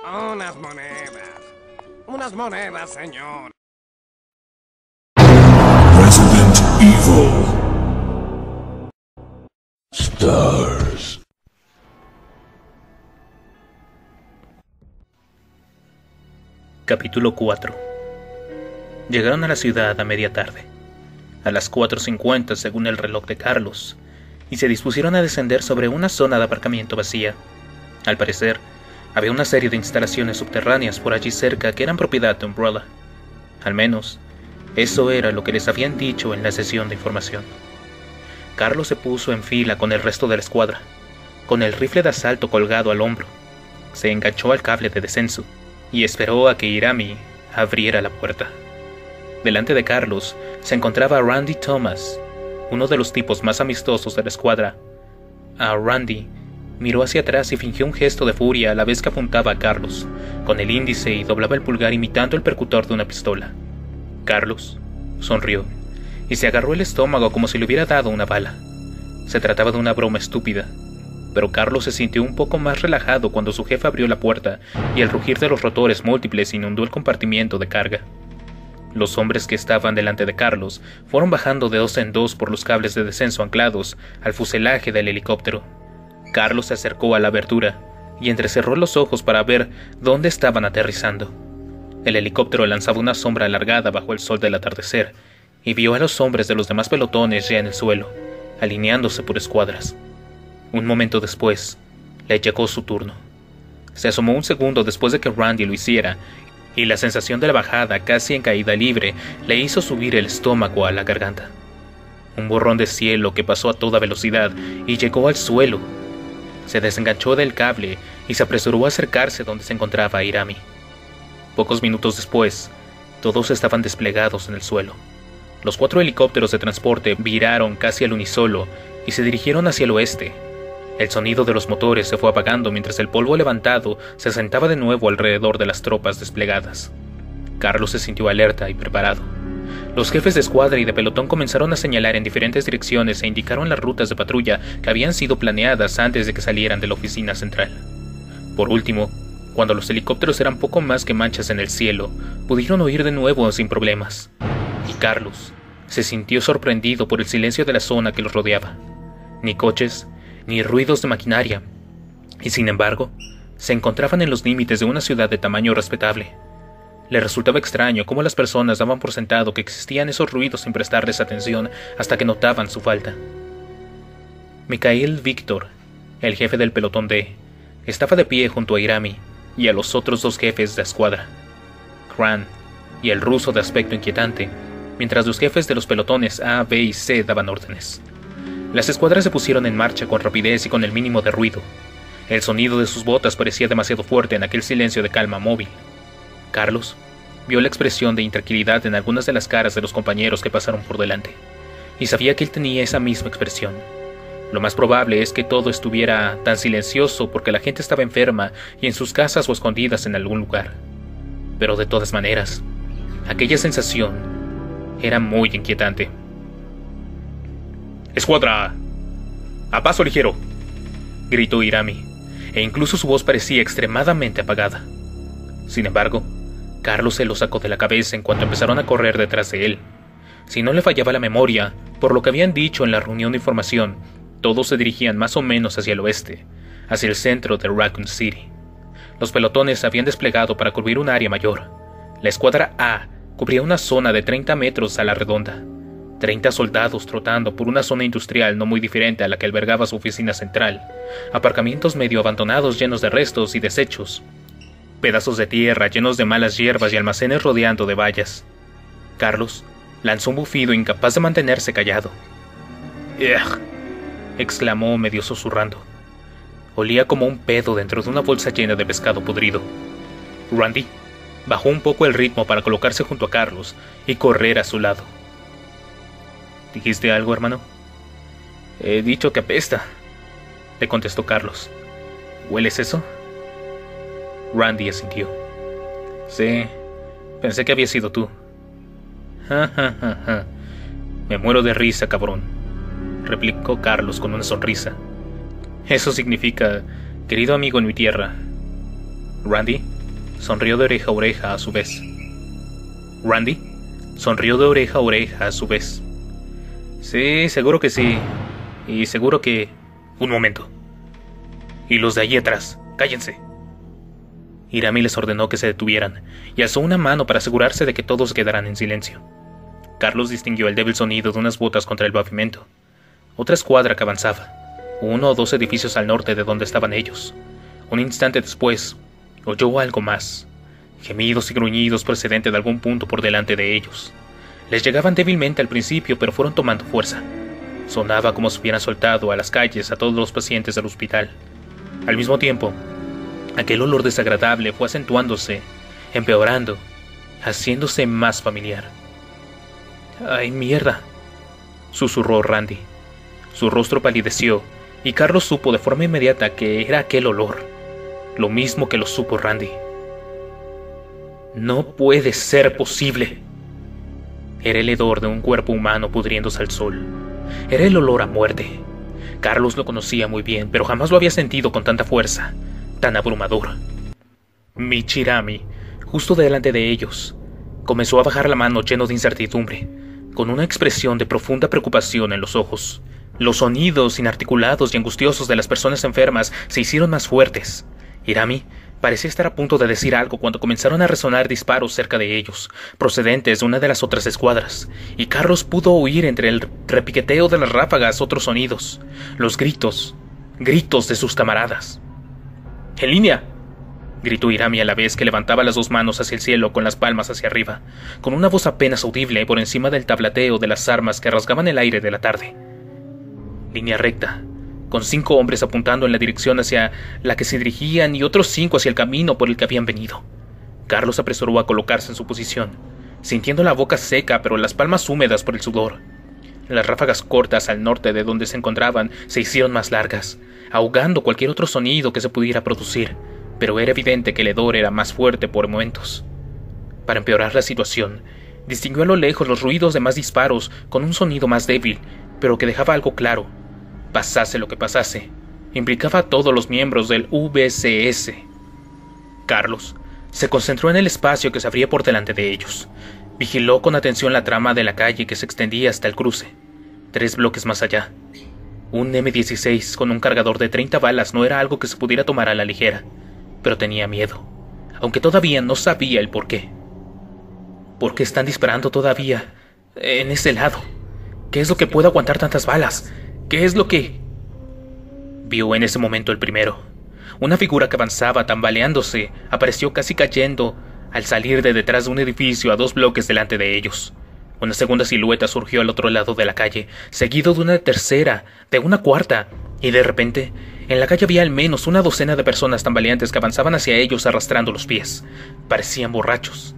Unas monedas. Unas monedas, señor. Resident Evil. Stars. Capítulo 4. Llegaron a la ciudad a media tarde, a las 4:50 según el reloj de Carlos, y se dispusieron a descender sobre una zona de aparcamiento vacía. Al parecer, había una serie de instalaciones subterráneas por allí cerca que eran propiedad de Umbrella. Al menos, eso era lo que les habían dicho en la sesión de información. Carlos se puso en fila con el resto de la escuadra, con el rifle de asalto colgado al hombro. Se enganchó al cable de descenso y esperó a que Irami abriera la puerta. Delante de Carlos se encontraba Randy Thomas, uno de los tipos más amistosos de la escuadra. A Randy miró hacia atrás y fingió un gesto de furia a la vez que apuntaba a Carlos con el índice y doblaba el pulgar imitando el percutor de una pistola. Carlos sonrió y se agarró el estómago como si le hubiera dado una bala. Se trataba de una broma estúpida, pero Carlos se sintió un poco más relajado cuando su jefe abrió la puerta y el rugir de los rotores múltiples inundó el compartimiento de carga. Los hombres que estaban delante de Carlos fueron bajando de dos en dos por los cables de descenso anclados al fuselaje del helicóptero. Carlos se acercó a la abertura y entrecerró los ojos para ver dónde estaban aterrizando. El helicóptero lanzaba una sombra alargada bajo el sol del atardecer y vio a los hombres de los demás pelotones ya en el suelo, alineándose por escuadras. Un momento después, le llegó su turno. Se asomó un segundo después de que Randy lo hiciera, y la sensación de la bajada, casi en caída libre, le hizo subir el estómago a la garganta. Un borrón de cielo que pasó a toda velocidad y llegó al suelo. Se desenganchó del cable y se apresuró a acercarse donde se encontraba Irami. Pocos minutos después, todos estaban desplegados en el suelo. Los 4 helicópteros de transporte viraron casi al unísono y se dirigieron hacia el oeste. El sonido de los motores se fue apagando mientras el polvo levantado se asentaba de nuevo alrededor de las tropas desplegadas. Carlos se sintió alerta y preparado. Los jefes de escuadra y de pelotón comenzaron a señalar en diferentes direcciones e indicaron las rutas de patrulla que habían sido planeadas antes de que salieran de la oficina central. Por último, cuando los helicópteros eran poco más que manchas en el cielo, pudieron oír de nuevo sin problemas. Y Carlos se sintió sorprendido por el silencio de la zona que los rodeaba. Ni coches, ni ruidos de maquinaria, y sin embargo, se encontraban en los límites de una ciudad de tamaño respetable. Le resultaba extraño cómo las personas daban por sentado que existían esos ruidos sin prestarles atención hasta que notaban su falta. Mikhail Victor, el jefe del pelotón D, estaba de pie junto a Irami y a los otros 2 jefes de escuadra, Kran y el ruso de aspecto inquietante, mientras los jefes de los pelotones A, B y C daban órdenes. Las escuadras se pusieron en marcha con rapidez y con el mínimo de ruido. El sonido de sus botas parecía demasiado fuerte en aquel silencio de calma móvil. Carlos vio la expresión de intranquilidad en algunas de las caras de los compañeros que pasaron por delante, y sabía que él tenía esa misma expresión. Lo más probable es que todo estuviera tan silencioso porque la gente estaba enferma y en sus casas o escondidas en algún lugar. Pero de todas maneras, aquella sensación era muy inquietante. «¡Escuadra! ¡A paso ligero!», gritó Irami, e incluso su voz parecía extremadamente apagada. Sin embargo, Carlos se lo sacó de la cabeza en cuanto empezaron a correr detrás de él. Si no le fallaba la memoria, por lo que habían dicho en la reunión de información, todos se dirigían más o menos hacia el oeste, hacia el centro de Raccoon City. Los pelotones se habían desplegado para cubrir un área mayor. La escuadra A cubría una zona de 30 metros a la redonda. 30 soldados trotando por una zona industrial no muy diferente a la que albergaba su oficina central, aparcamientos medio abandonados llenos de restos y desechos, pedazos de tierra llenos de malas hierbas y almacenes rodeando de vallas. Carlos lanzó un bufido incapaz de mantenerse callado. «Ugh», exclamó medio susurrando. Olía como un pedo dentro de una bolsa llena de pescado podrido. Randy bajó un poco el ritmo para colocarse junto a Carlos y correr a su lado. «¿Dijiste algo, hermano?» «He dicho que apesta», le contestó Carlos. «¿Hueles eso?» Randy asintió. «Sí, pensé que había sido tú». «Ja, ja, ja, ja. Me muero de risa, cabrón», replicó Carlos con una sonrisa. «Eso significa, querido amigo en mi tierra». Randy sonrió de oreja a oreja a su vez. ¿Randy? Sonrió de oreja a oreja a su vez. Sí, seguro que sí. Y seguro que... Un momento. Y los de allí atrás, cállense. Irami les ordenó que se detuvieran, y alzó una mano para asegurarse de que todos quedaran en silencio. Carlos distinguió el débil sonido de unas botas contra el pavimento. Otra escuadra que avanzaba, 1 o 2 edificios al norte de donde estaban ellos. Un instante después, oyó algo más. Gemidos y gruñidos procedentes de algún punto por delante de ellos. Les llegaban débilmente al principio, pero fueron tomando fuerza. Sonaba como si hubieran soltado a las calles a todos los pacientes del hospital. Al mismo tiempo, aquel olor desagradable fue acentuándose, empeorando, haciéndose más familiar. «¡Ay, mierda!», susurró Randy. Su rostro palideció, y Carlos supo de forma inmediata que era aquel olor. Lo mismo que lo supo Randy. «No puede ser posible». Era el hedor de un cuerpo humano pudriéndose al sol. Era el olor a muerte. Carlos lo conocía muy bien, pero jamás lo había sentido con tanta fuerza, tan abrumador. Michirami, justo delante de ellos, comenzó a bajar la mano lleno de incertidumbre, con una expresión de profunda preocupación en los ojos. Los sonidos inarticulados y angustiosos de las personas enfermas se hicieron más fuertes. Irami parecía estar a punto de decir algo cuando comenzaron a resonar disparos cerca de ellos, procedentes de una de las otras escuadras, y Carlos pudo oír entre el repiqueteo de las ráfagas otros sonidos, los gritos de sus camaradas. «¡En línea!», gritó Irami a la vez que levantaba las 2 manos hacia el cielo con las palmas hacia arriba, con una voz apenas audible por encima del tablateo de las armas que rasgaban el aire de la tarde. Línea recta, con 5 hombres apuntando en la dirección hacia la que se dirigían y otros 5 hacia el camino por el que habían venido. Carlos apresuró a colocarse en su posición, sintiendo la boca seca pero las palmas húmedas por el sudor. Las ráfagas cortas al norte de donde se encontraban se hicieron más largas, ahogando cualquier otro sonido que se pudiera producir, pero era evidente que el hedor era más fuerte por momentos. Para empeorar la situación, distinguió a lo lejos los ruidos de más disparos con un sonido más débil, pero que dejaba algo claro. Pasase lo que pasase, implicaba a todos los miembros del UBCS. Carlos se concentró en el espacio que se abría por delante de ellos. Vigiló con atención la trama de la calle que se extendía hasta el cruce. 3 bloques más allá. Un M16 con un cargador de 30 balas no era algo que se pudiera tomar a la ligera, pero tenía miedo, aunque todavía no sabía el por qué. ¿Por qué están disparando todavía en ese lado? ¿Qué es lo que puede aguantar tantas balas? ¿Qué es lo que...? Vio en ese momento el primero. Una figura que avanzaba tambaleándose apareció casi cayendo al salir de detrás de un edificio a 2 bloques delante de ellos. Una segunda silueta surgió al otro lado de la calle, seguido de una tercera, de una cuarta, y de repente, en la calle había al menos una docena de personas tambaleantes que avanzaban hacia ellos arrastrando los pies. Parecían borrachos.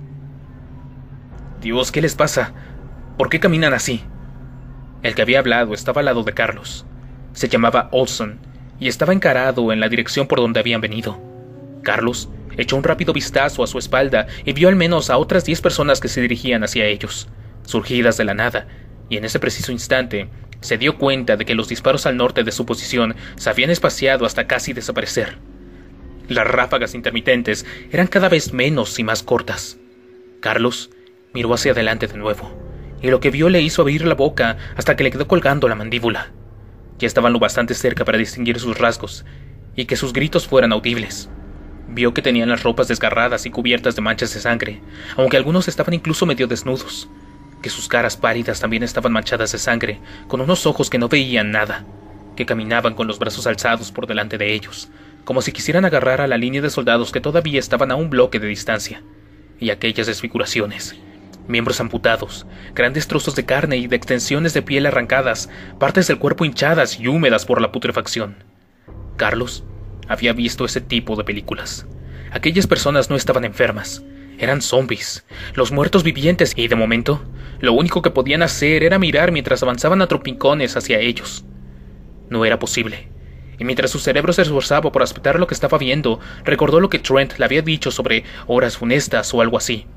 Dios, ¿qué les pasa? ¿Por qué caminan así? El que había hablado estaba al lado de Carlos. Se llamaba Olson y estaba encarado en la dirección por donde habían venido. Carlos echó un rápido vistazo a su espalda y vio al menos a otras 10 personas que se dirigían hacia ellos, surgidas de la nada, y en ese preciso instante se dio cuenta de que los disparos al norte de su posición se habían espaciado hasta casi desaparecer. Las ráfagas intermitentes eran cada vez menos y más cortas. Carlos miró hacia adelante de nuevo, y lo que vio le hizo abrir la boca hasta que le quedó colgando la mandíbula. Ya estaban lo bastante cerca para distinguir sus rasgos, y que sus gritos fueran audibles. Vio que tenían las ropas desgarradas y cubiertas de manchas de sangre, aunque algunos estaban incluso medio desnudos, que sus caras pálidas también estaban manchadas de sangre, con unos ojos que no veían nada, que caminaban con los brazos alzados por delante de ellos, como si quisieran agarrar a la línea de soldados que todavía estaban a un bloque de distancia, y aquellas desfiguraciones, miembros amputados, grandes trozos de carne y de extensiones de piel arrancadas, partes del cuerpo hinchadas y húmedas por la putrefacción. Carlos había visto ese tipo de películas. Aquellas personas no estaban enfermas, eran zombies, los muertos vivientes, y de momento, lo único que podían hacer era mirar mientras avanzaban a trompicones hacia ellos. No era posible, y mientras su cerebro se esforzaba por aceptar lo que estaba viendo, recordó lo que Trent le había dicho sobre horas funestas o algo así.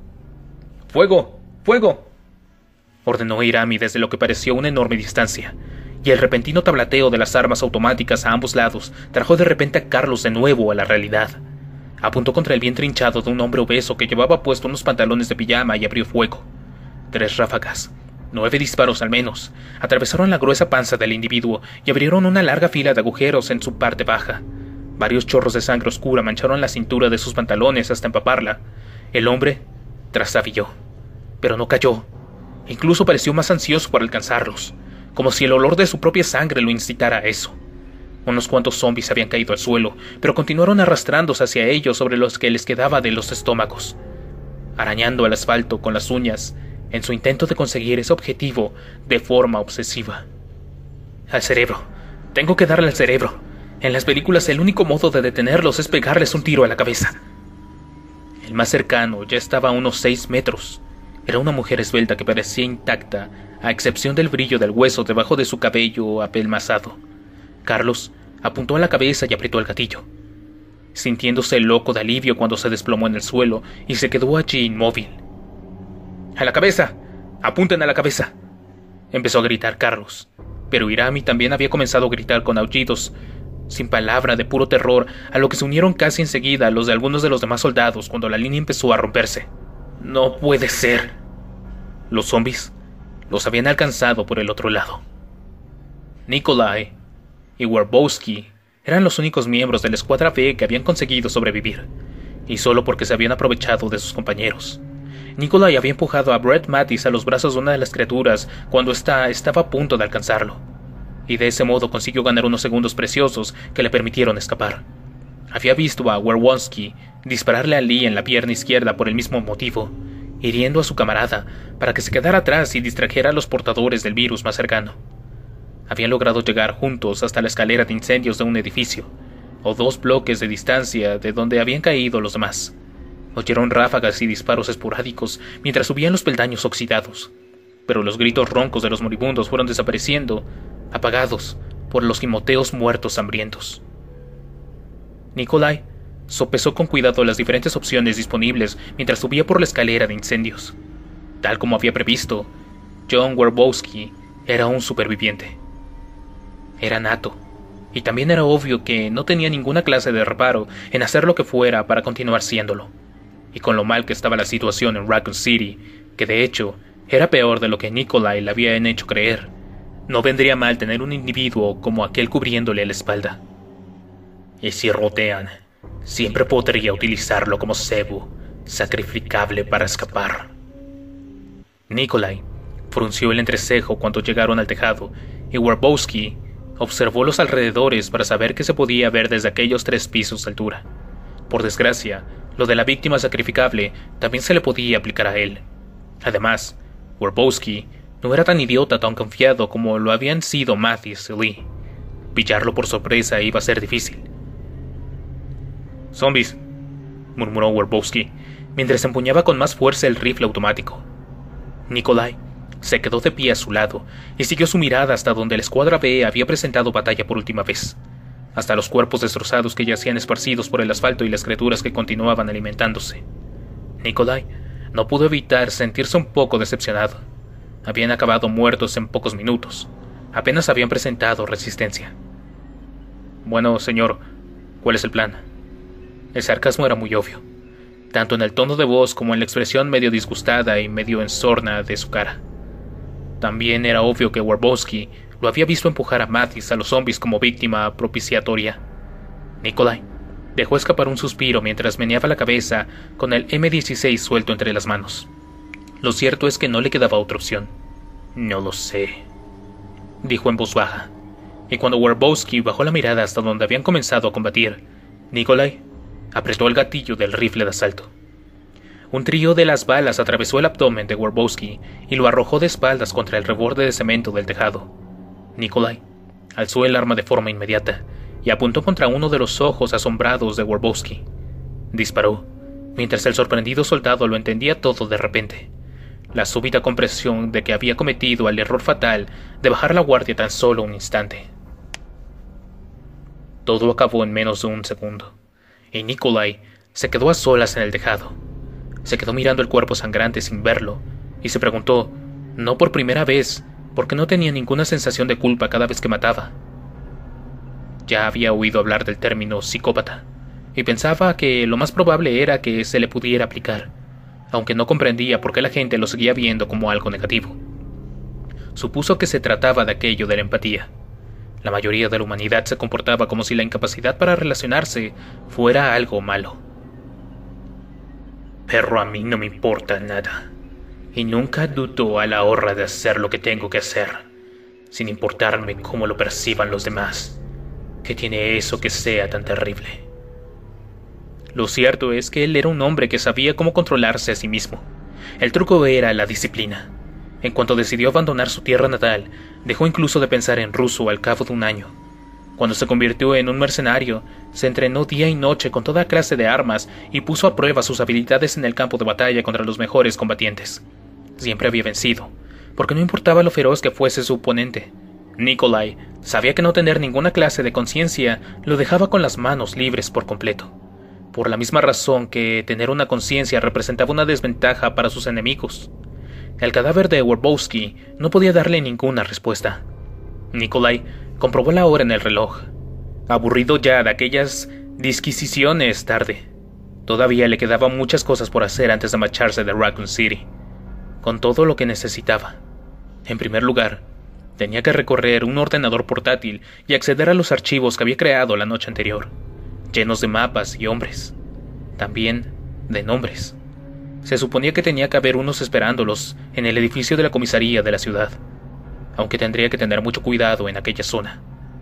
¡Fuego! ¡Fuego!, ordenó Irami desde lo que pareció una enorme distancia, y el repentino tablateo de las armas automáticas a ambos lados trajo de repente a Carlos de nuevo a la realidad. Apuntó contra el vientre hinchado de un hombre obeso que llevaba puesto unos pantalones de pijama y abrió fuego. 3 ráfagas, 9 disparos al menos, atravesaron la gruesa panza del individuo y abrieron una larga fila de agujeros en su parte baja. Varios chorros de sangre oscura mancharon la cintura de sus pantalones hasta empaparla. El hombre trastabilló, pero no cayó. Incluso pareció más ansioso por alcanzarlos, como si el olor de su propia sangre lo incitara a eso. Unos cuantos zombies habían caído al suelo, pero continuaron arrastrándose hacia ellos sobre los que les quedaba de los estómagos, arañando el asfalto con las uñas, en su intento de conseguir ese objetivo de forma obsesiva. Al cerebro. Tengo que darle al cerebro. En las películas el único modo de detenerlos es pegarles un tiro a la cabeza. El más cercano ya estaba a unos 6 metros. Era una mujer esbelta que parecía intacta, a excepción del brillo del hueso debajo de su cabello apelmazado. Carlos apuntó a la cabeza y apretó el gatillo, sintiéndose loco de alivio cuando se desplomó en el suelo y se quedó allí inmóvil. ¡A la cabeza! ¡Apunten a la cabeza!, empezó a gritar Carlos, pero Irami también había comenzado a gritar con aullidos, sin palabra, de puro terror, a lo que se unieron casi enseguida los de algunos de los demás soldados cuando la línea empezó a romperse. ¡No puede ser! Los zombies los habían alcanzado por el otro lado. Nikolai y Warbowski eran los únicos miembros de la escuadra B que habían conseguido sobrevivir, y solo porque se habían aprovechado de sus compañeros. Nikolai había empujado a Brett Mattis a los brazos de una de las criaturas cuando ésta estaba a punto de alcanzarlo, y de ese modo consiguió ganar unos segundos preciosos que le permitieron escapar. Había visto a Warbowski dispararle a Lee en la pierna izquierda por el mismo motivo, hiriendo a su camarada para que se quedara atrás y distrajera a los portadores del virus más cercano. Habían logrado llegar juntos hasta la escalera de incendios de un edificio, o 2 bloques de distancia de donde habían caído los demás. Oyeron ráfagas y disparos esporádicos mientras subían los peldaños oxidados, pero los gritos roncos de los moribundos fueron desapareciendo, apagados por los gimoteos muertos hambrientos. Nikolai sopesó con cuidado las diferentes opciones disponibles mientras subía por la escalera de incendios. Tal como había previsto, John Warbowski era un superviviente. Era nato, y también era obvio que no tenía ninguna clase de reparo en hacer lo que fuera para continuar siéndolo. Y con lo mal que estaba la situación en Raccoon City, que de hecho era peor de lo que Nikolai le habían hecho creer, no vendría mal tener un individuo como aquel cubriéndole la espalda. Y si rodean, siempre podría utilizarlo como cebo sacrificable para escapar. Nikolai frunció el entrecejo cuando llegaron al tejado, y Warbowski observó los alrededores para saber qué se podía ver desde aquellos 3 pisos de altura. Por desgracia, lo de la víctima sacrificable también se le podía aplicar a él. Además, Warbowski no era tan idiota, tan confiado como lo habían sido Mattis y Lee. Pillarlo por sorpresa iba a ser difícil. «Zombies», murmuró Warbowski, mientras empuñaba con más fuerza el rifle automático. Nikolai se quedó de pie a su lado y siguió su mirada hasta donde la escuadra B había presentado batalla por última vez, hasta los cuerpos destrozados que yacían esparcidos por el asfalto y las criaturas que continuaban alimentándose. Nikolai no pudo evitar sentirse un poco decepcionado. Habían acabado muertos en pocos minutos. Apenas habían presentado resistencia. «Bueno, señor, ¿cuál es el plan?» El sarcasmo era muy obvio, tanto en el tono de voz como en la expresión medio disgustada y medio ensorna de su cara. También era obvio que Warbowski lo había visto empujar a Mattis a los zombies como víctima propiciatoria. Nikolai dejó escapar un suspiro mientras meneaba la cabeza con el M16 suelto entre las manos. Lo cierto es que no le quedaba otra opción. «No lo sé», dijo en voz baja, y cuando Warbowski bajó la mirada hasta donde habían comenzado a combatir, Nikolai apretó el gatillo del rifle de asalto. Un trío de las balas atravesó el abdomen de Warbowski y lo arrojó de espaldas contra el reborde de cemento del tejado. Nikolai alzó el arma de forma inmediata y apuntó contra uno de los ojos asombrados de Warbowski. Disparó, mientras el sorprendido soldado lo entendía todo de repente. La súbita comprensión de que había cometido el error fatal de bajar la guardia tan solo un instante. Todo acabó en menos de un segundo, y Nikolai se quedó a solas en el tejado. Se quedó mirando el cuerpo sangrante sin verlo, y se preguntó, no por primera vez, porque no tenía ninguna sensación de culpa cada vez que mataba. Ya había oído hablar del término psicópata, y pensaba que lo más probable era que se le pudiera aplicar, aunque no comprendía por qué la gente lo seguía viendo como algo negativo. Supuso que se trataba de aquello de la empatía. La mayoría de la humanidad se comportaba como si la incapacidad para relacionarse fuera algo malo. Pero a mí no me importa nada, y nunca dudo a la hora de hacer lo que tengo que hacer, sin importarme cómo lo perciban los demás. ¿Qué tiene eso que sea tan terrible? Lo cierto es que él era un hombre que sabía cómo controlarse a sí mismo. El truco era la disciplina. En cuanto decidió abandonar su tierra natal, dejó incluso de pensar en ruso al cabo de un año. Cuando se convirtió en un mercenario, se entrenó día y noche con toda clase de armas y puso a prueba sus habilidades en el campo de batalla contra los mejores combatientes. Siempre había vencido, porque no importaba lo feroz que fuese su oponente. Nikolai sabía que no tener ninguna clase de conciencia lo dejaba con las manos libres por completo, por la misma razón que tener una conciencia representaba una desventaja para sus enemigos. El cadáver de Werbowski no podía darle ninguna respuesta. Nikolai comprobó la hora en el reloj. Aburrido ya de aquellas disquisiciones tarde. Todavía le quedaban muchas cosas por hacer antes de marcharse de Raccoon City, con todo lo que necesitaba. En primer lugar, tenía que recorrer un ordenador portátil y acceder a los archivos que había creado la noche anterior, llenos de mapas y hombres. También de nombres. Se suponía que tenía que haber unos esperándolos en el edificio de la comisaría de la ciudad, aunque tendría que tener mucho cuidado en aquella zona,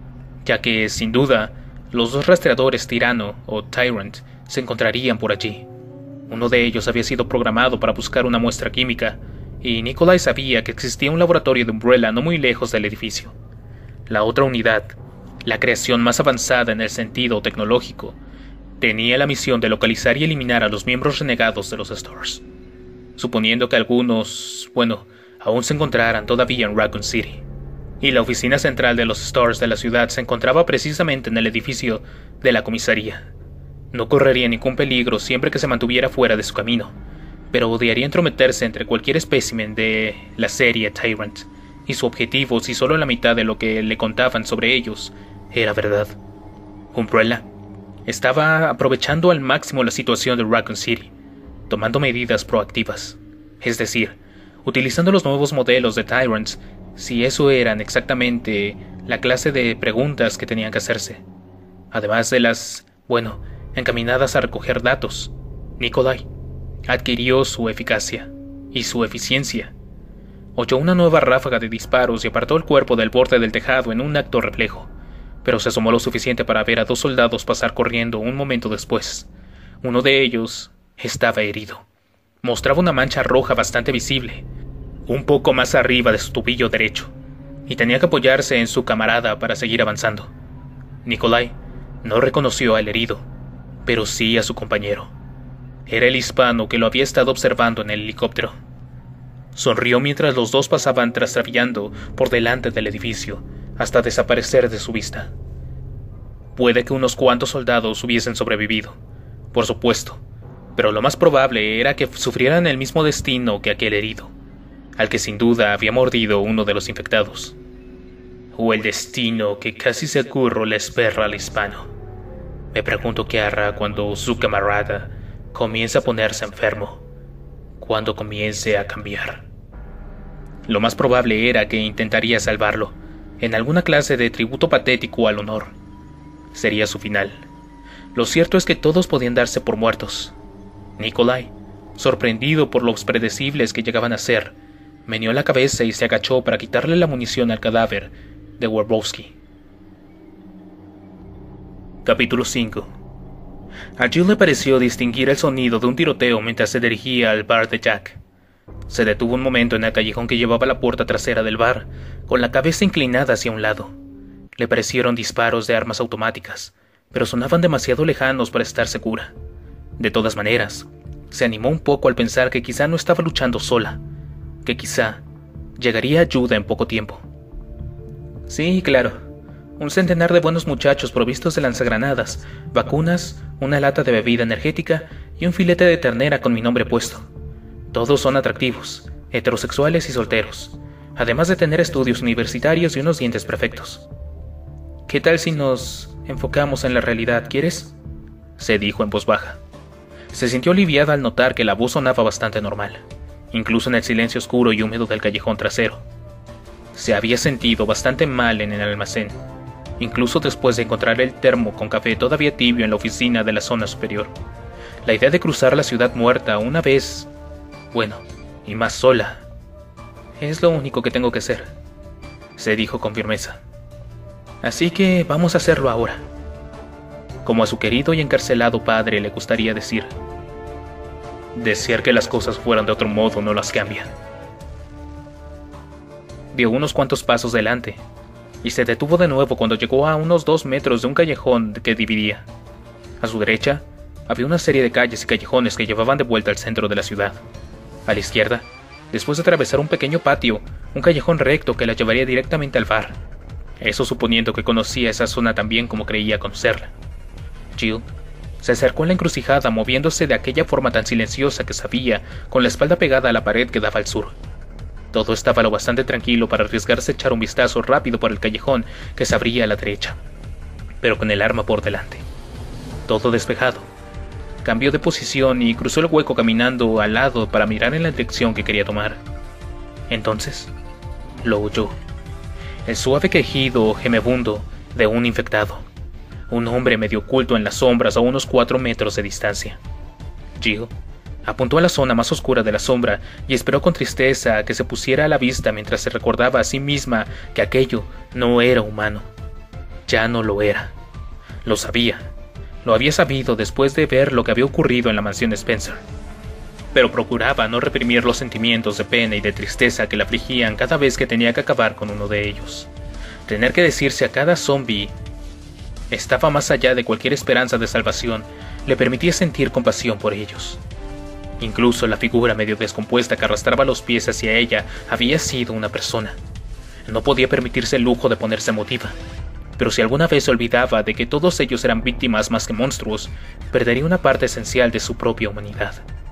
ya que, sin duda, los dos rastreadores Tirano o Tyrant se encontrarían por allí. Uno de ellos había sido programado para buscar una muestra química, y Nikolai sabía que existía un laboratorio de Umbrella no muy lejos del edificio. La otra unidad, la creación más avanzada en el sentido tecnológico, tenía la misión de localizar y eliminar a los miembros renegados de los Stars, suponiendo que algunos, aún se encontraran todavía en Raccoon City. Y la oficina central de los Stars de la ciudad se encontraba precisamente en el edificio de la comisaría. No correría ningún peligro siempre que se mantuviera fuera de su camino, pero odiaría entrometerse entre cualquier espécimen de la serie Tyrant y su objetivo si solo la mitad de lo que le contaban sobre ellos era verdad. Umbrella estaba aprovechando al máximo la situación de Raccoon City, tomando medidas proactivas, es decir, utilizando los nuevos modelos de Tyrants si eso eran exactamente la clase de preguntas que tenían que hacerse, además de las, encaminadas a recoger datos. Nikolai adquirió su eficacia y su eficiencia. Oyó una nueva ráfaga de disparos y apartó el cuerpo del borde del tejado en un acto reflejo, pero se asomó lo suficiente para ver a dos soldados pasar corriendo un momento después. Uno de ellos estaba herido. Mostraba una mancha roja bastante visible, un poco más arriba de su tobillo derecho, y tenía que apoyarse en su camarada para seguir avanzando. Nikolai no reconoció al herido, pero sí a su compañero. Era el hispano que lo había estado observando en el helicóptero. Sonrió mientras los dos pasaban trastabillando por delante del edificio, hasta desaparecer de su vista. Puede que unos cuantos soldados hubiesen sobrevivido, por supuesto, pero lo más probable era que sufrieran el mismo destino que aquel herido, al que sin duda había mordido uno de los infectados. O el destino que casi seguro le espera al hispano. Me pregunto qué hará cuando su camarada comience a ponerse enfermo, cuando comience a cambiar. Lo más probable era que intentaría salvarlo, en alguna clase de tributo patético al honor. Sería su final. Lo cierto es que todos podían darse por muertos. Nikolai, sorprendido por los predecibles que llegaban a ser, meneó la cabeza y se agachó para quitarle la munición al cadáver de Werbowski. Capítulo 5. A Jill le pareció distinguir el sonido de un tiroteo mientras se dirigía al bar de Jack. Se detuvo un momento en el callejón que llevaba a la puerta trasera del bar, con la cabeza inclinada hacia un lado. Le parecieron disparos de armas automáticas, pero sonaban demasiado lejanos para estar segura. De todas maneras, se animó un poco al pensar que quizá no estaba luchando sola, que quizá llegaría ayuda en poco tiempo. Sí, claro, un centenar de buenos muchachos provistos de lanzagranadas, vacunas, una lata de bebida energética y un filete de ternera con mi nombre puesto. Todos son atractivos, heterosexuales y solteros, además de tener estudios universitarios y unos dientes perfectos. ¿Qué tal si nos enfocamos en la realidad, quieres? se dijo en voz baja. Se sintió aliviada al notar que la voz sonaba bastante normal, incluso en el silencio oscuro y húmedo del callejón trasero. Se había sentido bastante mal en el almacén, incluso después de encontrar el termo con café todavía tibio en la oficina de la zona superior. La idea de cruzar la ciudad muerta una vez, bueno, y más sola, es lo único que tengo que hacer, se dijo con firmeza. Así que vamos a hacerlo ahora. Como a su querido y encarcelado padre le gustaría decir. Desear que las cosas fueran de otro modo no las cambia. Dio unos cuantos pasos delante, y se detuvo de nuevo cuando llegó a unos 2 metros de un callejón que dividía. A su derecha, había una serie de calles y callejones que llevaban de vuelta al centro de la ciudad. A la izquierda, después de atravesar un pequeño patio, un callejón recto que la llevaría directamente al bar. Eso suponiendo que conocía esa zona tan bien como creía conocerla. Jill se acercó a la encrucijada moviéndose de aquella forma tan silenciosa que sabía, con la espalda pegada a la pared que daba al sur. Todo estaba lo bastante tranquilo para arriesgarse a echar un vistazo rápido por el callejón que se abría a la derecha, pero con el arma por delante. Todo despejado. Cambió de posición y cruzó el hueco caminando al lado para mirar en la dirección que quería tomar. Entonces, lo oyó. El suave quejido gemebundo de un infectado. Un hombre medio oculto en las sombras a unos 4 metros de distancia. Jill apuntó a la zona más oscura de la sombra y esperó con tristeza a que se pusiera a la vista mientras se recordaba a sí misma que aquello no era humano. Ya no lo era. Lo sabía. Lo había sabido después de ver lo que había ocurrido en la mansión Spencer. Pero procuraba no reprimir los sentimientos de pena y de tristeza que la afligían cada vez que tenía que acabar con uno de ellos. Tener que decirse a cada zombie estaba más allá de cualquier esperanza de salvación, le permitía sentir compasión por ellos. Incluso la figura medio descompuesta que arrastraba los pies hacia ella había sido una persona. No podía permitirse el lujo de ponerse emotiva, pero si alguna vez se olvidaba de que todos ellos eran víctimas más que monstruos, perdería una parte esencial de su propia humanidad.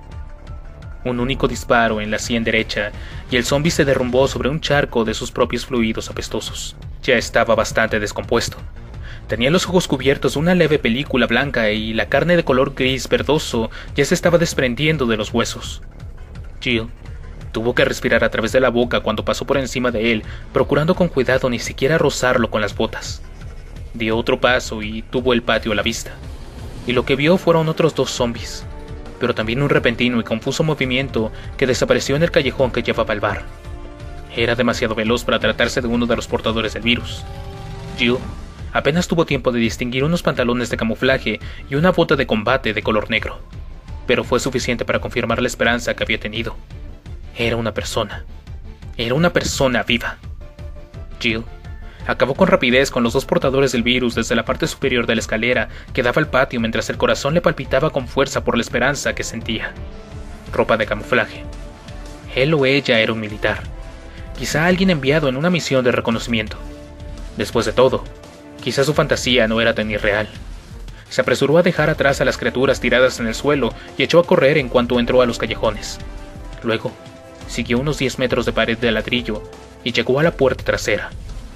Un único disparo en la sien derecha y el zombi se derrumbó sobre un charco de sus propios fluidos apestosos. Ya estaba bastante descompuesto. Tenía los ojos cubiertos de una leve película blanca y la carne de color gris verdoso ya se estaba desprendiendo de los huesos. Jill tuvo que respirar a través de la boca cuando pasó por encima de él, procurando con cuidado ni siquiera rozarlo con las botas. Dio otro paso y tuvo el patio a la vista, y lo que vio fueron otros 2 zombies, pero también un repentino y confuso movimiento que desapareció en el callejón que llevaba al bar. Era demasiado veloz para tratarse de uno de los portadores del virus. Jill apenas tuvo tiempo de distinguir unos pantalones de camuflaje y una bota de combate de color negro, pero fue suficiente para confirmar la esperanza que había tenido. Era una persona. Era una persona viva. Jill acabó con rapidez con los 2 portadores del virus desde la parte superior de la escalera que daba al patio mientras el corazón le palpitaba con fuerza por la esperanza que sentía. Ropa de camuflaje. Él o ella era un militar. Quizá alguien enviado en una misión de reconocimiento. Después de todo, quizá su fantasía no era tan irreal. Se apresuró a dejar atrás a las criaturas tiradas en el suelo y echó a correr en cuanto entró a los callejones. Luego, siguió unos 10 metros de pared de ladrillo y llegó a la puerta trasera.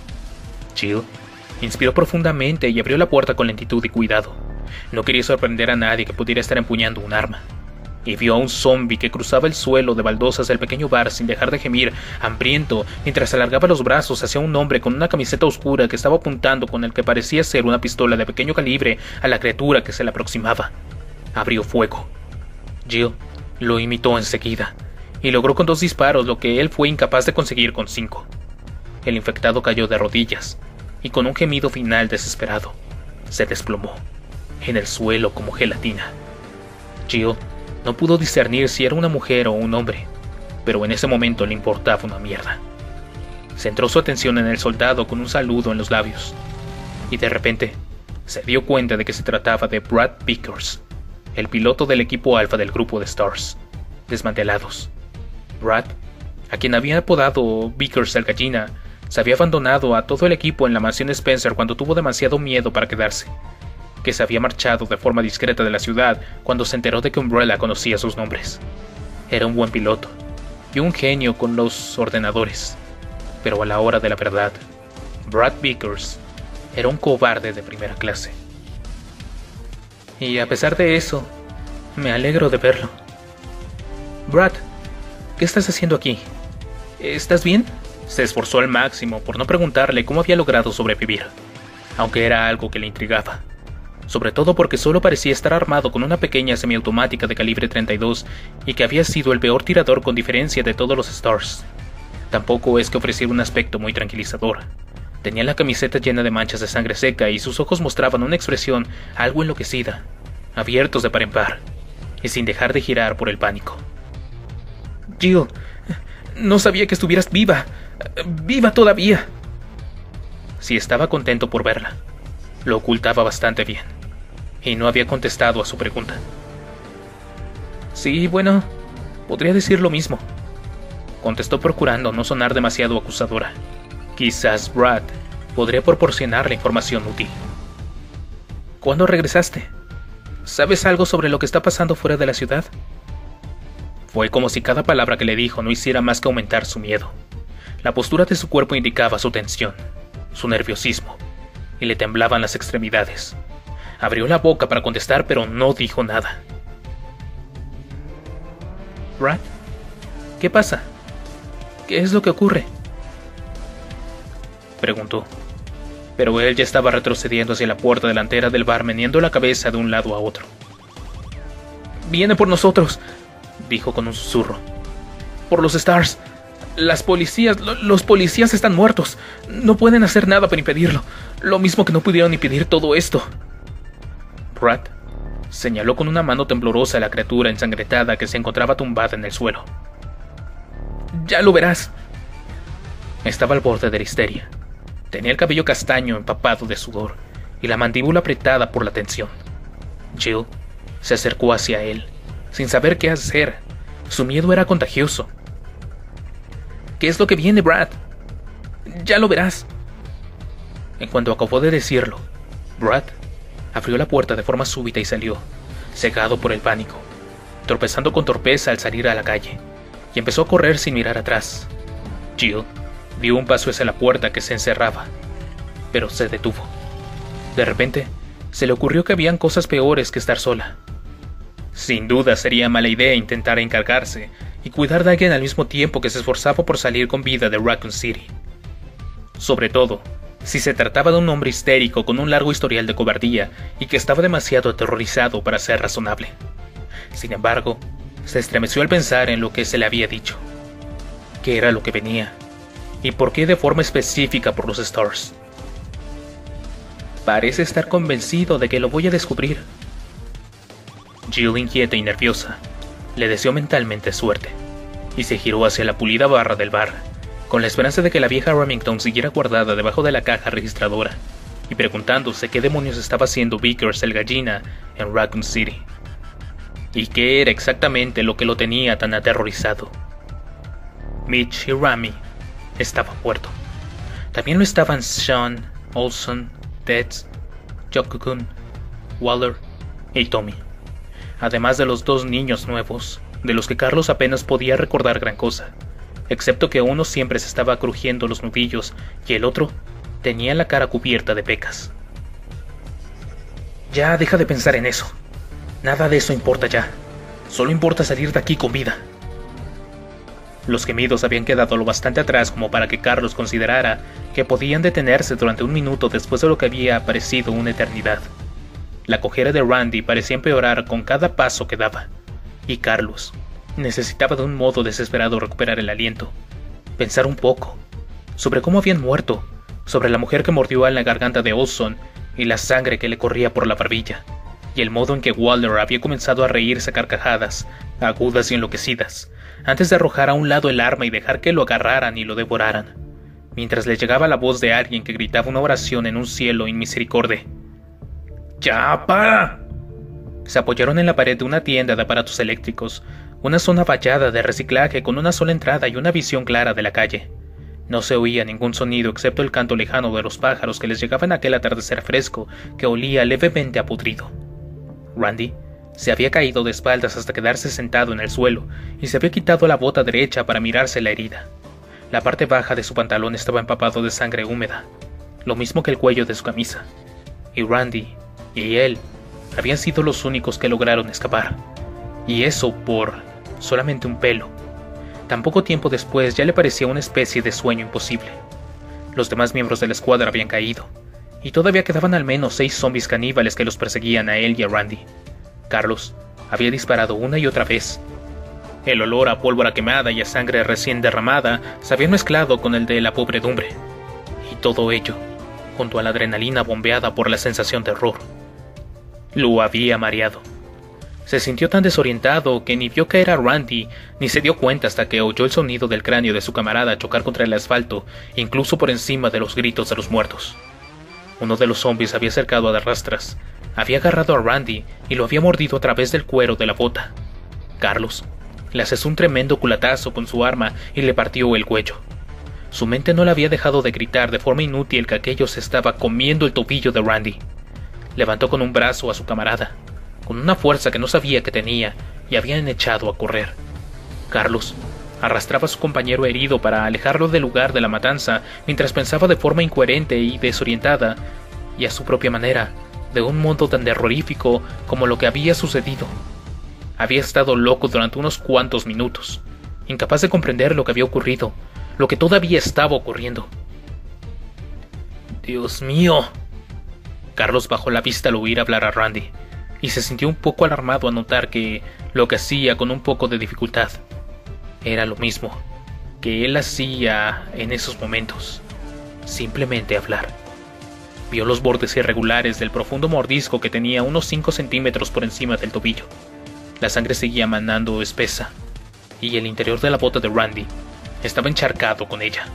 Jill inspiró profundamente y abrió la puerta con lentitud y cuidado. No quería sorprender a nadie que pudiera estar empuñando un arma. Y vio a un zombi que cruzaba el suelo de baldosas del pequeño bar sin dejar de gemir, hambriento, mientras alargaba los brazos hacia un hombre con una camiseta oscura que estaba apuntando con el que parecía ser una pistola de pequeño calibre a la criatura que se le aproximaba. Abrió fuego. Jill lo imitó enseguida, y logró con 2 disparos lo que él fue incapaz de conseguir con 5. El infectado cayó de rodillas, y con un gemido final desesperado, se desplomó, en el suelo como gelatina. Jill no pudo discernir si era una mujer o un hombre, pero en ese momento le importaba una mierda. Centró su atención en el soldado con un saludo en los labios, y de repente se dio cuenta de que se trataba de Brad Vickers, el piloto del equipo alfa del grupo de Stars, desmantelados. Brad, a quien había apodado Vickers el gallina, se había abandonado a todo el equipo en la mansión Spencer cuando tuvo demasiado miedo para quedarse, que se había marchado de forma discreta de la ciudad cuando se enteró de que Umbrella conocía sus nombres. Era un buen piloto y un genio con los ordenadores, pero a la hora de la verdad, Brad Vickers era un cobarde de primera clase. Y a pesar de eso, me alegro de verlo. Brad, ¿qué estás haciendo aquí? ¿Estás bien? Se esforzó al máximo por no preguntarle cómo había logrado sobrevivir, aunque era algo que le intrigaba. Sobre todo porque solo parecía estar armado con una pequeña semiautomática de calibre 32 y que había sido el peor tirador con diferencia de todos los Stars. Tampoco es que ofreciera un aspecto muy tranquilizador. Tenía la camiseta llena de manchas de sangre seca y sus ojos mostraban una expresión algo enloquecida, abiertos de par en par, y sin dejar de girar por el pánico. Jill, no sabía que estuvieras viva. ¡Viva todavía! Si estaba contento por verla, lo ocultaba bastante bien, y no había contestado a su pregunta. Sí, bueno, podría decir lo mismo, contestó procurando no sonar demasiado acusadora. Quizás Brad podría proporcionarle información útil. ¿Cuándo regresaste? ¿Sabes algo sobre lo que está pasando fuera de la ciudad? Fue como si cada palabra que le dijo no hiciera más que aumentar su miedo. La postura de su cuerpo indicaba su tensión, su nerviosismo, y le temblaban las extremidades. Abrió la boca para contestar, pero no dijo nada. ¿Brad? ¿Qué pasa? ¿Qué es lo que ocurre?, preguntó, pero él ya estaba retrocediendo hacia la puerta delantera del bar, meneando la cabeza de un lado a otro. «Viene por nosotros», dijo con un susurro. «Por los Stars. Las policías, los policías están muertos. No pueden hacer nada para impedirlo. Lo mismo que no pudieron impedir todo esto». Brad señaló con una mano temblorosa a la criatura ensangrentada que se encontraba tumbada en el suelo. «Ya lo verás». Estaba al borde de la histeria. Tenía el cabello castaño empapado de sudor y la mandíbula apretada por la tensión. Jill se acercó hacia él, sin saber qué hacer. Su miedo era contagioso. «¿Qué es lo que viene, Brad?» «Ya lo verás». En cuanto acabó de decirlo, Brad abrió la puerta de forma súbita y salió, cegado por el pánico, tropezando con torpeza al salir a la calle, y empezó a correr sin mirar atrás. Jill dio un paso hacia la puerta que se encerraba, pero se detuvo. De repente, se le ocurrió que habían cosas peores que estar sola. Sin duda sería mala idea intentar encargarse y cuidar de alguien al mismo tiempo que se esforzaba por salir con vida de Raccoon City. Sobre todo, si se trataba de un hombre histérico con un largo historial de cobardía y que estaba demasiado aterrorizado para ser razonable. Sin embargo, se estremeció al pensar en lo que se le había dicho. ¿Qué era lo que venía? ¿Y por qué de forma específica por los Stars? Parece estar convencido de que lo voy a descubrir. Jill, inquieta y nerviosa, le deseó mentalmente suerte, y se giró hacia la pulida barra del bar, con la esperanza de que la vieja Remington siguiera guardada debajo de la caja registradora, y preguntándose qué demonios estaba haciendo Vickers el gallina en Raccoon City. Y qué era exactamente lo que lo tenía tan aterrorizado. Mitch y Rami estaba muerto. También lo estaban Sean, Olson, Teds, Jokukun, Waller y Tommy. Además de los dos niños nuevos, de los que Carlos apenas podía recordar gran cosa, excepto que uno siempre se estaba crujiendo los nudillos y el otro tenía la cara cubierta de pecas. Ya deja de pensar en eso. Nada de eso importa ya. Solo importa salir de aquí con vida. Los gemidos habían quedado lo bastante atrás como para que Carlos considerara que podían detenerse durante un minuto después de lo que había parecido una eternidad. La cojera de Randy parecía empeorar con cada paso que daba, y Carlos necesitaba de un modo desesperado recuperar el aliento, pensar un poco sobre cómo habían muerto, sobre la mujer que mordió en la garganta de Olson y la sangre que le corría por la barbilla, y el modo en que Waller había comenzado a reírse a carcajadas, agudas y enloquecidas, antes de arrojar a un lado el arma y dejar que lo agarraran y lo devoraran, mientras le llegaba la voz de alguien que gritaba una oración en un cielo inmisericordia. ¡Ya para! Se apoyaron en la pared de una tienda de aparatos eléctricos, una zona vallada de reciclaje con una sola entrada y una visión clara de la calle. No se oía ningún sonido excepto el canto lejano de los pájaros que les llegaba en aquel atardecer fresco que olía levemente a podrido. Randy se había caído de espaldas hasta quedarse sentado en el suelo y se había quitado la bota derecha para mirarse la herida. La parte baja de su pantalón estaba empapado de sangre húmeda, lo mismo que el cuello de su camisa. Y Randy y él habían sido los únicos que lograron escapar, y eso por solamente un pelo. Tan poco tiempo después ya le parecía una especie de sueño imposible. Los demás miembros de la escuadra habían caído, y todavía quedaban al menos 6 zombies caníbales que los perseguían a él y a Randy. Carlos había disparado una y otra vez. El olor a pólvora quemada y a sangre recién derramada se había mezclado con el de la pobredumbre, y todo ello, junto a la adrenalina bombeada por la sensación de horror, lo había mareado. Se sintió tan desorientado que ni vio caer a Randy, ni se dio cuenta hasta que oyó el sonido del cráneo de su camarada chocar contra el asfalto, incluso por encima de los gritos de los muertos. Uno de los zombies había acercado a rastras, había agarrado a Randy y lo había mordido a través del cuero de la bota. Carlos le asestó un tremendo culatazo con su arma y le partió el cuello. Su mente no le había dejado de gritar de forma inútil que aquello se estaba comiendo el tobillo de Randy. Levantó con un brazo a su camarada, con una fuerza que no sabía que tenía, y habían echado a correr. Carlos arrastraba a su compañero herido para alejarlo del lugar de la matanza, mientras pensaba de forma incoherente y desorientada, y a su propia manera, de un modo tan terrorífico como lo que había sucedido. Había estado loco durante unos cuantos minutos, incapaz de comprender lo que había ocurrido, lo que todavía estaba ocurriendo. ¡Dios mío! Carlos bajó la vista al oír hablar a Randy, y se sintió un poco alarmado a notar que lo que hacía con un poco de dificultad era lo mismo que él hacía en esos momentos: simplemente hablar. Vio los bordes irregulares del profundo mordisco que tenía unos 5 centímetros por encima del tobillo. La sangre seguía manando espesa, y el interior de la bota de Randy estaba encharcado con ella.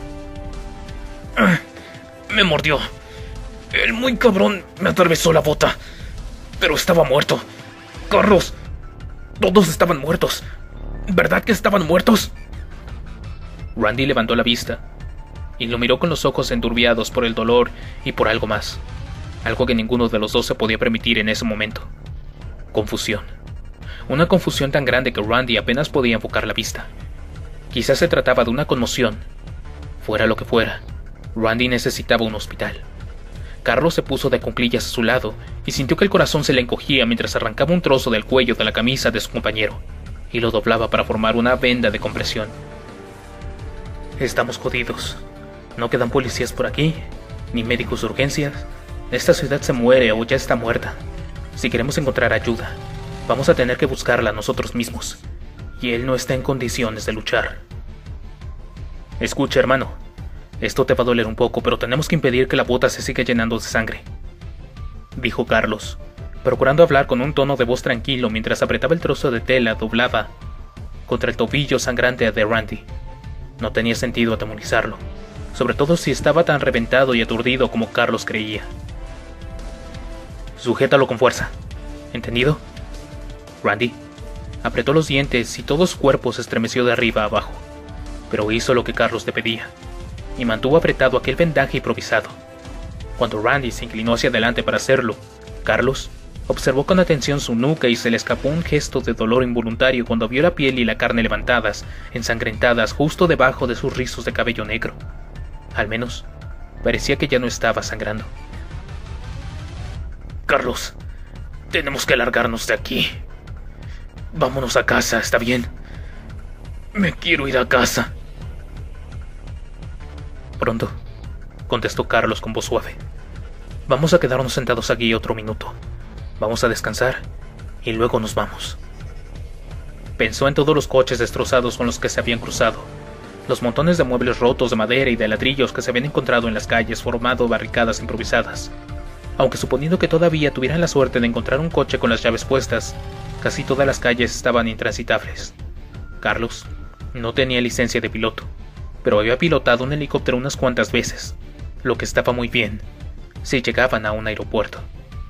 Me mordió. El muy cabrón me atravesó la bota, pero estaba muerto. Carlos, todos estaban muertos. ¿Verdad que estaban muertos? Randy levantó la vista y lo miró con los ojos enturbiados por el dolor y por algo más, algo que ninguno de los dos se podía permitir en ese momento: confusión. Una confusión tan grande que Randy apenas podía enfocar la vista. Quizás se trataba de una conmoción. Fuera lo que fuera, Randy necesitaba un hospital. Carlos se puso de cuclillas a su lado y sintió que el corazón se le encogía mientras arrancaba un trozo del cuello de la camisa de su compañero y lo doblaba para formar una venda de compresión. Estamos jodidos. No quedan policías por aquí, ni médicos de urgencias. Esta ciudad se muere o ya está muerta. Si queremos encontrar ayuda, vamos a tener que buscarla nosotros mismos, y él no está en condiciones de luchar. Escucha, hermano. Esto te va a doler un poco, pero tenemos que impedir que la bota se siga llenando de sangre, dijo Carlos, procurando hablar con un tono de voz tranquilo mientras apretaba el trozo de tela doblada contra el tobillo sangrante de Randy. No tenía sentido atemorizarlo, sobre todo si estaba tan reventado y aturdido como Carlos creía. Sujétalo con fuerza, ¿entendido? Randy apretó los dientes y todo su cuerpo se estremeció de arriba a abajo, pero hizo lo que Carlos le pedía y mantuvo apretado aquel vendaje improvisado. Cuando Randy se inclinó hacia adelante para hacerlo, Carlos observó con atención su nuca y se le escapó un gesto de dolor involuntario cuando vio la piel y la carne levantadas, ensangrentadas justo debajo de sus rizos de cabello negro. Al menos, parecía que ya no estaba sangrando. Carlos, tenemos que largarnos de aquí. Vámonos a casa, ¿está bien? Me quiero ir a casa. Pronto, contestó Carlos con voz suave. Vamos a quedarnos sentados aquí otro minuto. Vamos a descansar y luego nos vamos. Pensó en todos los coches destrozados con los que se habían cruzado, los montones de muebles rotos de madera y de ladrillos que se habían encontrado en las calles formando barricadas improvisadas. Aunque suponiendo que todavía tuvieran la suerte de encontrar un coche con las llaves puestas, casi todas las calles estaban intransitables. Carlos no tenía licencia de piloto, pero había pilotado un helicóptero unas cuantas veces, lo que estaba muy bien si llegaban a un aeropuerto.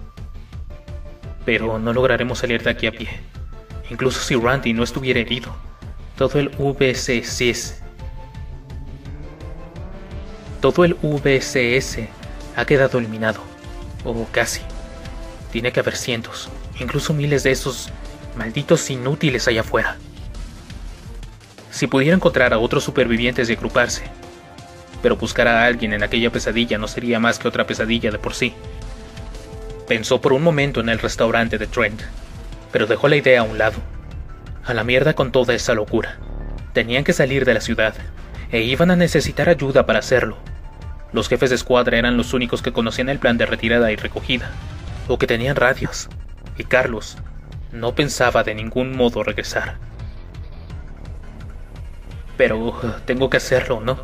Pero no lograremos salir de aquí a pie, incluso si Randy no estuviera herido. Todo el VCS ha quedado eliminado, o casi. Tiene que haber cientos, incluso miles de esos malditos inútiles allá afuera. Si pudiera encontrar a otros supervivientes y agruparse, pero buscar a alguien en aquella pesadilla no sería más que otra pesadilla de por sí. Pensó por un momento en el restaurante de Trent, pero dejó la idea a un lado. A la mierda con toda esa locura. Tenían que salir de la ciudad, e iban a necesitar ayuda para hacerlo. Los jefes de escuadra eran los únicos que conocían el plan de retirada y recogida, o que tenían radios, y Carlos no pensaba de ningún modo regresar. Pero tengo que hacerlo, ¿no?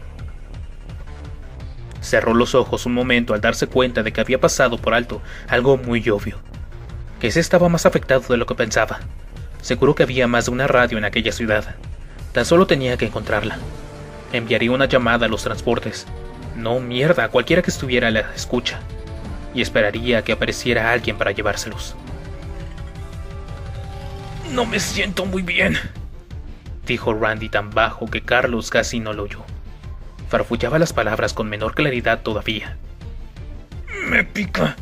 Cerró los ojos un momento al darse cuenta de que había pasado por alto algo muy obvio. Que ese estaba más afectado de lo que pensaba. Seguro que había más de una radio en aquella ciudad. Tan solo tenía que encontrarla. Enviaría una llamada a los transportes. No, mierda, a cualquiera que estuviera a la escucha. Y esperaría a que apareciera alguien para llevárselos. No me siento muy bien, dijo Randy tan bajo que Carlos casi no lo oyó. Farfullaba las palabras con menor claridad todavía. Me pica.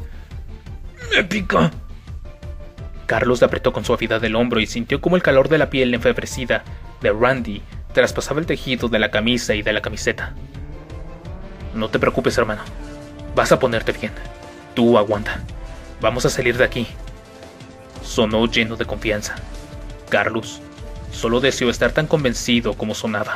Carlos le apretó con suavidad el hombro y sintió como el calor de la piel enfebrecida de Randy traspasaba el tejido de la camisa y de la camiseta. No te preocupes, hermano. Vas a ponerte bien. Tú aguanta. Vamos a salir de aquí. Sonó lleno de confianza. Carlos solo deseó estar tan convencido como sonaba.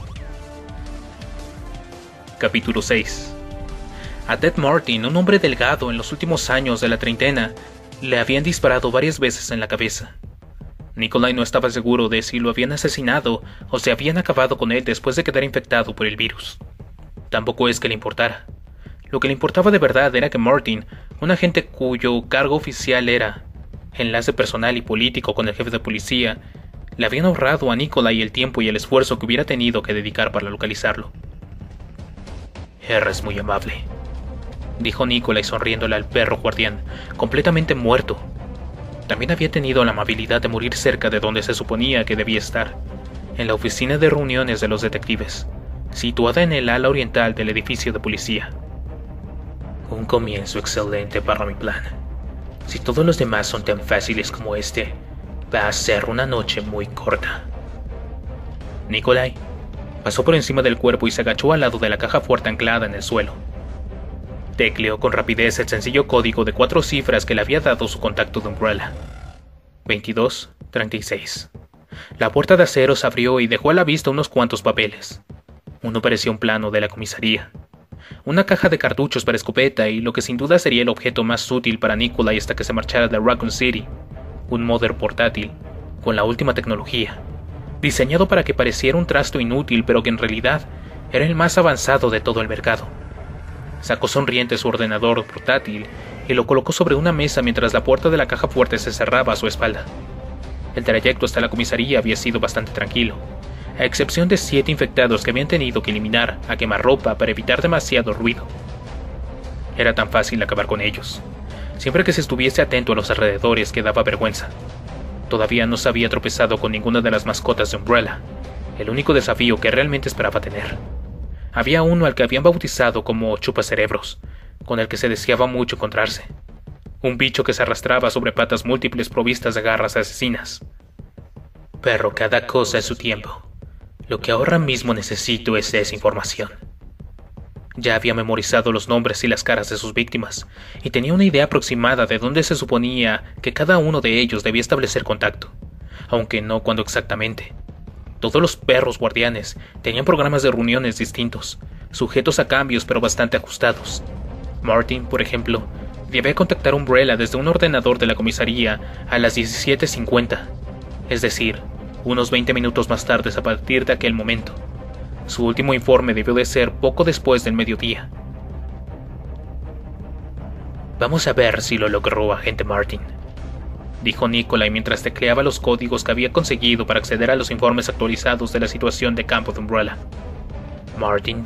Capítulo 6. A Ted Martin, un hombre delgado en los últimos años de la treintena, le habían disparado varias veces en la cabeza. Nikolai no estaba seguro de si lo habían asesinado o si habían acabado con él después de quedar infectado por el virus. Tampoco es que le importara. Lo que le importaba de verdad era que Martin, un agente cuyo cargo oficial era enlace personal y político con el jefe de policía, le habían ahorrado a Nikolai el tiempo y el esfuerzo que hubiera tenido que dedicar para localizarlo. «Eres muy amable», dijo Nikolai sonriéndole al perro guardián, completamente muerto. También había tenido la amabilidad de morir cerca de donde se suponía que debía estar, en la oficina de reuniones de los detectives, situada en el ala oriental del edificio de policía. Un comienzo excelente para mi plan. Si todos los demás son tan fáciles como este, va a ser una noche muy corta. Nikolai pasó por encima del cuerpo y se agachó al lado de la caja fuerte anclada en el suelo. Tecleó con rapidez el sencillo código de 4 cifras que le había dado su contacto de Umbrella. 2236. La puerta de acero se abrió y dejó a la vista unos cuantos papeles. Uno parecía un plano de la comisaría, una caja de cartuchos para escopeta y lo que sin duda sería el objeto más útil para Nikolai hasta que se marchara de Raccoon City, un modder portátil con la última tecnología, diseñado para que pareciera un trasto inútil pero que en realidad era el más avanzado de todo el mercado. Sacó sonriente su ordenador portátil y lo colocó sobre una mesa mientras la puerta de la caja fuerte se cerraba a su espalda. El trayecto hasta la comisaría había sido bastante tranquilo, a excepción de 7 infectados que habían tenido que eliminar a quemarropa para evitar demasiado ruido. Era tan fácil acabar con ellos. Siempre que se estuviese atento a los alrededores que daba vergüenza. Todavía no se había tropezado con ninguna de las mascotas de Umbrella, el único desafío que realmente esperaba tener. Había uno al que habían bautizado como chupacerebros, con el que se deseaba mucho encontrarse. Un bicho que se arrastraba sobre patas múltiples provistas de garras asesinas. Pero cada cosa es su tiempo. Lo que ahora mismo necesito es esa información. Ya había memorizado los nombres y las caras de sus víctimas, y tenía una idea aproximada de dónde se suponía que cada uno de ellos debía establecer contacto, aunque no cuándo exactamente. Todos los perros guardianes tenían programas de reuniones distintos, sujetos a cambios pero bastante ajustados. Martin, por ejemplo, debía contactar a Umbrella desde un ordenador de la comisaría a las 17:50, es decir, unos 20 minutos más tarde a partir de aquel momento. Su último informe debió de ser poco después del mediodía. Vamos a ver si lo logró, agente Martin, dijo Nikolai mientras tecleaba los códigos que había conseguido para acceder a los informes actualizados de la situación de campo de Umbrella. Martin,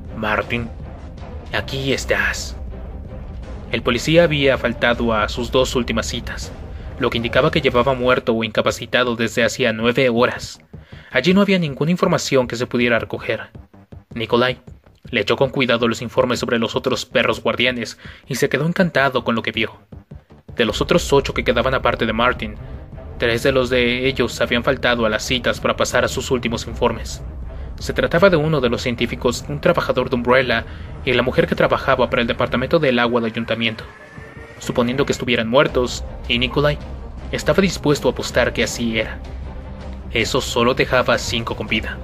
aquí estás. El policía había faltado a sus 2 últimas citas, lo que indicaba que llevaba muerto o incapacitado desde hacía 9 horas. Allí no había ninguna información que se pudiera recoger. Nikolai le echó con cuidado los informes sobre los otros perros guardianes y se quedó encantado con lo que vio. De los otros 8 que quedaban aparte de Martin, 3 de los de ellos habían faltado a las citas para pasar a sus últimos informes. Se trataba de uno de los científicos, un trabajador de Umbrella y la mujer que trabajaba para el departamento del agua del ayuntamiento. suponiendo que estuvieran muertos, y Nikolai estaba dispuesto a apostar que así era. Eso solo dejaba a 5 con vida.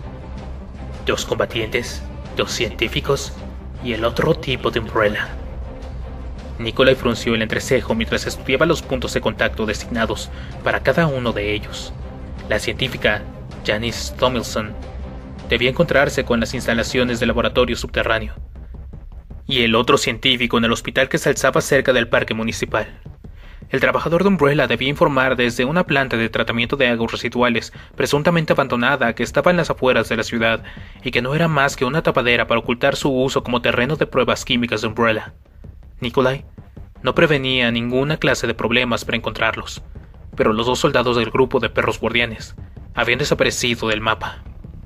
2 combatientes, 2 científicos y el otro tipo de Umbrella. Nikolai frunció el entrecejo mientras estudiaba los puntos de contacto designados para cada uno de ellos. La científica, Janice Tomlinson, debía encontrarse con las instalaciones del laboratorio subterráneo, y el otro científico en el hospital que se alzaba cerca del parque municipal. El trabajador de Umbrella debía informar desde una planta de tratamiento de aguas residuales presuntamente abandonada que estaba en las afueras de la ciudad y que no era más que una tapadera para ocultar su uso como terreno de pruebas químicas de Umbrella. Nikolai no prevenía ninguna clase de problemas para encontrarlos, pero los 2 soldados del grupo de perros guardianes habían desaparecido del mapa.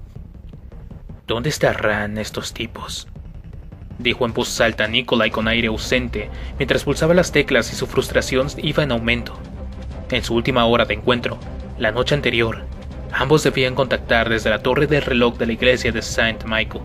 ¿Dónde estarán estos tipos?, dijo en voz alta Nikolai con aire ausente mientras pulsaba las teclas y su frustración iba en aumento. En su última hora de encuentro, la noche anterior, ambos debían contactar desde la torre del reloj de la iglesia de Saint Michael.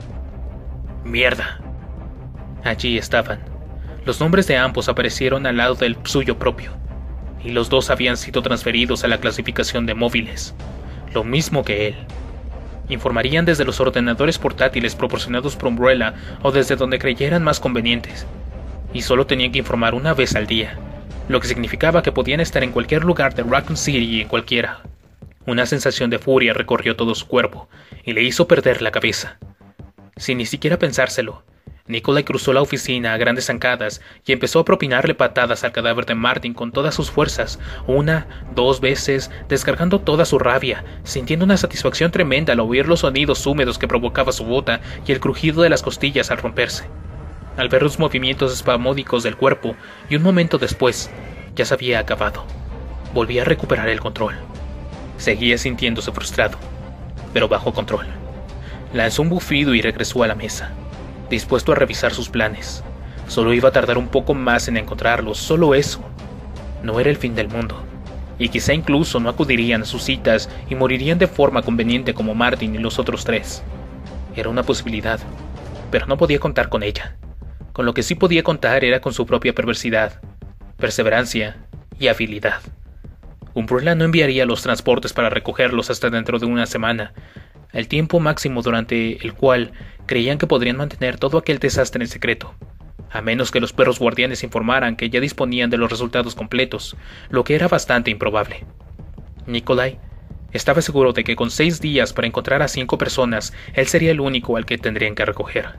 ¡Mierda! Allí estaban. Los nombres de ambos aparecieron al lado del suyo propio, y los 2 habían sido transferidos a la clasificación de móviles, lo mismo que él. Informarían desde los ordenadores portátiles proporcionados por Umbrella o desde donde creyeran más convenientes, y solo tenían que informar una vez al día, lo que significaba que podían estar en cualquier lugar de Raccoon City y en cualquiera. Una sensación de furia recorrió todo su cuerpo y le hizo perder la cabeza. Sin ni siquiera pensárselo, Nikolai cruzó la oficina a grandes zancadas y empezó a propinarle patadas al cadáver de Martin con todas sus fuerzas, 1, 2 veces, descargando toda su rabia, sintiendo una satisfacción tremenda al oír los sonidos húmedos que provocaba su bota y el crujido de las costillas al romperse. Al ver los movimientos espasmódicos del cuerpo, y un momento después, ya se había acabado. Volvía a recuperar el control. Seguía sintiéndose frustrado, pero bajo control. Lanzó un bufido y regresó a la mesa, dispuesto a revisar sus planes. Solo iba a tardar un poco más en encontrarlos, solo eso. No era el fin del mundo, y quizá incluso no acudirían a sus citas y morirían de forma conveniente como Martin y los otros 3. Era una posibilidad, pero no podía contar con ella. Con lo que sí podía contar era con su propia perversidad, perseverancia y habilidad. Umbrella no enviaría los transportes para recogerlos hasta dentro de una semana, el tiempo máximo durante el cual creían que podrían mantener todo aquel desastre en secreto, a menos que los perros guardianes informaran que ya disponían de los resultados completos, lo que era bastante improbable. Nikolai estaba seguro de que con 6 días para encontrar a 5 personas, él sería el único al que tendrían que recoger.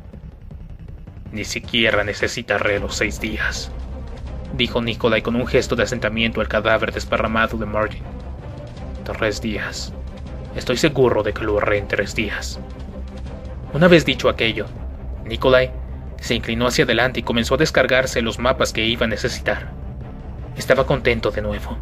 Ni siquiera necesitaré los 6 días, dijo Nikolai con un gesto de asentamiento al cadáver desparramado de Martin. 3 días. Estoy seguro de que lo haré en 3 días. Una vez dicho aquello, Nikolai se inclinó hacia adelante y comenzó a descargarse los mapas que iba a necesitar. Estaba contento de nuevo.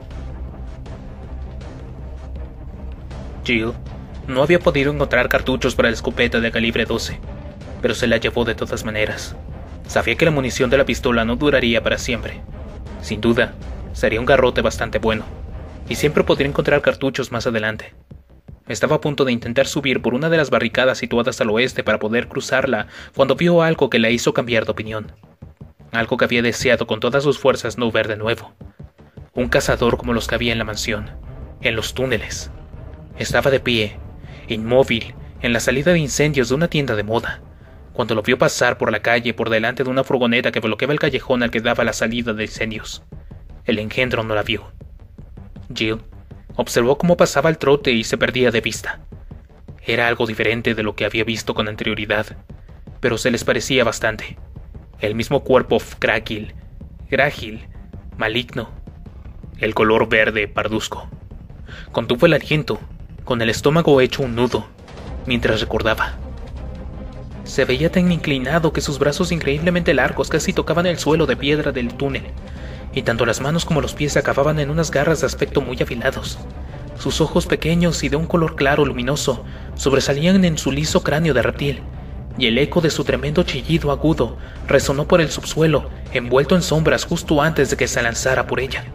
Jill no había podido encontrar cartuchos para la escopeta de calibre 12, pero se la llevó de todas maneras. Sabía que la munición de la pistola no duraría para siempre. Sin duda, sería un garrote bastante bueno, y siempre podría encontrar cartuchos más adelante. Estaba a punto de intentar subir por una de las barricadas situadas al oeste para poder cruzarla cuando vio algo que le hizo cambiar de opinión. Algo que había deseado con todas sus fuerzas no ver de nuevo. Un cazador como los que había en la mansión, en los túneles. Estaba de pie, inmóvil, en la salida de incendios de una tienda de moda, cuando lo vio pasar por la calle por delante de una furgoneta que bloqueaba el callejón al que daba la salida de incendios. El engendro no la vio. Jill observó cómo pasaba al trote y se perdía de vista. Era algo diferente de lo que había visto con anterioridad, pero se les parecía bastante. El mismo cuerpo grágil, maligno, el color verde parduzco. Contuvo el aliento, con el estómago hecho un nudo, mientras recordaba. Se veía tan inclinado que sus brazos increíblemente largos casi tocaban el suelo de piedra del túnel, y tanto las manos como los pies acababan en unas garras de aspecto muy afilados. Sus ojos pequeños y de un color claro luminoso sobresalían en su liso cráneo de reptil, y el eco de su tremendo chillido agudo resonó por el subsuelo, envuelto en sombras justo antes de que se lanzara por ella.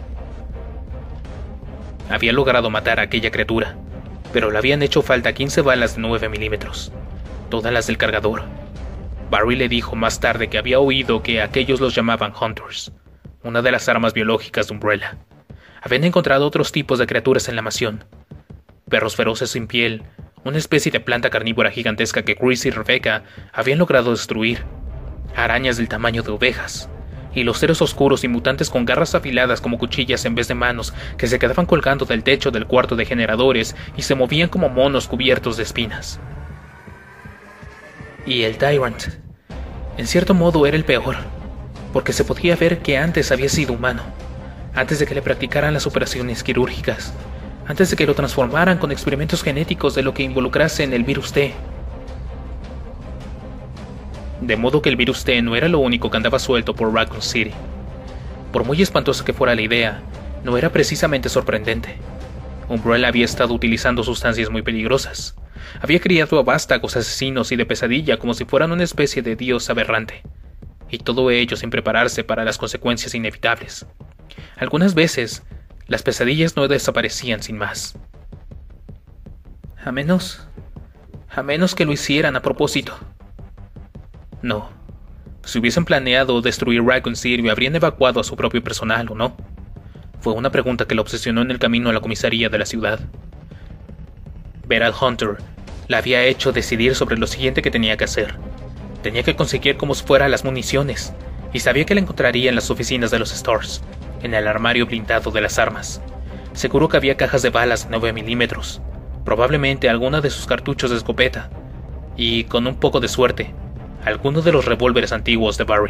Había logrado matar a aquella criatura, pero le habían hecho falta 15 balas de 9 milímetros, todas las del cargador. Barry le dijo más tarde que había oído que aquellos los llamaban Hunters, una de las armas biológicas de Umbrella. Habían encontrado otros tipos de criaturas en la mansión. Perros feroces sin piel, una especie de planta carnívora gigantesca que Chris y Rebecca habían logrado destruir, arañas del tamaño de ovejas, y los seres oscuros y mutantes con garras afiladas como cuchillas en vez de manos que se quedaban colgando del techo del cuarto de generadores y se movían como monos cubiertos de espinas. Y el Tyrant, en cierto modo, era el peor, porque se podía ver que antes había sido humano, antes de que le practicaran las operaciones quirúrgicas, antes de que lo transformaran con experimentos genéticos de lo que involucrase en el virus T. De modo que el virus T no era lo único que andaba suelto por Raccoon City. Por muy espantosa que fuera la idea, no era precisamente sorprendente. Umbrella había estado utilizando sustancias muy peligrosas. Había criado a vástagos asesinos y de pesadilla como si fueran una especie de dios aberrante. Y todo ello sin prepararse para las consecuencias inevitables. Algunas veces, las pesadillas no desaparecían sin más. A menos que lo hicieran a propósito. No. Si hubiesen planeado destruir Raccoon City, habrían evacuado a su propio personal, ¿o no? Fue una pregunta que lo obsesionó en el camino a la comisaría de la ciudad. Ver al Hunter la había hecho decidir sobre lo siguiente que tenía que hacer. Tenía que conseguir como fuera las municiones, y sabía que la encontraría en las oficinas de los Stars, en el armario blindado de las armas. Seguro que había cajas de balas de 9 milímetros, probablemente alguna de sus cartuchos de escopeta, y, con un poco de suerte, alguno de los revólveres antiguos de Barry.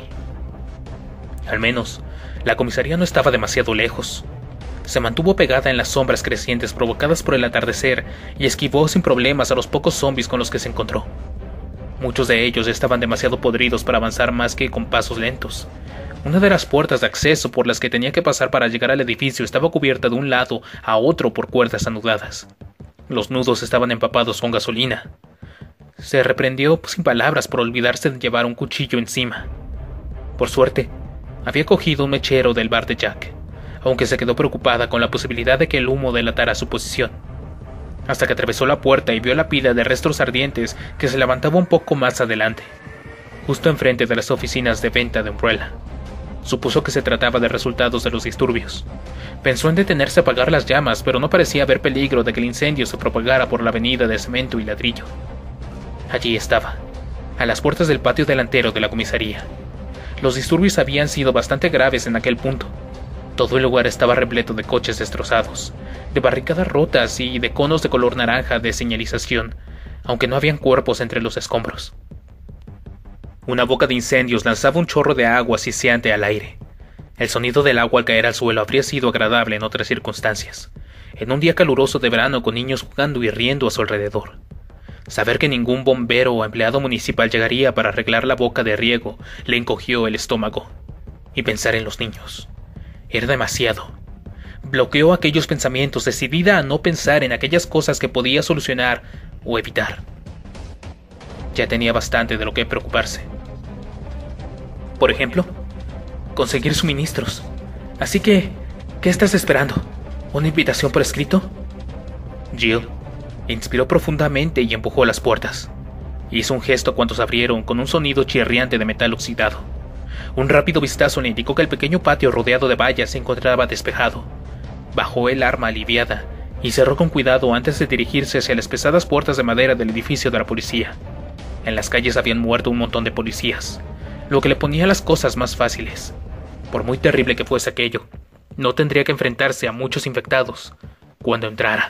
Al menos, la comisaría no estaba demasiado lejos. Se mantuvo pegada en las sombras crecientes provocadas por el atardecer y esquivó sin problemas a los pocos zombies con los que se encontró. Muchos de ellos estaban demasiado podridos para avanzar más que con pasos lentos. Una de las puertas de acceso por las que tenía que pasar para llegar al edificio estaba cubierta de un lado a otro por cuerdas anudadas. Los nudos estaban empapados con gasolina. Se reprendió sin palabras por olvidarse de llevar un cuchillo encima. Por suerte, había cogido un mechero del bar de Jack, aunque se quedó preocupada con la posibilidad de que el humo delatara su posición, hasta que atravesó la puerta y vio la pila de restos ardientes que se levantaba un poco más adelante, justo enfrente de las oficinas de venta de Umbrella. Supuso que se trataba de resultados de los disturbios. Pensó en detenerse a apagar las llamas, pero no parecía haber peligro de que el incendio se propagara por la avenida de cemento y ladrillo. Allí estaba, a las puertas del patio delantero de la comisaría. Los disturbios habían sido bastante graves en aquel punto. Todo el lugar estaba repleto de coches destrozados, de barricadas rotas y de conos de color naranja de señalización, aunque no habían cuerpos entre los escombros. Una boca de incendios lanzaba un chorro de agua siseante al aire. El sonido del agua al caer al suelo habría sido agradable en otras circunstancias, en un día caluroso de verano con niños jugando y riendo a su alrededor. Saber que ningún bombero o empleado municipal llegaría para arreglar la boca de riego le encogió el estómago. Y pensar en los niños. Era demasiado. Bloqueó aquellos pensamientos, decidida a no pensar en aquellas cosas que podía solucionar o evitar. Ya tenía bastante de lo que preocuparse. Por ejemplo, conseguir suministros. Así que, ¿qué estás esperando? ¿Una invitación por escrito? Jill inspiró profundamente y empujó las puertas. Hizo un gesto cuando se abrieron con un sonido chirriante de metal oxidado. Un rápido vistazo le indicó que el pequeño patio rodeado de vallas se encontraba despejado. Bajó el arma aliviada y cerró con cuidado antes de dirigirse hacia las pesadas puertas de madera del edificio de la policía. En las calles habían muerto un montón de policías, lo que le ponía las cosas más fáciles. Por muy terrible que fuese aquello, no tendría que enfrentarse a muchos infectados cuando entrara.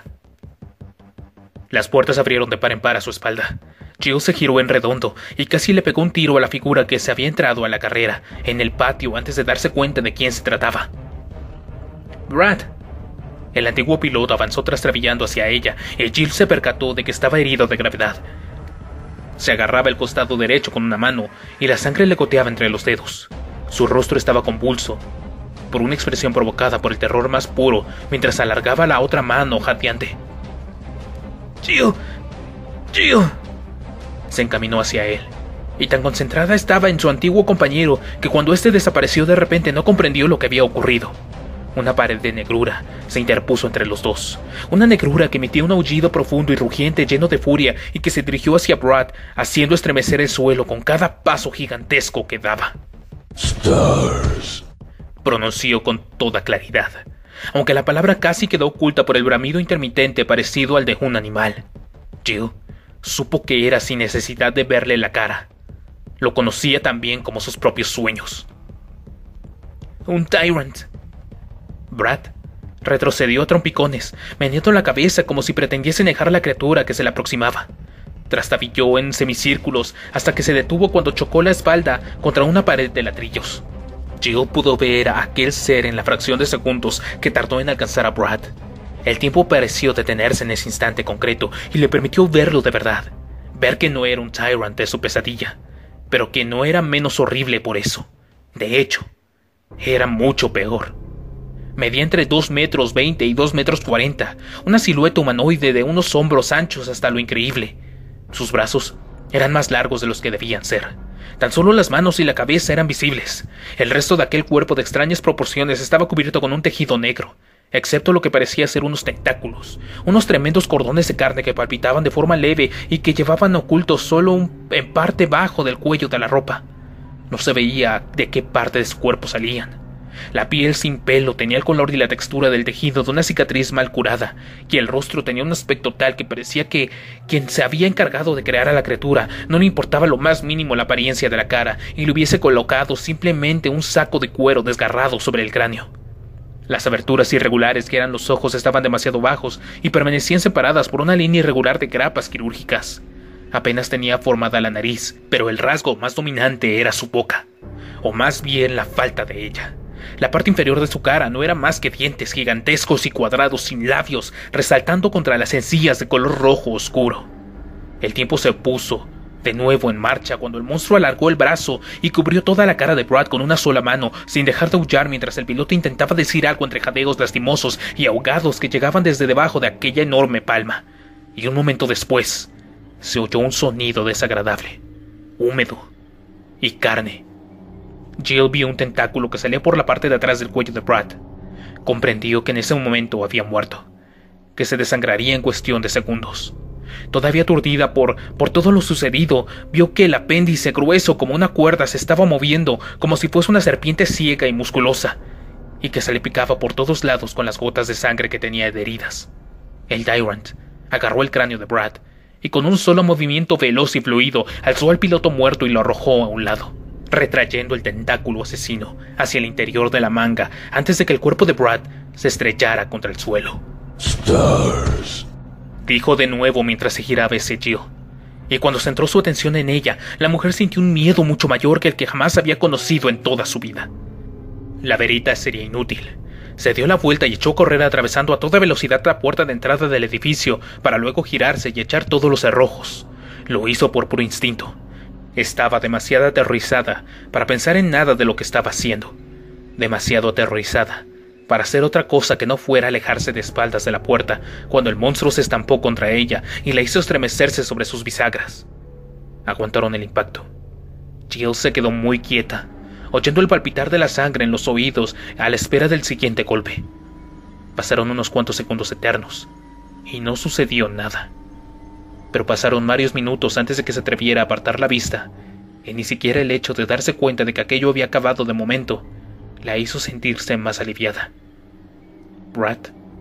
Las puertas abrieron de par en par a su espalda. Jill se giró en redondo y casi le pegó un tiro a la figura que se había entrado a la carrera en el patio antes de darse cuenta de quién se trataba. Brad. El antiguo piloto avanzó trastabillando hacia ella y Jill se percató de que estaba herido de gravedad. Se agarraba el costado derecho con una mano y la sangre le goteaba entre los dedos. Su rostro estaba convulso por una expresión provocada por el terror más puro mientras alargaba la otra mano jadeante. Jill. Se encaminó hacia él, y tan concentrada estaba en su antiguo compañero que cuando éste desapareció de repente no comprendió lo que había ocurrido. Una pared de negrura se interpuso entre los dos. Una negrura que emitía un aullido profundo y rugiente lleno de furia y que se dirigió hacia Brad, haciendo estremecer el suelo con cada paso gigantesco que daba. Stars. Pronunció con toda claridad, aunque la palabra casi quedó oculta por el bramido intermitente parecido al de un animal. Jill supo que era sin necesidad de verle la cara. Lo conocía tan bien como sus propios sueños. Un Tyrant. Brad retrocedió a trompicones, meneando la cabeza como si pretendiese negar a la criatura que se le aproximaba. Trastabilló en semicírculos hasta que se detuvo cuando chocó la espalda contra una pared de ladrillos. Jill pudo ver a aquel ser en la fracción de segundos que tardó en alcanzar a Brad. El tiempo pareció detenerse en ese instante concreto y le permitió verlo de verdad. Ver que no era un Tyrant de su pesadilla, pero que no era menos horrible por eso. De hecho, era mucho peor. Medía entre 2,20 metros y 2,40 metros, una silueta humanoide de unos hombros anchos hasta lo increíble. Sus brazos eran más largos de los que debían ser. Tan solo las manos y la cabeza eran visibles. El resto de aquel cuerpo de extrañas proporciones estaba cubierto con un tejido negro, excepto lo que parecía ser unos tentáculos, unos tremendos cordones de carne que palpitaban de forma leve y que llevaban ocultos solo en parte bajo del cuello de la ropa. No se veía de qué parte de su cuerpo salían. La piel sin pelo tenía el color y la textura del tejido de una cicatriz mal curada, y el rostro tenía un aspecto tal que parecía que quien se había encargado de crear a la criatura no le importaba lo más mínimo la apariencia de la cara y le hubiese colocado simplemente un saco de cuero desgarrado sobre el cráneo. Las aberturas irregulares que eran los ojos estaban demasiado bajos y permanecían separadas por una línea irregular de grapas quirúrgicas. Apenas tenía formada la nariz, pero el rasgo más dominante era su boca, o más bien la falta de ella. La parte inferior de su cara no era más que dientes gigantescos y cuadrados sin labios, resaltando contra las encías de color rojo oscuro. El tiempo se puso de nuevo en marcha cuando el monstruo alargó el brazo y cubrió toda la cara de Brad con una sola mano, sin dejar de aullar mientras el piloto intentaba decir algo entre jadeos lastimosos y ahogados que llegaban desde debajo de aquella enorme palma. Y un momento después, se oyó un sonido desagradable, húmedo y carne. Jill vio un tentáculo que salía por la parte de atrás del cuello de Brad. Comprendió que en ese momento había muerto, que se desangraría en cuestión de segundos. Todavía aturdida por todo lo sucedido, vio que el apéndice grueso como una cuerda se estaba moviendo como si fuese una serpiente ciega y musculosa, y que se le picaba por todos lados con las gotas de sangre que tenía adheridas. El Tyrant agarró el cráneo de Brad y con un solo movimiento veloz y fluido alzó al piloto muerto y lo arrojó a un lado, retrayendo el tentáculo asesino hacia el interior de la manga antes de que el cuerpo de Brad se estrellara contra el suelo. Stars. Dijo de nuevo mientras se giraba ese Jill, y cuando centró su atención en ella, la mujer sintió un miedo mucho mayor que el que jamás había conocido en toda su vida. La verita sería inútil. Se dio la vuelta y echó a correr atravesando a toda velocidad la puerta de entrada del edificio para luego girarse y echar todos los cerrojos. Lo hizo por puro instinto. Estaba demasiado aterrorizada para pensar en nada de lo que estaba haciendo. Demasiado aterrorizada para hacer otra cosa que no fuera alejarse de espaldas de la puerta cuando el monstruo se estampó contra ella y la hizo estremecerse sobre sus bisagras. Aguantaron el impacto. Jill se quedó muy quieta, oyendo el palpitar de la sangre en los oídos a la espera del siguiente golpe. Pasaron unos cuantos segundos eternos y no sucedió nada. Pero pasaron varios minutos antes de que se atreviera a apartar la vista, y ni siquiera el hecho de darse cuenta de que aquello había acabado de momento la hizo sentirse más aliviada. Brad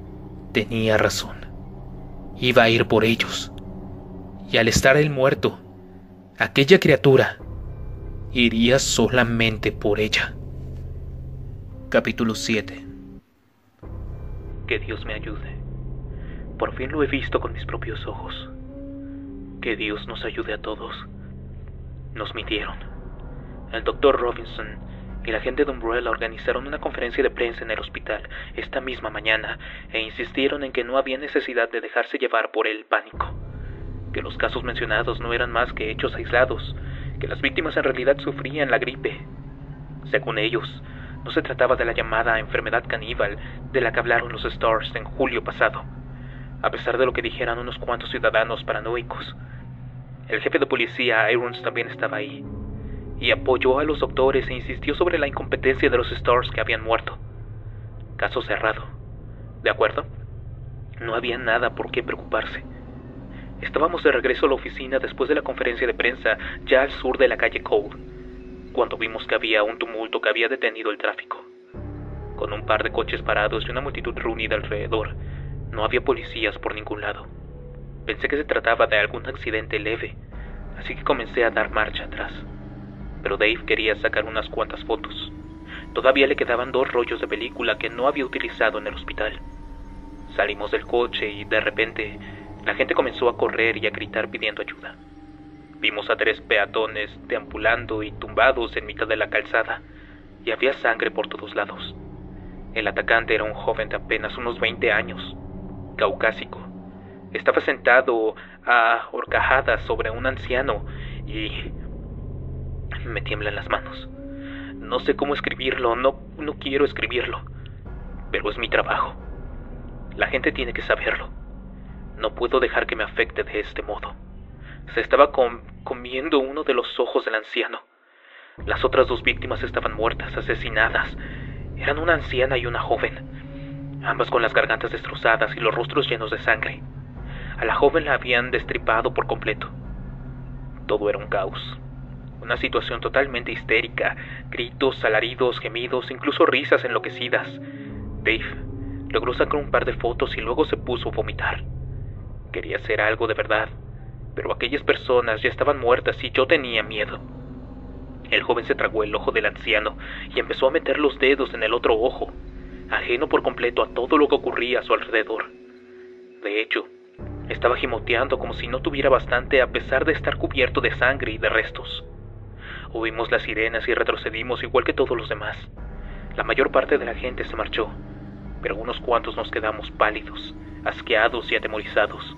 tenía razón. Iba a ir por ellos. Y al estar él muerto, aquella criatura iría solamente por ella. Capítulo 7. Que Dios me ayude. Por fin lo he visto con mis propios ojos. Que Dios nos ayude a todos. Nos mintieron. El Dr. Robinson y la gente de Umbrella organizaron una conferencia de prensa en el hospital esta misma mañana e insistieron en que no había necesidad de dejarse llevar por el pánico, que los casos mencionados no eran más que hechos aislados, que las víctimas en realidad sufrían la gripe. Según ellos, no se trataba de la llamada enfermedad caníbal de la que hablaron los Stars en julio pasado, a pesar de lo que dijeran unos cuantos ciudadanos paranoicos. El jefe de policía, Irons, también estaba ahí, y apoyó a los doctores e insistió sobre la incompetencia de los Stars que habían muerto. Caso cerrado. ¿De acuerdo? No había nada por qué preocuparse. Estábamos de regreso a la oficina después de la conferencia de prensa, ya al sur de la calle Cole, cuando vimos que había un tumulto que había detenido el tráfico. Con un par de coches parados y una multitud reunida alrededor, no había policías por ningún lado. Pensé que se trataba de algún accidente leve, así que comencé a dar marcha atrás. Pero Dave quería sacar unas cuantas fotos. Todavía le quedaban 2 rollos de película que no había utilizado en el hospital. Salimos del coche y de repente la gente comenzó a correr y a gritar pidiendo ayuda. Vimos a 3 peatones deambulando y tumbados en mitad de la calzada, y había sangre por todos lados. El atacante era un joven de apenas unos 20 años, caucásico. Estaba sentado a horcajadas sobre un anciano y me tiemblan las manos. No sé cómo escribirlo, no quiero escribirlo, pero es mi trabajo. La gente tiene que saberlo. No puedo dejar que me afecte de este modo. Se estaba comiendo uno de los ojos del anciano. Las otras 2 víctimas estaban muertas, asesinadas. Eran una anciana y una joven, ambas con las gargantas destrozadas y los rostros llenos de sangre. A la joven la habían destripado por completo. Todo era un caos. Una situación totalmente histérica, gritos, alaridos, gemidos, incluso risas enloquecidas. Dave logró sacar un par de fotos y luego se puso a vomitar. Quería hacer algo de verdad, pero aquellas personas ya estaban muertas y yo tenía miedo. El joven se tragó el ojo del anciano y empezó a meter los dedos en el otro ojo, ajeno por completo a todo lo que ocurría a su alrededor. De hecho, estaba gimoteando como si no tuviera bastante a pesar de estar cubierto de sangre y de restos. Oímos las sirenas y retrocedimos igual que todos los demás. La mayor parte de la gente se marchó, pero unos cuantos nos quedamos pálidos, asqueados y atemorizados.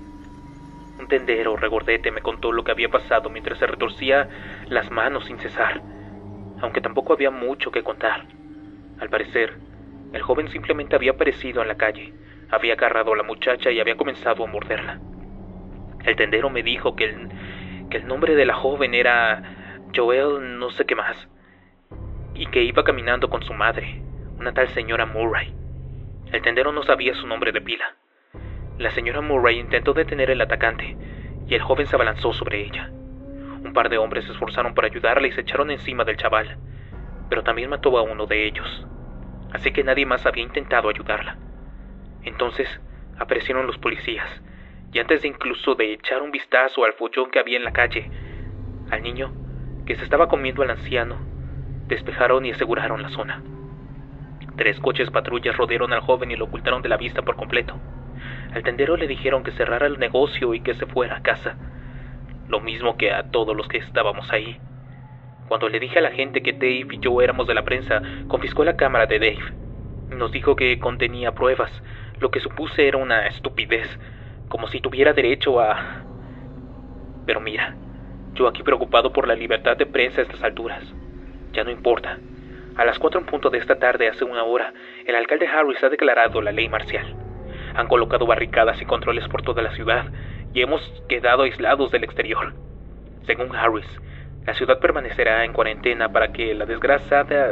Un tendero regordete me contó lo que había pasado mientras se retorcía las manos sin cesar, aunque tampoco había mucho que contar. Al parecer, el joven simplemente había aparecido en la calle, había agarrado a la muchacha y había comenzado a morderla. El tendero me dijo que el nombre de la joven era Joel no sé qué más, y que iba caminando con su madre, una tal señora Murray. El tendero no sabía su nombre de pila. La señora Murray intentó detener al atacante, y el joven se abalanzó sobre ella. Un par de hombres se esforzaron para ayudarla y se echaron encima del chaval, pero también mató a uno de ellos, así que nadie más había intentado ayudarla. Entonces aparecieron los policías, y antes de incluso de echar un vistazo al follón que había en la calle, al niño que se estaba comiendo al anciano, despejaron y aseguraron la zona. 3 coches patrullas rodearon al joven y lo ocultaron de la vista por completo. Al tendero le dijeron que cerrara el negocio y que se fuera a casa, lo mismo que a todos los que estábamos ahí. Cuando le dije a la gente que Dave y yo éramos de la prensa, confiscó la cámara de Dave. Nos dijo que contenía pruebas, lo que supuse era una estupidez, como si tuviera derecho a... Pero mira, yo aquí preocupado por la libertad de prensa a estas alturas. Ya no importa. A las 4 en punto de esta tarde, hace 1 hora, el alcalde Harris ha declarado la ley marcial. Han colocado barricadas y controles por toda la ciudad y hemos quedado aislados del exterior. Según Harris, la ciudad permanecerá en cuarentena para que la desgraciada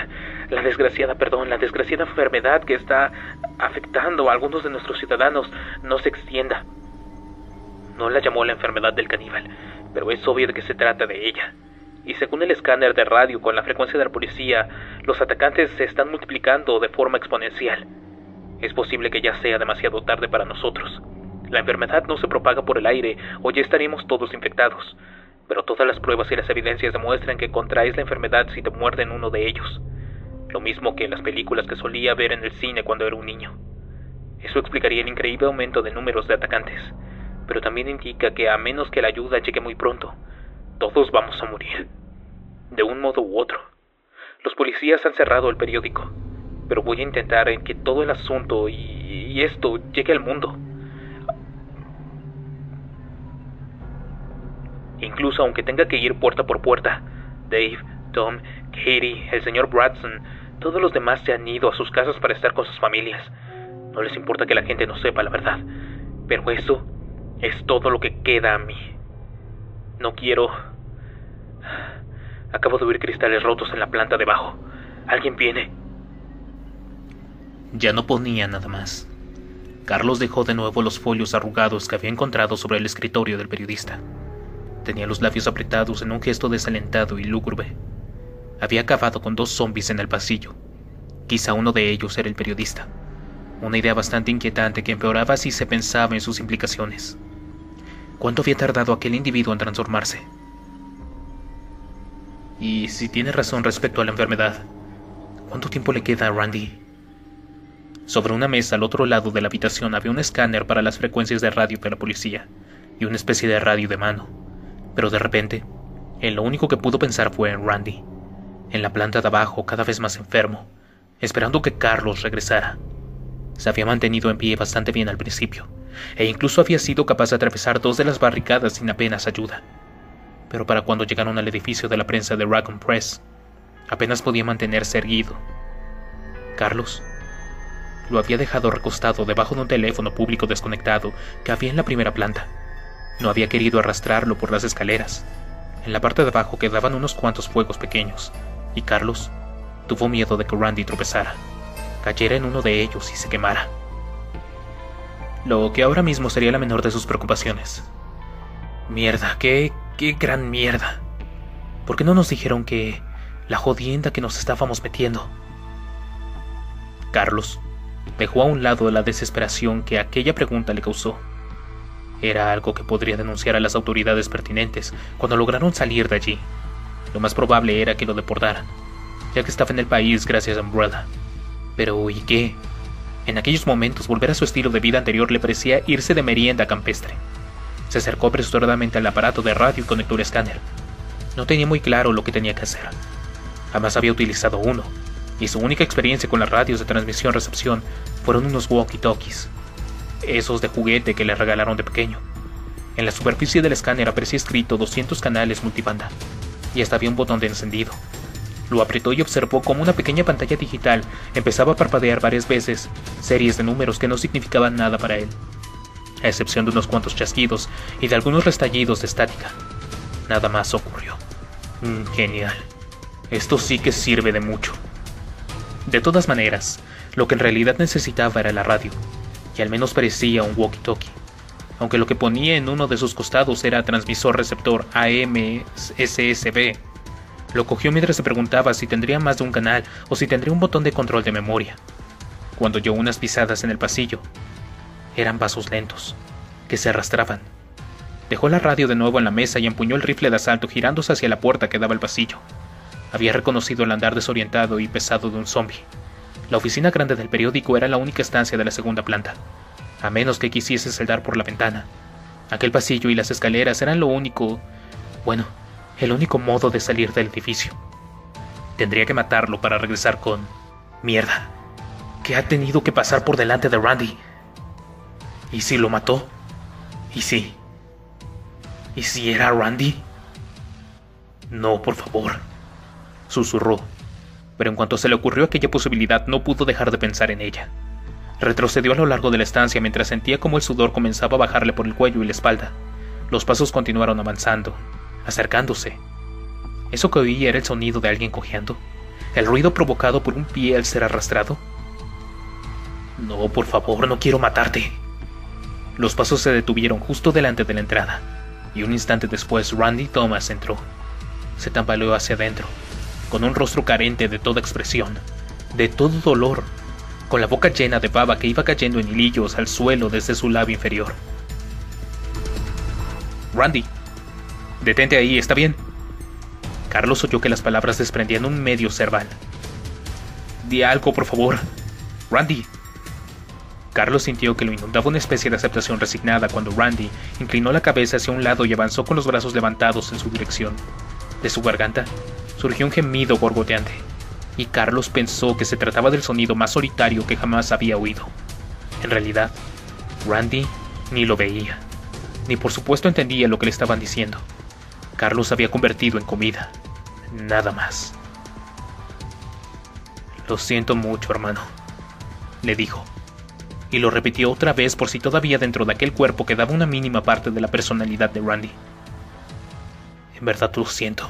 enfermedad que está afectando a algunos de nuestros ciudadanos no se extienda. No la llamó la enfermedad del caníbal, pero es obvio de que se trata de ella. Y según el escáner de radio con la frecuencia de la policía, los atacantes se están multiplicando de forma exponencial. Es posible que ya sea demasiado tarde para nosotros. La enfermedad no se propaga por el aire o ya estaríamos todos infectados, pero todas las pruebas y las evidencias demuestran que contraes la enfermedad si te muerden uno de ellos. Lo mismo que en las películas que solía ver en el cine cuando era un niño. Eso explicaría el increíble aumento de números de atacantes, pero también indica que a menos que la ayuda llegue muy pronto, todos vamos a morir, de un modo u otro. Los policías han cerrado el periódico, pero voy a intentar en que todo el asunto y esto llegue al mundo. Incluso aunque tenga que ir puerta por puerta, Dave, Tom, Katie, el señor Bradson, todos los demás se han ido a sus casas para estar con sus familias. No les importa que la gente no sepa la verdad, pero eso es todo lo que queda a mí. No quiero... Acabo de oír cristales rotos en la planta debajo. Alguien viene. Ya no ponía nada más. Carlos dejó de nuevo los folios arrugados que había encontrado sobre el escritorio del periodista. Tenía los labios apretados en un gesto desalentado y lúgubre. Había acabado con 2 zombies en el pasillo. Quizá uno de ellos era el periodista. Una idea bastante inquietante que empeoraba si se pensaba en sus implicaciones. ¿Cuánto había tardado aquel individuo en transformarse? Y si tiene razón respecto a la enfermedad, ¿cuánto tiempo le queda a Randy? Sobre una mesa al otro lado de la habitación había un escáner para las frecuencias de radio de la policía y una especie de radio de mano. Pero de repente, en lo único que pudo pensar fue en Randy, en la planta de abajo, cada vez más enfermo, esperando que Carlos regresara. Se había mantenido en pie bastante bien al principio, e incluso había sido capaz de atravesar 2 de las barricadas sin apenas ayuda. Pero para cuando llegaron al edificio de la prensa de Raccoon Press, apenas podía mantenerse erguido. Carlos lo había dejado recostado debajo de un teléfono público desconectado que había en la primera planta. No había querido arrastrarlo por las escaleras. En la parte de abajo quedaban unos cuantos fuegos pequeños, y Carlos tuvo miedo de que Randy tropezara, cayera en uno de ellos y se quemara. Lo que ahora mismo sería la menor de sus preocupaciones. Mierda, qué gran mierda. ¿Por qué no nos dijeron que la jodienda que nos estábamos metiendo? Carlos dejó a un lado la desesperación que aquella pregunta le causó. Era algo que podría denunciar a las autoridades pertinentes cuando lograron salir de allí. Lo más probable era que lo deportaran, ya que estaba en el país gracias a Umbrella. Pero ¿y qué? En aquellos momentos volver a su estilo de vida anterior le parecía irse de merienda campestre. Se acercó apresuradamente al aparato de radio y conectó el escáner. No tenía muy claro lo que tenía que hacer. Jamás había utilizado uno, y su única experiencia con las radios de transmisión-recepción fueron unos walkie-talkies, esos de juguete que le regalaron de pequeño. En la superficie del escáner aparecía escrito 200 canales multibanda, y hasta había un botón de encendido. Lo apretó y observó cómo una pequeña pantalla digital empezaba a parpadear varias veces, series de números que no significaban nada para él, a excepción de unos cuantos chasquidos y de algunos restallidos de estática. Nada más ocurrió. Genial. Esto sí que sirve de mucho. De todas maneras, lo que en realidad necesitaba era la radio, y al menos parecía un walkie-talkie, aunque lo que ponía en uno de sus costados era transmisor-receptor AM-SSB. Lo cogió mientras se preguntaba si tendría más de un canal o si tendría un botón de control de memoria, cuando oyó unas pisadas en el pasillo. Eran pasos lentos, que se arrastraban. Dejó la radio de nuevo en la mesa y empuñó el rifle de asalto girándose hacia la puerta que daba al pasillo. Había reconocido el andar desorientado y pesado de un zombie. La oficina grande del periódico era la única estancia de la segunda planta, a menos que quisiese saltar por la ventana. Aquel pasillo y las escaleras eran lo único... bueno, el único modo de salir del edificio. Tendría que matarlo para regresar con... mierda. ¿Qué ha tenido que pasar por delante de Randy? ¿Y si lo mató? ¿Y si era Randy? No, por favor, susurró, pero en cuanto se le ocurrió aquella posibilidad no pudo dejar de pensar en ella. Retrocedió a lo largo de la estancia mientras sentía como el sudor comenzaba a bajarle por el cuello y la espalda. Los pasos continuaron avanzando, acercándose. ¿Eso que oía era el sonido de alguien cojeando? ¿El ruido provocado por un pie al ser arrastrado? No, por favor, no quiero matarte. Los pasos se detuvieron justo delante de la entrada, y un instante después Randy Thomas entró. Se tambaleó hacia adentro, con un rostro carente de toda expresión, de todo dolor, con la boca llena de baba que iba cayendo en hilillos al suelo desde su labio inferior. Randy, detente ahí, ¿está bien? Carlos oyó que las palabras desprendían un medio cerval. Di algo, por favor. Randy. Carlos sintió que lo inundaba una especie de aceptación resignada cuando Randy inclinó la cabeza hacia un lado y avanzó con los brazos levantados en su dirección. De su garganta surgió un gemido gorgoteante, y Carlos pensó que se trataba del sonido más solitario que jamás había oído. En realidad, Randy ni lo veía, ni por supuesto entendía lo que le estaban diciendo. Carlos se había convertido en comida, nada más. Lo siento mucho, hermano, le dijo, y lo repitió otra vez por si todavía dentro de aquel cuerpo quedaba una mínima parte de la personalidad de Randy. En verdad lo siento.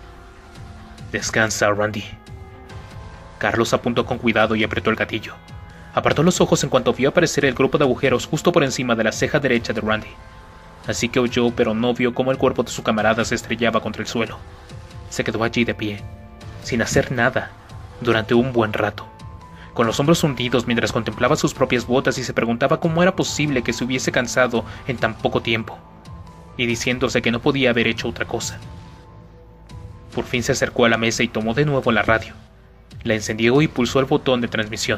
Descansa, Randy. Carlos apuntó con cuidado y apretó el gatillo, Apartó los ojos en cuanto vio aparecer el grupo de agujeros justo por encima de la ceja derecha de Randy. Así que oyó, pero no vio cómo el cuerpo de su camarada se estrellaba contra el suelo. Se quedó allí de pie, sin hacer nada, durante un buen rato, con los hombros hundidos mientras contemplaba sus propias botas y se preguntaba cómo era posible que se hubiese cansado en tan poco tiempo, y diciéndose que no podía haber hecho otra cosa. Por fin se acercó a la mesa y tomó de nuevo la radio. La encendió y pulsó el botón de transmisión.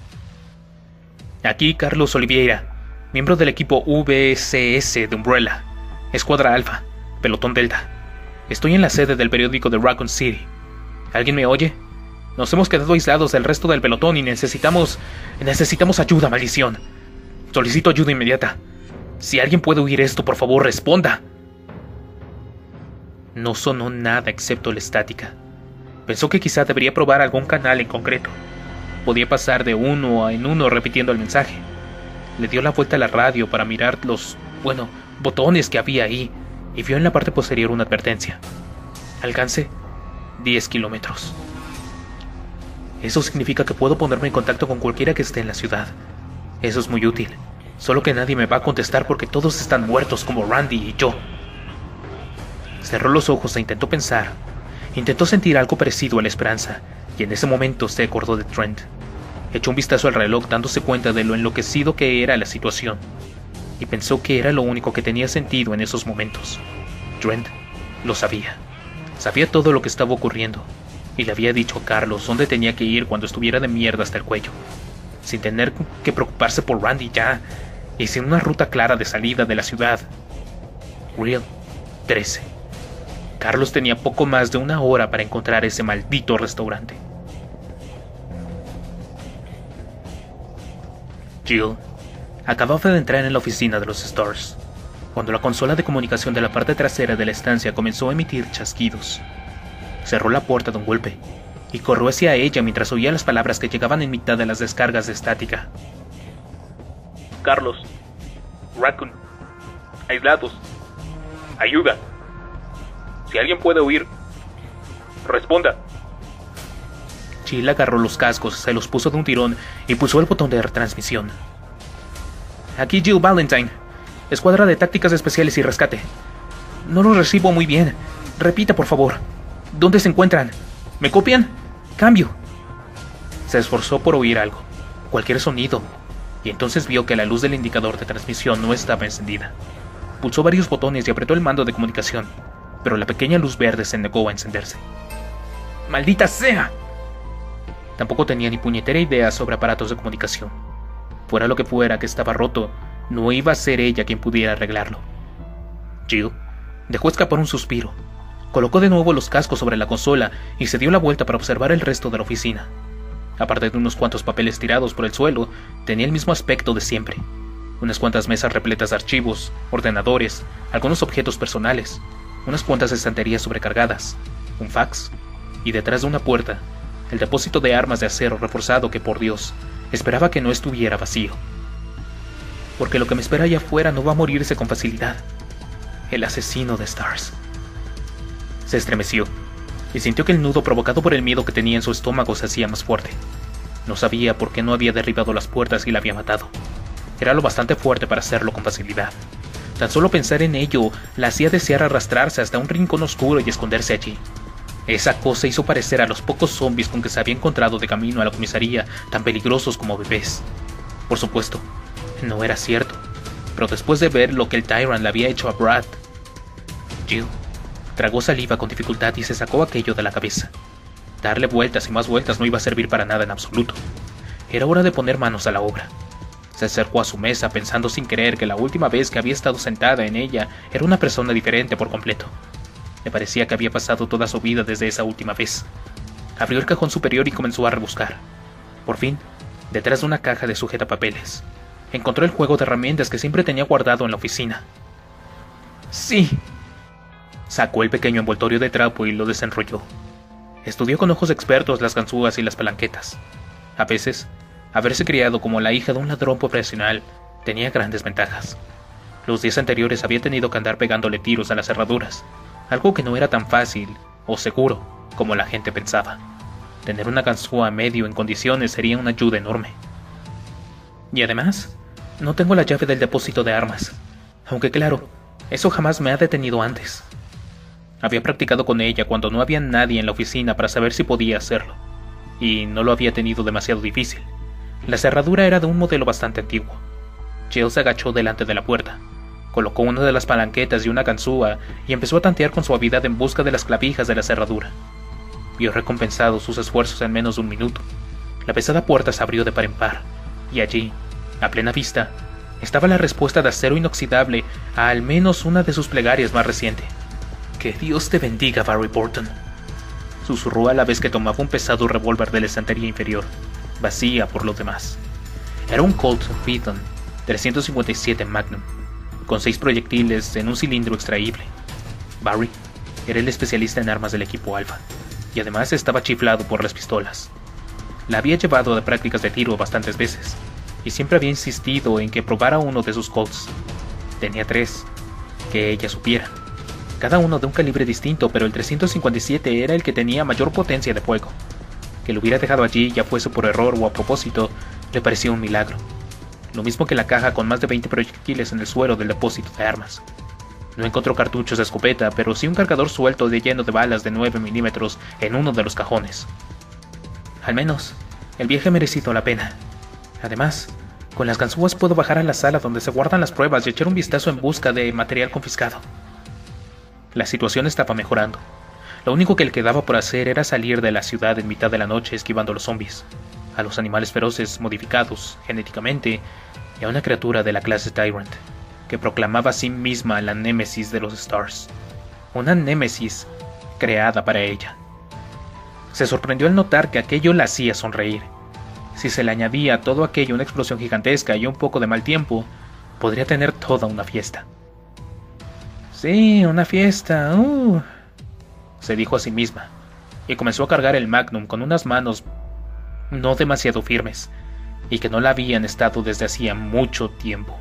Aquí Carlos Oliveira, miembro del equipo VCS de Umbrella, Escuadra Alpha, Pelotón Delta. Estoy en la sede del periódico de Raccoon City. ¿Alguien me oye? Nos hemos quedado aislados del resto del pelotón y necesitamos ayuda, maldición. Solicito ayuda inmediata. Si alguien puede oír esto, por favor, responda. No sonó nada excepto la estática. Pensó que quizá debería probar algún canal en concreto. Podía pasar de uno en uno repitiendo el mensaje. Le dio la vuelta a la radio para mirar los, botones que había ahí y vio en la parte posterior una advertencia. Alcance 10 kilómetros. Eso significa que puedo ponerme en contacto con cualquiera que esté en la ciudad. Eso es muy útil. Solo que nadie me va a contestar porque todos están muertos como Randy y yo. Cerró los ojos e intentó pensar. Intentó sentir algo parecido a la esperanza, y en ese momento se acordó de Trent. Echó un vistazo al reloj dándose cuenta de lo enloquecido que era la situación, y pensó que era lo único que tenía sentido en esos momentos. Trent lo sabía. Sabía todo lo que estaba ocurriendo, y le había dicho a Carlos dónde tenía que ir cuando estuviera de mierda hasta el cuello, sin tener que preocuparse por Randy ya, y sin una ruta clara de salida de la ciudad. Real 13. Carlos tenía poco más de una hora para encontrar ese maldito restaurante. Jill acababa de entrar en la oficina de los Stars, cuando la consola de comunicación de la parte trasera de la estancia comenzó a emitir chasquidos. Cerró la puerta de un golpe y corrió hacia ella mientras oía las palabras que llegaban en mitad de las descargas de estática. Carlos, Raccoon, aislados, ayuda. Si alguien puede oír, responda. Jill agarró los cascos, se los puso de un tirón y pulsó el botón de retransmisión. Aquí Jill Valentine, Escuadra de Tácticas Especiales y Rescate. No lo recibo muy bien. Repita, por favor. ¿Dónde se encuentran? ¿Me copian? Cambio. Se esforzó por oír algo, cualquier sonido, y entonces vio que la luz del indicador de transmisión no estaba encendida. Pulsó varios botones y apretó el mando de comunicación, pero la pequeña luz verde se negó a encenderse. ¡Maldita sea! Tampoco tenía ni puñetera idea sobre aparatos de comunicación. Fuera lo que fuera que estaba roto, no iba a ser ella quien pudiera arreglarlo. Jill dejó escapar un suspiro, colocó de nuevo los cascos sobre la consola y se dio la vuelta para observar el resto de la oficina. Aparte de unos cuantos papeles tirados por el suelo, tenía el mismo aspecto de siempre. Unas cuantas mesas repletas de archivos, ordenadores, algunos objetos personales, unas cuantas estanterías sobrecargadas, un fax, y detrás de una puerta, el depósito de armas de acero reforzado que, por Dios, esperaba que no estuviera vacío. Porque lo que me espera allá afuera no va a morirse con facilidad. El asesino de Stars. Se estremeció y sintió que el nudo provocado por el miedo que tenía en su estómago se hacía más fuerte. No sabía por qué no había derribado las puertas y la había matado. Era lo bastante fuerte para hacerlo con facilidad. Tan solo pensar en ello la hacía desear arrastrarse hasta un rincón oscuro y esconderse allí. Esa cosa hizo parecer a los pocos zombies con que se había encontrado de camino a la comisaría tan peligrosos como bebés. Por supuesto, no era cierto, pero después de ver lo que el Tyrant le había hecho a Brad, Jill tragó saliva con dificultad y se sacó aquello de la cabeza. Darle vueltas y más vueltas no iba a servir para nada en absoluto. Era hora de poner manos a la obra. Se acercó a su mesa pensando sin querer que la última vez que había estado sentada en ella era una persona diferente por completo. Le parecía que había pasado toda su vida desde esa última vez. Abrió el cajón superior y comenzó a rebuscar. Por fin, detrás de una caja de sujetapapeles, encontró el juego de herramientas que siempre tenía guardado en la oficina. ¡Sí! Sacó el pequeño envoltorio de trapo y lo desenrolló. Estudió con ojos expertos las ganzúas y las palanquetas. A veces, haberse criado como la hija de un ladrón profesional tenía grandes ventajas. Los días anteriores había tenido que andar pegándole tiros a las cerraduras, algo que no era tan fácil o seguro como la gente pensaba. Tener una ganzúa a medio en condiciones sería una ayuda enorme. Y además, no tengo la llave del depósito de armas. Aunque claro, eso jamás me ha detenido antes. Había practicado con ella cuando no había nadie en la oficina para saber si podía hacerlo, y no lo había tenido demasiado difícil. La cerradura era de un modelo bastante antiguo. Jill se agachó delante de la puerta, colocó una de las palanquetas y una ganzúa y empezó a tantear con suavidad en busca de las clavijas de la cerradura. Vio recompensados sus esfuerzos en menos de un minuto. La pesada puerta se abrió de par en par, y allí, a plena vista, estaba la respuesta de acero inoxidable a al menos una de sus plegarias más reciente. «Que Dios te bendiga, Barry Burton», susurró a la vez que tomaba un pesado revólver de la estantería inferior, vacía por lo demás. Era un Colt Python 357 Magnum, con 6 proyectiles en un cilindro extraíble. Barry era el especialista en armas del equipo Alpha, y además estaba chiflado por las pistolas. La había llevado a prácticas de tiro bastantes veces, y siempre había insistido en que probara uno de sus Colts. Tenía 3, que ella supiera, cada uno de un calibre distinto, pero el 357 era el que tenía mayor potencia de fuego. Que lo hubiera dejado allí, ya fuese por error o a propósito, le parecía un milagro. Lo mismo que la caja con más de 20 proyectiles en el suelo del depósito de armas. No encontró cartuchos de escopeta, pero sí un cargador suelto lleno de balas de 9 milímetros en uno de los cajones. Al menos, el viaje ha merecido la pena. Además, con las ganzúas puedo bajar a la sala donde se guardan las pruebas y echar un vistazo en busca de material confiscado. La situación estaba mejorando. Lo único que le quedaba por hacer era salir de la ciudad en mitad de la noche esquivando a los zombies, a los animales feroces modificados genéticamente y a una criatura de la clase Tyrant, que proclamaba a sí misma la némesis de los Stars. Una némesis creada para ella. Se sorprendió al notar que aquello la hacía sonreír. Si se le añadía a todo aquello una explosión gigantesca y un poco de mal tiempo, podría tener toda una fiesta. «Sí, una fiesta, se dijo a sí misma, y comenzó a cargar el Magnum con unas manos no demasiado firmes, y que no la habían estado desde hacía mucho tiempo.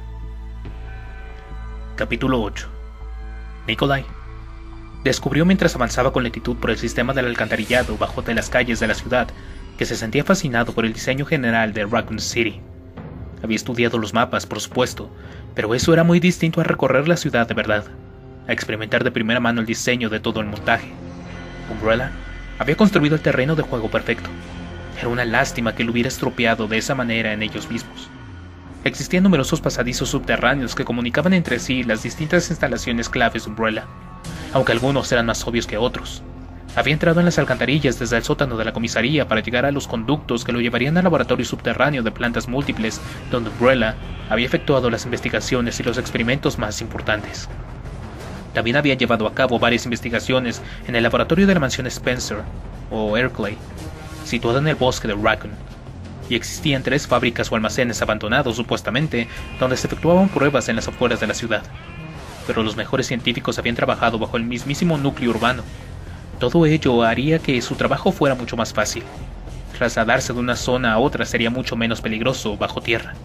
Capítulo 8. Nikolai descubrió mientras avanzaba con lentitud por el sistema del alcantarillado bajo de las calles de la ciudad que se sentía fascinado por el diseño general de Raccoon City. Había estudiado los mapas, por supuesto, pero eso era muy distinto a recorrer la ciudad de verdad, a experimentar de primera mano el diseño de todo el montaje. Umbrella había construido el terreno de juego perfecto. Era una lástima que lo hubiera estropeado de esa manera en ellos mismos. Existían numerosos pasadizos subterráneos que comunicaban entre sí las distintas instalaciones claves de Umbrella, aunque algunos eran más obvios que otros. Había entrado en las alcantarillas desde el sótano de la comisaría para llegar a los conductos que lo llevarían al laboratorio subterráneo de plantas múltiples, donde Umbrella había efectuado las investigaciones y los experimentos más importantes. También había llevado a cabo varias investigaciones en el laboratorio de la mansión Spencer, o Airclay, situada en el bosque de Raccoon, y existían 3 fábricas o almacenes abandonados supuestamente, donde se efectuaban pruebas en las afueras de la ciudad. Pero los mejores científicos habían trabajado bajo el mismísimo núcleo urbano. Todo ello haría que su trabajo fuera mucho más fácil. Trasladarse de una zona a otra sería mucho menos peligroso bajo tierra.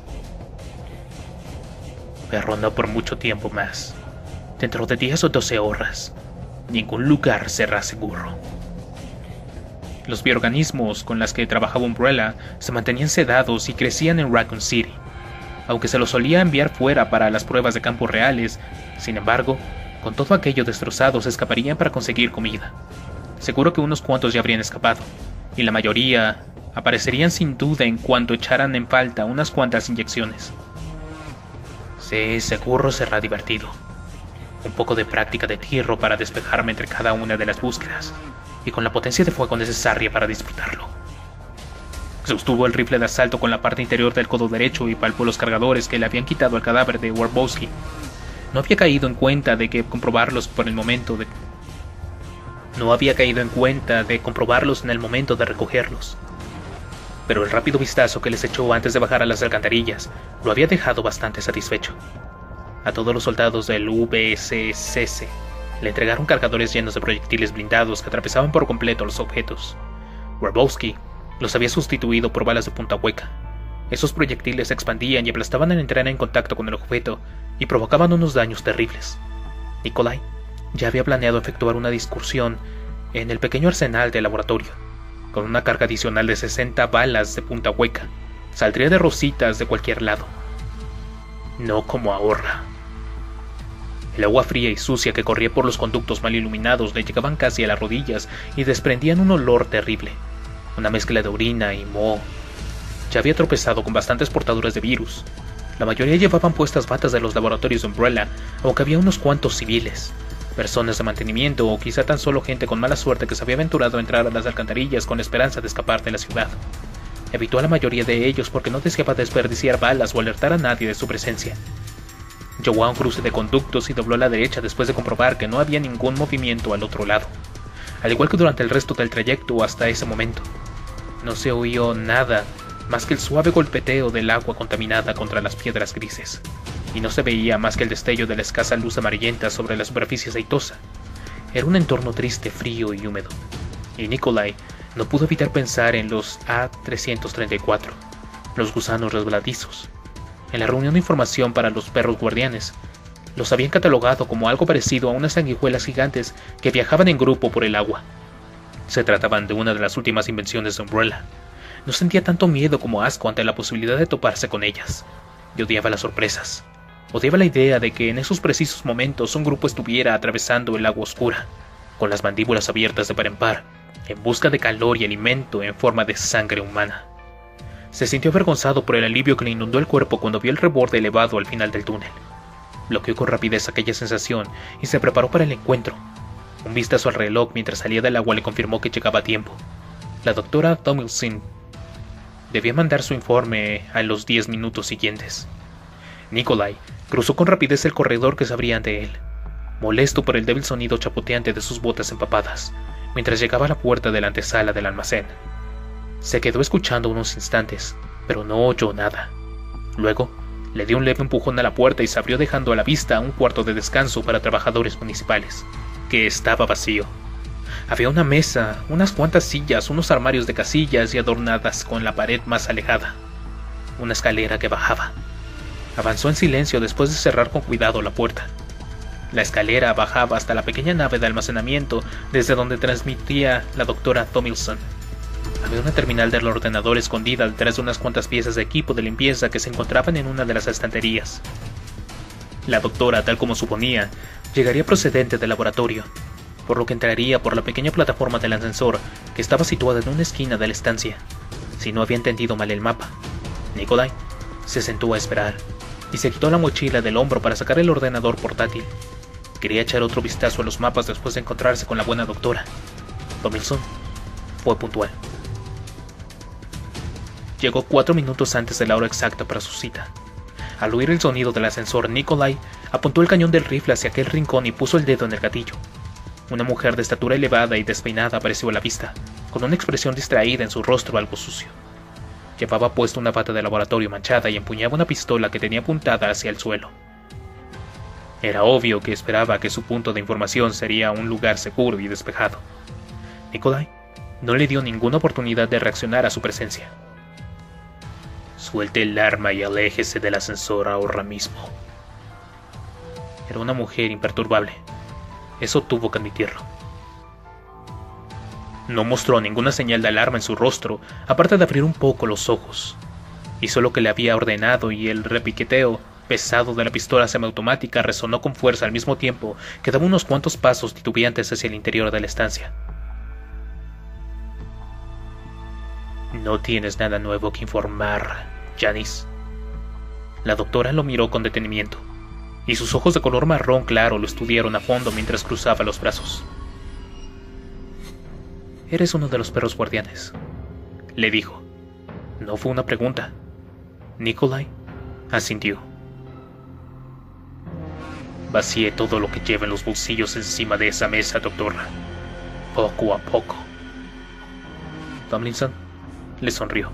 Pero no por mucho tiempo más. Dentro de 10 o 12 horas, ningún lugar será seguro. Los bioorganismos con los que trabajaba Umbrella se mantenían sedados y crecían en Raccoon City. Aunque se los solía enviar fuera para las pruebas de campo reales, sin embargo, con todo aquello destrozado se escaparían para conseguir comida. Seguro que unos cuantos ya habrían escapado, y la mayoría aparecerían sin duda en cuanto echaran en falta unas cuantas inyecciones. Sí, seguro será divertido. Un poco de práctica de tiro para despejarme entre cada una de las búsquedas, y con la potencia de fuego necesaria para disfrutarlo. Sostuvo el rifle de asalto con la parte interior del codo derecho y palpó los cargadores que le habían quitado al cadáver de Warbowski. No había caído en cuenta de comprobarlos en el momento de recogerlos. Pero el rápido vistazo que les echó antes de bajar a las alcantarillas lo había dejado bastante satisfecho. A todos los soldados del UBSCC le entregaron cargadores llenos de proyectiles blindados que atravesaban por completo los objetos. Warbowski los había sustituido por balas de punta hueca. Esos proyectiles se expandían y aplastaban al entrar en contacto con el objeto y provocaban unos daños terribles. Nikolai ya había planeado efectuar una excursión en el pequeño arsenal del laboratorio, con una carga adicional de 60 balas de punta hueca, Saldría de rositas de cualquier lado. No como ahora. El agua fría y sucia que corría por los conductos mal iluminados le llegaban casi a las rodillas y desprendían un olor terrible, una mezcla de orina y moho. Ya había tropezado con bastantes portaduras de virus. La mayoría llevaban puestas batas de los laboratorios de Umbrella, aunque había unos cuantos civiles, personas de mantenimiento o quizá tan solo gente con mala suerte que se había aventurado a entrar a las alcantarillas con la esperanza de escapar de la ciudad. Evitó a la mayoría de ellos porque no deseaba desperdiciar balas o alertar a nadie de su presencia. Llegó a un cruce de conductos y dobló a la derecha después de comprobar que no había ningún movimiento al otro lado, al igual que durante el resto del trayecto hasta ese momento. No se oyó nada más que el suave golpeteo del agua contaminada contra las piedras grises, y no se veía más que el destello de la escasa luz amarillenta sobre la superficie aceitosa. Era un entorno triste, frío y húmedo, y Nikolai no pudo evitar pensar en los A-334, los gusanos resbaladizos. En la reunión de información para los perros guardianes, los habían catalogado como algo parecido a unas sanguijuelas gigantes que viajaban en grupo por el agua. Se trataban de una de las últimas invenciones de Umbrella. No sentía tanto miedo como asco ante la posibilidad de toparse con ellas, y odiaba las sorpresas. Odiaba la idea de que en esos precisos momentos un grupo estuviera atravesando el agua oscura, con las mandíbulas abiertas de par en par, en busca de calor y alimento en forma de sangre humana. Se sintió avergonzado por el alivio que le inundó el cuerpo cuando vio el reborde elevado al final del túnel. Bloqueó con rapidez aquella sensación y se preparó para el encuentro. Un vistazo al reloj mientras salía del agua le confirmó que llegaba a tiempo. La doctora Tomlinson debía mandar su informe a los 10 minutos siguientes. Nikolai cruzó con rapidez el corredor que se abría ante él, molesto por el débil sonido chapoteante de sus botas empapadas, mientras llegaba a la puerta de la antesala del almacén. Se quedó escuchando unos instantes, pero no oyó nada. Luego, le dio un leve empujón a la puerta y se abrió dejando a la vista un cuarto de descanso para trabajadores municipales, que estaba vacío. Había una mesa, unas cuantas sillas, unos armarios de casillas y adornadas con la pared más alejada. Una escalera que bajaba. Avanzó en silencio después de cerrar con cuidado la puerta. La escalera bajaba hasta la pequeña nave de almacenamiento desde donde transmitía la doctora Tomlinson. Había una terminal del ordenador escondida detrás de unas cuantas piezas de equipo de limpieza que se encontraban en una de las estanterías. La doctora, tal como suponía, llegaría procedente del laboratorio, por lo que entraría por la pequeña plataforma del ascensor que estaba situada en una esquina de la estancia. Si no había entendido mal el mapa, Nikolai se sentó a esperar y se quitó la mochila del hombro para sacar el ordenador portátil. Quería echar otro vistazo a los mapas después de encontrarse con la buena doctora. Tomlinson fue puntual. Llegó 4 minutos antes de la hora exacta para su cita. Al oír el sonido del ascensor, Nikolai apuntó el cañón del rifle hacia aquel rincón y puso el dedo en el gatillo. Una mujer de estatura elevada y despeinada apareció a la vista, con una expresión distraída en su rostro algo sucio. Llevaba puesta una bata de laboratorio manchada y empuñaba una pistola que tenía apuntada hacia el suelo. Era obvio que esperaba que su punto de información sería un lugar seguro y despejado. Nikolai no le dio ninguna oportunidad de reaccionar a su presencia. Suelte el arma y aléjese del ascensor ahora mismo. Era una mujer imperturbable. Eso tuvo que admitirlo. No mostró ninguna señal de alarma en su rostro, aparte de abrir un poco los ojos. Hizo lo que le había ordenado y el repiqueteo pesado de la pistola semiautomática resonó con fuerza al mismo tiempo que daba unos cuantos pasos titubeantes hacia el interior de la estancia. No tienes nada nuevo que informar, Janice. La doctora lo miró con detenimiento, y sus ojos de color marrón claro lo estudiaron a fondo mientras cruzaba los brazos. Eres uno de los perros guardianes, le dijo. No fue una pregunta. Nikolai asintió. Vacíe todo lo que lleva en los bolsillos encima de esa mesa, doctora. Poco a poco. Tomlinson le sonrió.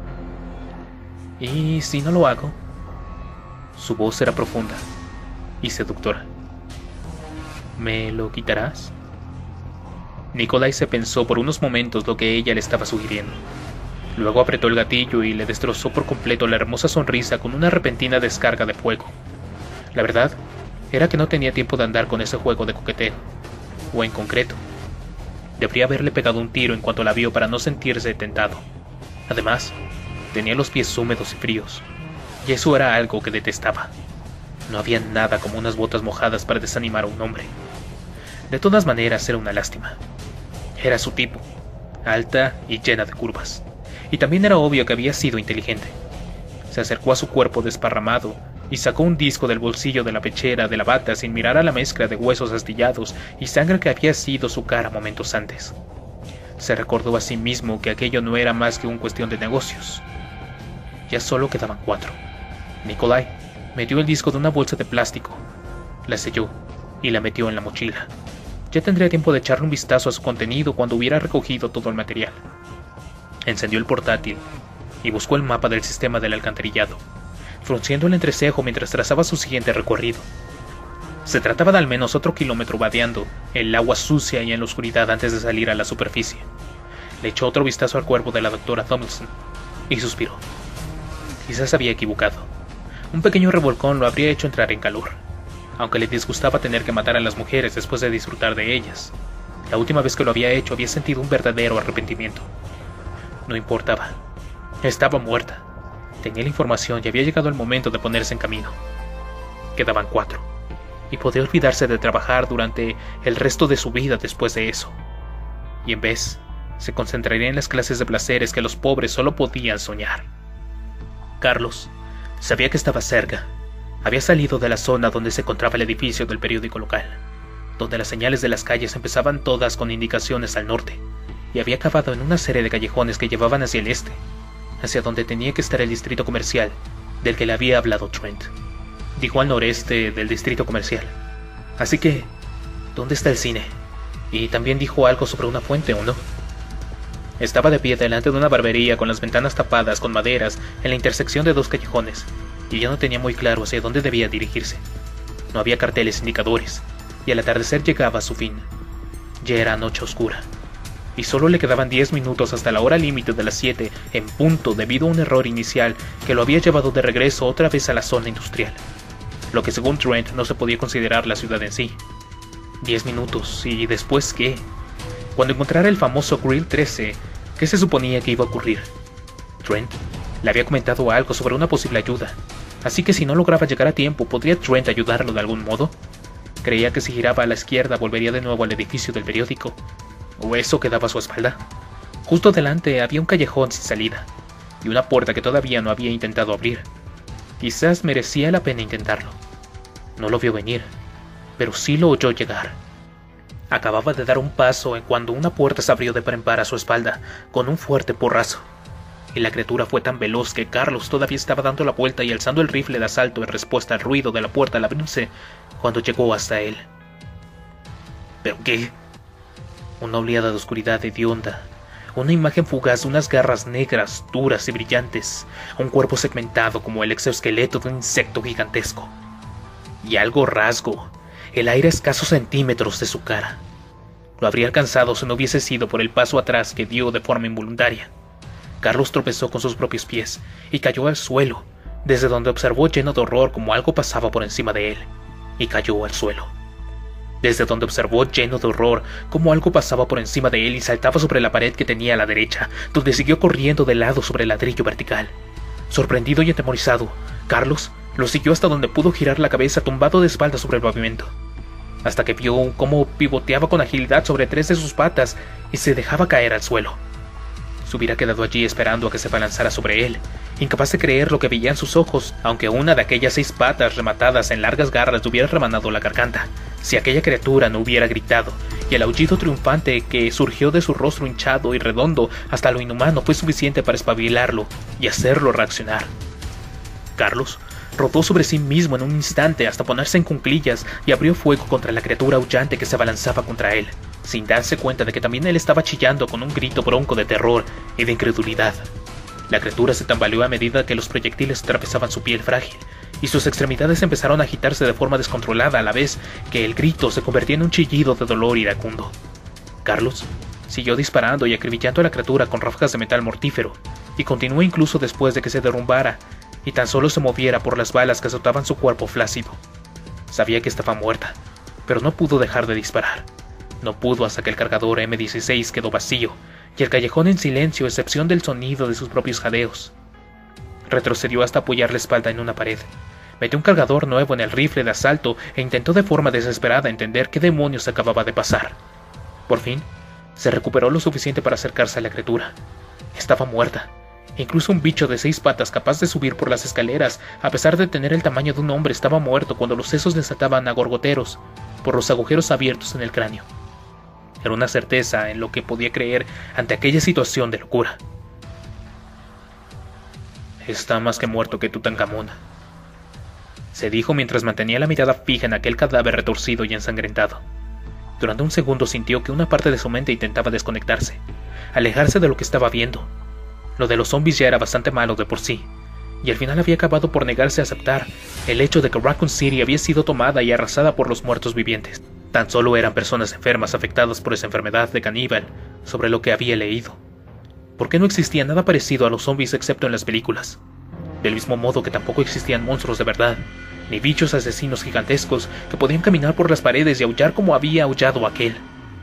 ¿Y si no lo hago? Su voz era profunda y seductora. ¿Me lo quitarás? Nikolai se pensó por unos momentos lo que ella le estaba sugiriendo. Luego apretó el gatillo y le destrozó por completo la hermosa sonrisa con una repentina descarga de fuego. La verdad era que no tenía tiempo de andar con ese juego de coqueteo, o en concreto, debería haberle pegado un tiro en cuanto la vio para no sentirse tentado. Además, Tenía los pies húmedos y fríos, y eso era algo que detestaba. No había nada como unas botas mojadas para desanimar a un hombre. De todas maneras, era una lástima. Era su tipo, alta y llena de curvas, y también era obvio que había sido inteligente. Se acercó a su cuerpo desparramado y sacó un disco del bolsillo de la pechera de la bata sin mirar a la mezcla de huesos astillados y sangre que había sido su cara momentos antes. Se recordó a sí mismo que aquello no era más que una cuestión de negocios. Ya solo quedaban 4. Nikolai metió el disco de una bolsa de plástico, la selló y la metió en la mochila. Ya tendría tiempo de echarle un vistazo a su contenido cuando hubiera recogido todo el material. Encendió el portátil y buscó el mapa del sistema del alcantarillado, frunciendo el entrecejo mientras trazaba su siguiente recorrido. Se trataba de al menos otro kilómetro vadeando el agua sucia y en la oscuridad antes de salir a la superficie. Le echó otro vistazo al cuerpo de la doctora Tomlinson y suspiró. Quizás había equivocado. Un pequeño revolcón lo habría hecho entrar en calor, aunque le disgustaba tener que matar a las mujeres después de disfrutar de ellas. La última vez que lo había hecho había sentido un verdadero arrepentimiento. No importaba. Estaba muerta. Tenía la información y había llegado el momento de ponerse en camino. Quedaban 4, y podría olvidarse de trabajar durante el resto de su vida después de eso. Y en vez, se concentraría en las clases de placeres que los pobres solo podían soñar. Carlos sabía que estaba cerca. Había salido de la zona donde se encontraba el edificio del periódico local, donde las señales de las calles empezaban todas con indicaciones al norte, y había acabado en una serie de callejones que llevaban hacia el este, hacia donde tenía que estar el distrito comercial del que le había hablado Trent. Dijo al noreste del distrito comercial. Así que, ¿dónde está el cine? Y también dijo algo sobre una fuente, ¿o no? Estaba de pie delante de una barbería con las ventanas tapadas con maderas en la intersección de 2 callejones, y ya no tenía muy claro hacia dónde debía dirigirse. No había carteles indicadores, y el atardecer llegaba a su fin. Ya era noche oscura, y solo le quedaban 10 minutos hasta la hora límite de las 7 en punto debido a un error inicial que lo había llevado de regreso otra vez a la zona industrial, lo que según Trent no se podía considerar la ciudad en sí. 10 minutos, ¿y después qué? Cuando encontrara el famoso Grill 13, ¿qué se suponía que iba a ocurrir? Trent le había comentado algo sobre una posible ayuda, así que si no lograba llegar a tiempo, ¿podría Trent ayudarlo de algún modo? Creía que si giraba a la izquierda volvería de nuevo al edificio del periódico, ¿o eso quedaba a su espalda? Justo delante había un callejón sin salida, y una puerta que todavía no había intentado abrir. Quizás merecía la pena intentarlo. No lo vio venir, pero sí lo oyó llegar. Acababa de dar un paso en cuando una puerta se abrió de par en par a su espalda, con un fuerte porrazo. Y la criatura fue tan veloz que Carlos todavía estaba dando la vuelta y alzando el rifle de asalto en respuesta al ruido de la puerta al abrirse, cuando llegó hasta él. ¿Pero qué? Una oleada de oscuridad hedionda, una imagen fugaz de unas garras negras, duras y brillantes, un cuerpo segmentado como el exoesqueleto de un insecto gigantesco. Y algo rasgo, el aire a escasos centímetros de su cara. Lo habría alcanzado si no hubiese sido por el paso atrás que dio de forma involuntaria. Carlos tropezó con sus propios pies y cayó al suelo, desde donde observó lleno de horror como algo pasaba por encima de él, y cayó al suelo. Desde donde observó lleno de horror como algo pasaba por encima de él y saltaba sobre la pared que tenía a la derecha, donde siguió corriendo de lado sobre el ladrillo vertical. Sorprendido y atemorizado, Carlos lo siguió hasta donde pudo girar la cabeza tumbado de espaldas sobre el pavimento, hasta que vio cómo pivoteaba con agilidad sobre 3 de sus patas y se dejaba caer al suelo. Se hubiera quedado allí esperando a que se abalanzara sobre él, incapaz de creer lo que veía en sus ojos, aunque una de aquellas 6 patas rematadas en largas garras le hubiera remanado la garganta, si aquella criatura no hubiera gritado, y el aullido triunfante que surgió de su rostro hinchado y redondo hasta lo inhumano fue suficiente para espabilarlo y hacerlo reaccionar. Carlos rodó sobre sí mismo en un instante hasta ponerse en cuclillas y abrió fuego contra la criatura aullante que se abalanzaba contra él, sin darse cuenta de que también él estaba chillando con un grito bronco de terror y de incredulidad. La criatura se tambaleó a medida que los proyectiles atravesaban su piel frágil, y sus extremidades empezaron a agitarse de forma descontrolada a la vez que el grito se convertía en un chillido de dolor iracundo. Carlos siguió disparando y acribillando a la criatura con ráfagas de metal mortífero, y continuó incluso después de que se derrumbara y tan solo se moviera por las balas que azotaban su cuerpo flácido. Sabía que estaba muerta, pero no pudo dejar de disparar. No pudo hasta que el cargador M16 quedó vacío, y el callejón en silencio a excepción del sonido de sus propios jadeos. Retrocedió hasta apoyar la espalda en una pared. Metió un cargador nuevo en el rifle de asalto e intentó de forma desesperada entender qué demonios acababa de pasar. Por fin, se recuperó lo suficiente para acercarse a la criatura. Estaba muerta. Incluso un bicho de 6 patas capaz de subir por las escaleras, a pesar de tener el tamaño de un hombre, estaba muerto cuando los sesos le saltaban a gorgoteros por los agujeros abiertos en el cráneo. Era una certeza en lo que podía creer ante aquella situación de locura. «Está más que muerto que Tutankamón», se dijo mientras mantenía la mirada fija en aquel cadáver retorcido y ensangrentado. Durante un segundo sintió que una parte de su mente intentaba desconectarse, alejarse de lo que estaba viendo. Lo de los zombies ya era bastante malo de por sí, y al final había acabado por negarse a aceptar el hecho de que Raccoon City había sido tomada y arrasada por los muertos vivientes. Tan solo eran personas enfermas afectadas por esa enfermedad de caníbal, sobre lo que había leído. ¿Por qué no existía nada parecido a los zombies excepto en las películas? Del mismo modo que tampoco existían monstruos de verdad, ni bichos asesinos gigantescos que podían caminar por las paredes y aullar como había aullado aquel.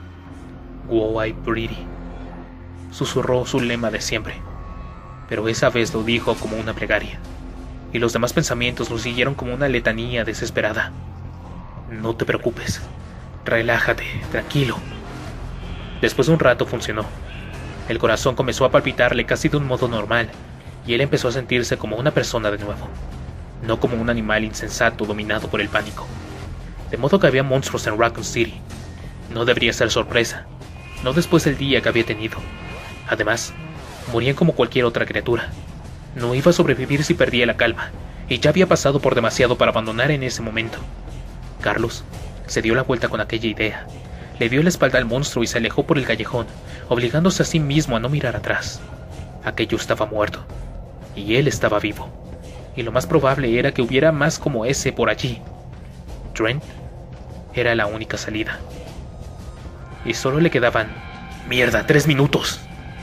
«Go I pretty», susurró su lema de siempre, pero esa vez lo dijo como una plegaria, y los demás pensamientos lo siguieron como una letanía desesperada. «No te preocupes, relájate, tranquilo». Después de un rato funcionó. El corazón comenzó a palpitarle casi de un modo normal, y él empezó a sentirse como una persona de nuevo, no como un animal insensato dominado por el pánico. De modo que había monstruos en Raccoon City. No debería ser sorpresa, no después del día que había tenido. Además, morían como cualquier otra criatura. No iba a sobrevivir si perdía la calma, y ya había pasado por demasiado para abandonar en ese momento. Carlos se dio la vuelta con aquella idea. Le dio la espalda al monstruo y se alejó por el callejón, obligándose a sí mismo a no mirar atrás. Aquello estaba muerto, y él estaba vivo, y lo más probable era que hubiera más como ese por allí. Trent era la única salida. Y solo le quedaban... ¡Mierda! 3 minutos.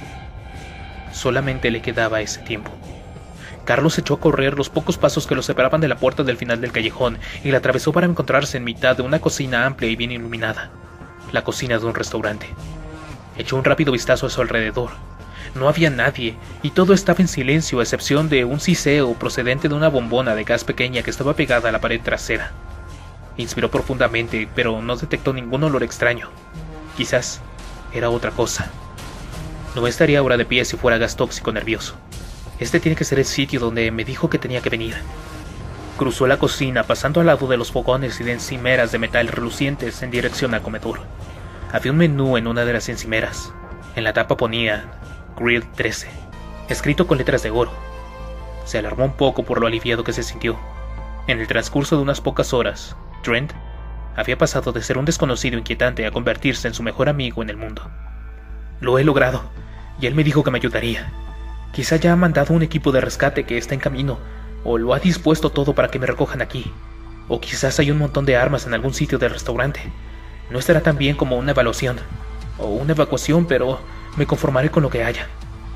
Solamente le quedaba ese tiempo. Carlos echó a correr los pocos pasos que lo separaban de la puerta del final del callejón y la atravesó para encontrarse en mitad de una cocina amplia y bien iluminada. La cocina de un restaurante. Echó un rápido vistazo a su alrededor. No había nadie, y todo estaba en silencio a excepción de un siseo procedente de una bombona de gas pequeña que estaba pegada a la pared trasera. Inspiró profundamente, pero no detectó ningún olor extraño. Quizás era otra cosa. No estaría ahora de pie si fuera gas tóxico nervioso. Este tiene que ser el sitio donde me dijo que tenía que venir. Cruzó la cocina, pasando al lado de los fogones y de encimeras de metal relucientes en dirección al comedor. Había un menú en una de las encimeras. En la tapa ponía Grill 13, escrito con letras de oro. Se alarmó un poco por lo aliviado que se sintió. En el transcurso de unas pocas horas, Trent había pasado de ser un desconocido inquietante a convertirse en su mejor amigo en el mundo. «Lo he logrado, y él me dijo que me ayudaría. Quizá ya ha mandado un equipo de rescate que está en camino, o lo ha dispuesto todo para que me recojan aquí. O quizás hay un montón de armas en algún sitio del restaurante. No estará tan bien como una evaluación, o una evacuación, pero me conformaré con lo que haya».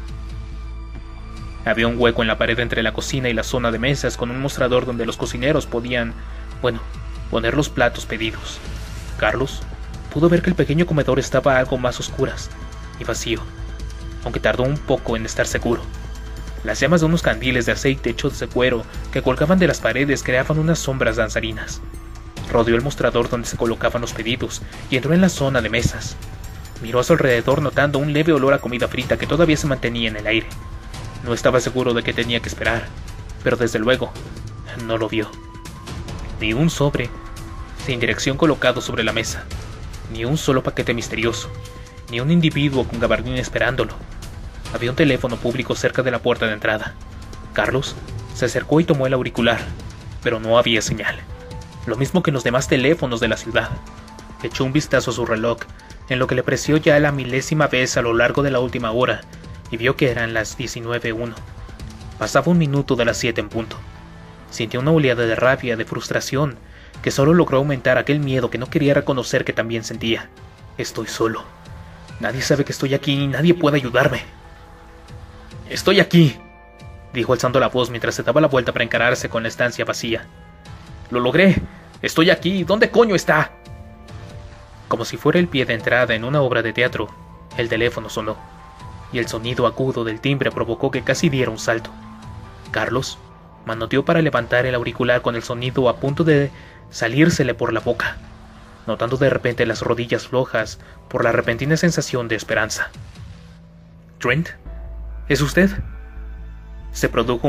Había un hueco en la pared entre la cocina y la zona de mesas con un mostrador donde los cocineros podían, poner los platos pedidos. Carlos pudo ver que el pequeño comedor estaba algo más a oscuras y vacío, aunque tardó un poco en estar seguro. Las llamas de unos candiles de aceite hechos de cuero que colgaban de las paredes creaban unas sombras danzarinas. Rodeó el mostrador donde se colocaban los pedidos y entró en la zona de mesas. Miró a su alrededor notando un leve olor a comida frita que todavía se mantenía en el aire. No estaba seguro de qué tenía que esperar, pero desde luego no lo vio. Ni un sobre sin dirección colocado sobre la mesa, ni un solo paquete misterioso, ni un individuo con gabardina esperándolo. Había un teléfono público cerca de la puerta de entrada. Carlos se acercó y tomó el auricular, pero no había señal. Lo mismo que en los demás teléfonos de la ciudad. Echó un vistazo a su reloj, en lo que le pareció ya la milésima vez a lo largo de la última hora, y vio que eran las 19:01. Pasaba 1 minuto de las 7 en punto. Sintió una oleada de rabia, de frustración, que solo logró aumentar aquel miedo que no quería reconocer que también sentía. Estoy solo. Nadie sabe que estoy aquí y nadie puede ayudarme. «Estoy aquí», dijo alzando la voz mientras se daba la vuelta para encararse con la estancia vacía. «Lo logré. Estoy aquí. ¿Dónde coño está?» Como si fuera el pie de entrada en una obra de teatro, el teléfono sonó, y el sonido agudo del timbre provocó que casi diera un salto. Carlos manoteó para levantar el auricular con el sonido a punto de salírsele por la boca, notando de repente las rodillas flojas por la repentina sensación de esperanza. «¿Trent? ¿Es usted?» Se produjo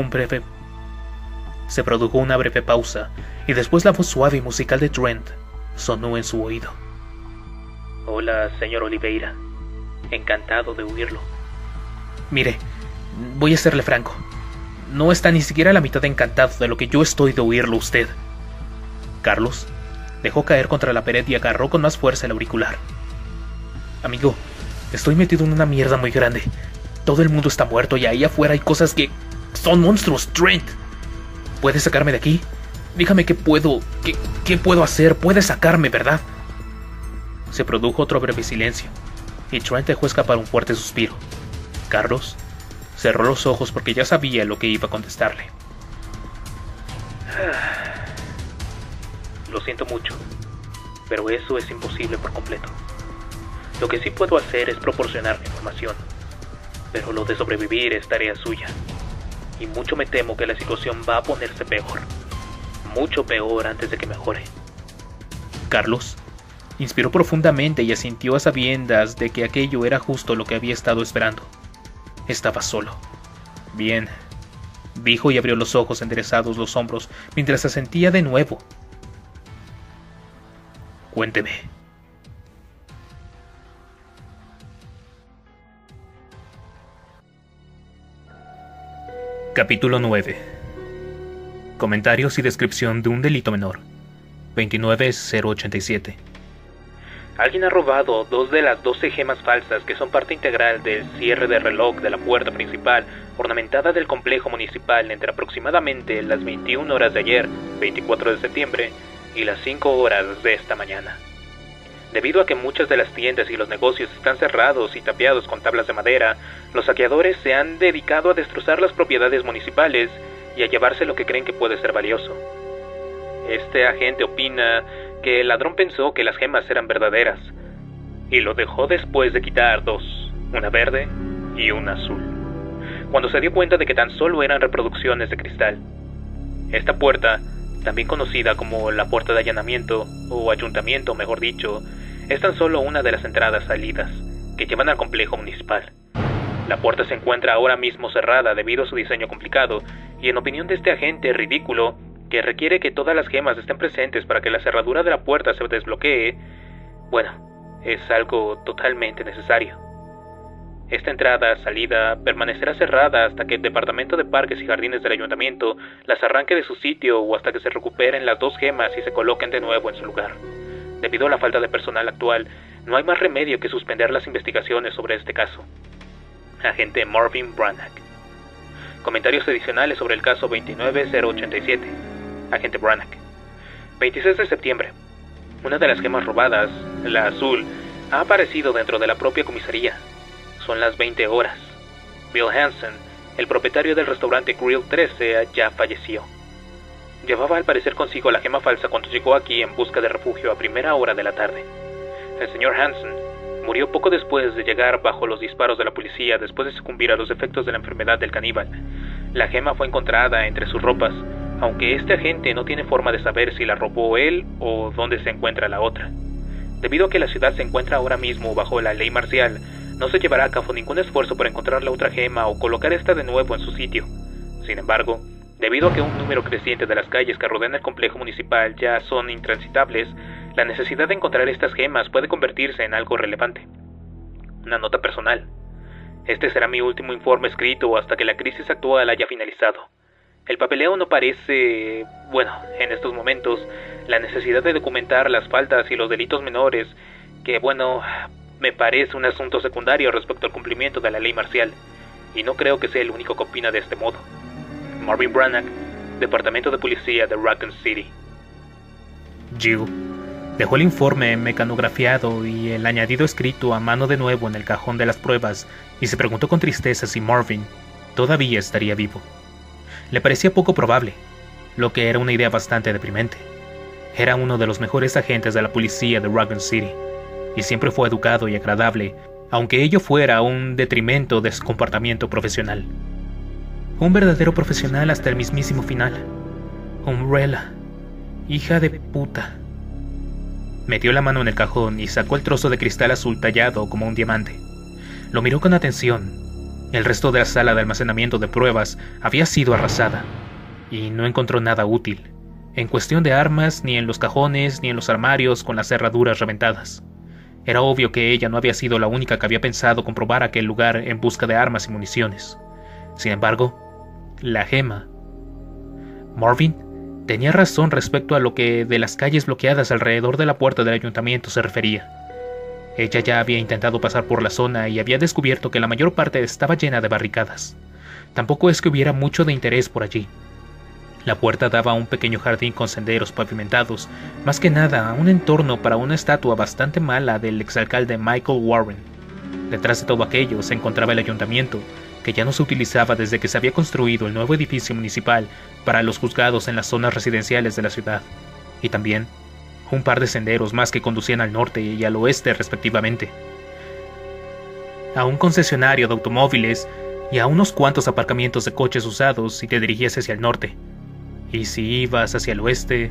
una breve pausa, y después la voz suave y musical de Trent sonó en su oído. «Hola, señor Oliveira. Encantado de oírlo. Mire, voy a serle franco. No está ni siquiera a la mitad de encantado de lo que yo estoy de oírlo usted». Carlos dejó caer contra la pared y agarró con más fuerza el auricular. «Amigo, estoy metido en una mierda muy grande. Todo el mundo está muerto y ahí afuera hay cosas que son monstruos, Trent. ¿Puedes sacarme de aquí? Dígame qué puedo hacer. Puedes sacarme, ¿verdad?» Se produjo otro breve silencio, y Trent dejó escapar un fuerte suspiro. Carlos cerró los ojos porque ya sabía lo que iba a contestarle. «Lo siento mucho, pero eso es imposible por completo. Lo que sí puedo hacer es proporcionar mi información, pero lo de sobrevivir es tarea suya. Y mucho me temo que la situación va a ponerse peor. Mucho peor antes de que mejore». Carlos inspiró profundamente y asintió a sabiendas de que aquello era justo lo que había estado esperando. Estaba solo. «Bien», dijo y abrió los ojos enderezados los hombros mientras asentía de nuevo. «Cuénteme». Capítulo 9. Comentarios y descripción de un delito menor. 29087. Alguien ha robado 2 de las 12 gemas falsas que son parte integral del cierre de reloj de la puerta principal ornamentada del complejo municipal entre aproximadamente las 21 horas de ayer, 24 de septiembre, y las 5 horas de esta mañana. Debido a que muchas de las tiendas y los negocios están cerrados y tapiados con tablas de madera, los saqueadores se han dedicado a destrozar las propiedades municipales y a llevarse lo que creen que puede ser valioso. Este agente opina que el ladrón pensó que las gemas eran verdaderas, y lo dejó después de quitar 2, una verde y una azul, cuando se dio cuenta de que tan solo eran reproducciones de cristal. Esta puerta, también conocida como la puerta de allanamiento, o ayuntamiento mejor dicho, es tan solo una de las entradas-salidas que llevan al complejo municipal. La puerta se encuentra ahora mismo cerrada debido a su diseño complicado, y en opinión de este agente ridículo, que requiere que todas las gemas estén presentes para que la cerradura de la puerta se desbloquee, bueno, es algo totalmente necesario. Esta entrada-salida permanecerá cerrada hasta que el Departamento de Parques y Jardines del Ayuntamiento las arranque de su sitio o hasta que se recuperen las 2 gemas y se coloquen de nuevo en su lugar. Debido a la falta de personal actual, no hay más remedio que suspender las investigaciones sobre este caso. Agente Marvin Branagh. Comentarios adicionales sobre el caso 29087. Agente Branagh. 26 de septiembre. Una de las gemas robadas, la azul, ha aparecido dentro de la propia comisaría. Son las 20 horas. Bill Hansen, el propietario del restaurante Grill 13, ya falleció. Llevaba al parecer consigo la gema falsa cuando llegó aquí en busca de refugio a primera hora de la tarde. El señor Hansen murió poco después de llegar bajo los disparos de la policía después de sucumbir a los efectos de la enfermedad del caníbal. La gema fue encontrada entre sus ropas, aunque este agente no tiene forma de saber si la robó él o dónde se encuentra la otra. Debido a que la ciudad se encuentra ahora mismo bajo la ley marcial, no se llevará a cabo ningún esfuerzo por encontrar la otra gema o colocar esta de nuevo en su sitio. Sin embargo, debido a que un número creciente de las calles que rodean el complejo municipal ya son intransitables, la necesidad de encontrar estas gemas puede convertirse en algo relevante. Una nota personal. Este será mi último informe escrito hasta que la crisis actual haya finalizado. El papeleo no parece... bueno, en estos momentos, la necesidad de documentar las faltas y los delitos menores, que bueno, me parece un asunto secundario respecto al cumplimiento de la ley marcial, y no creo que sea el único que opina de este modo. Marvin Branagh, Departamento de Policía de Raccoon City. Jill dejó el informe mecanografiado y el añadido escrito a mano de nuevo en el cajón de las pruebas y se preguntó con tristeza si Marvin todavía estaría vivo. Le parecía poco probable, lo que era una idea bastante deprimente. Era uno de los mejores agentes de la policía de Raccoon City, y siempre fue educado y agradable, aunque ello fuera un detrimento de su comportamiento profesional. Un verdadero profesional hasta el mismísimo final. Umbrella, hija de puta. Metió la mano en el cajón y sacó el trozo de cristal azul tallado como un diamante. Lo miró con atención. El resto de la sala de almacenamiento de pruebas había sido arrasada, y no encontró nada útil, en cuestión de armas, ni en los cajones, ni en los armarios con las cerraduras reventadas. Era obvio que ella no había sido la única que había pensado comprobar aquel lugar en busca de armas y municiones. Sin embargo, la gema. Marvin tenía razón respecto a lo que de las calles bloqueadas alrededor de la puerta del ayuntamiento se refería. Ella ya había intentado pasar por la zona y había descubierto que la mayor parte estaba llena de barricadas. Tampoco es que hubiera mucho de interés por allí. La puerta daba a un pequeño jardín con senderos pavimentados, más que nada a un entorno para una estatua bastante mala del exalcalde Michael Warren. Detrás de todo aquello se encontraba el ayuntamiento, que ya no se utilizaba desde que se había construido el nuevo edificio municipal para los juzgados en las zonas residenciales de la ciudad, y también un par de senderos más que conducían al norte y al oeste respectivamente, a un concesionario de automóviles y a unos cuantos aparcamientos de coches usados si te dirigías hacia el norte. Y si ibas hacia el oeste...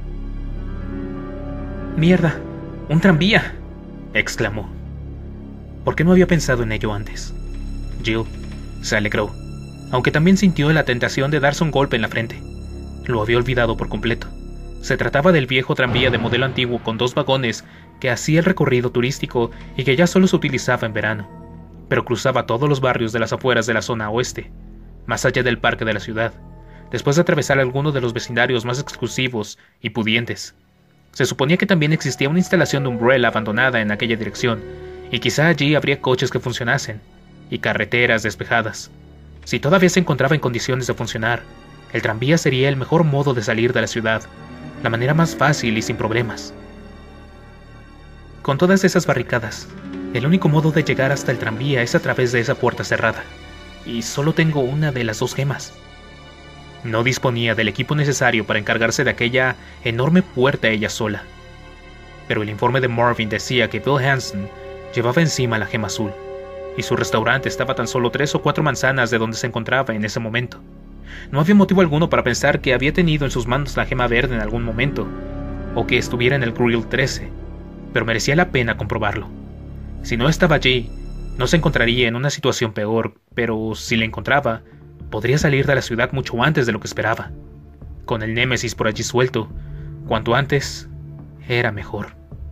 ¡Mierda! ¡Un tranvía!, exclamó. ¿Por qué no había pensado en ello antes? Jill se alegró, aunque también sintió la tentación de darse un golpe en la frente. Lo había olvidado por completo. Se trataba del viejo tranvía de modelo antiguo con 2 vagones que hacía el recorrido turístico y que ya solo se utilizaba en verano, pero cruzaba todos los barrios de las afueras de la zona oeste, más allá del parque de la ciudad, después de atravesar algunos de los vecindarios más exclusivos y pudientes. Se suponía que también existía una instalación de Umbrella abandonada en aquella dirección, y quizá allí habría coches que funcionasen, y carreteras despejadas. Si todavía se encontraba en condiciones de funcionar, el tranvía sería el mejor modo de salir de la ciudad, la manera más fácil y sin problemas. Con todas esas barricadas, el único modo de llegar hasta el tranvía es a través de esa puerta cerrada, y solo tengo una de las 2 gemas. No disponía del equipo necesario para encargarse de aquella enorme puerta ella sola, pero el informe de Marvin decía que Bill Hansen llevaba encima la gema azul, y su restaurante estaba tan solo 3 o 4 manzanas de donde se encontraba en ese momento. No había motivo alguno para pensar que había tenido en sus manos la gema verde en algún momento, o que estuviera en el Grill 13, pero merecía la pena comprobarlo. Si no estaba allí, no se encontraría en una situación peor, pero si la encontraba, podría salir de la ciudad mucho antes de lo que esperaba. Con el Némesis por allí suelto, cuanto antes, era mejor.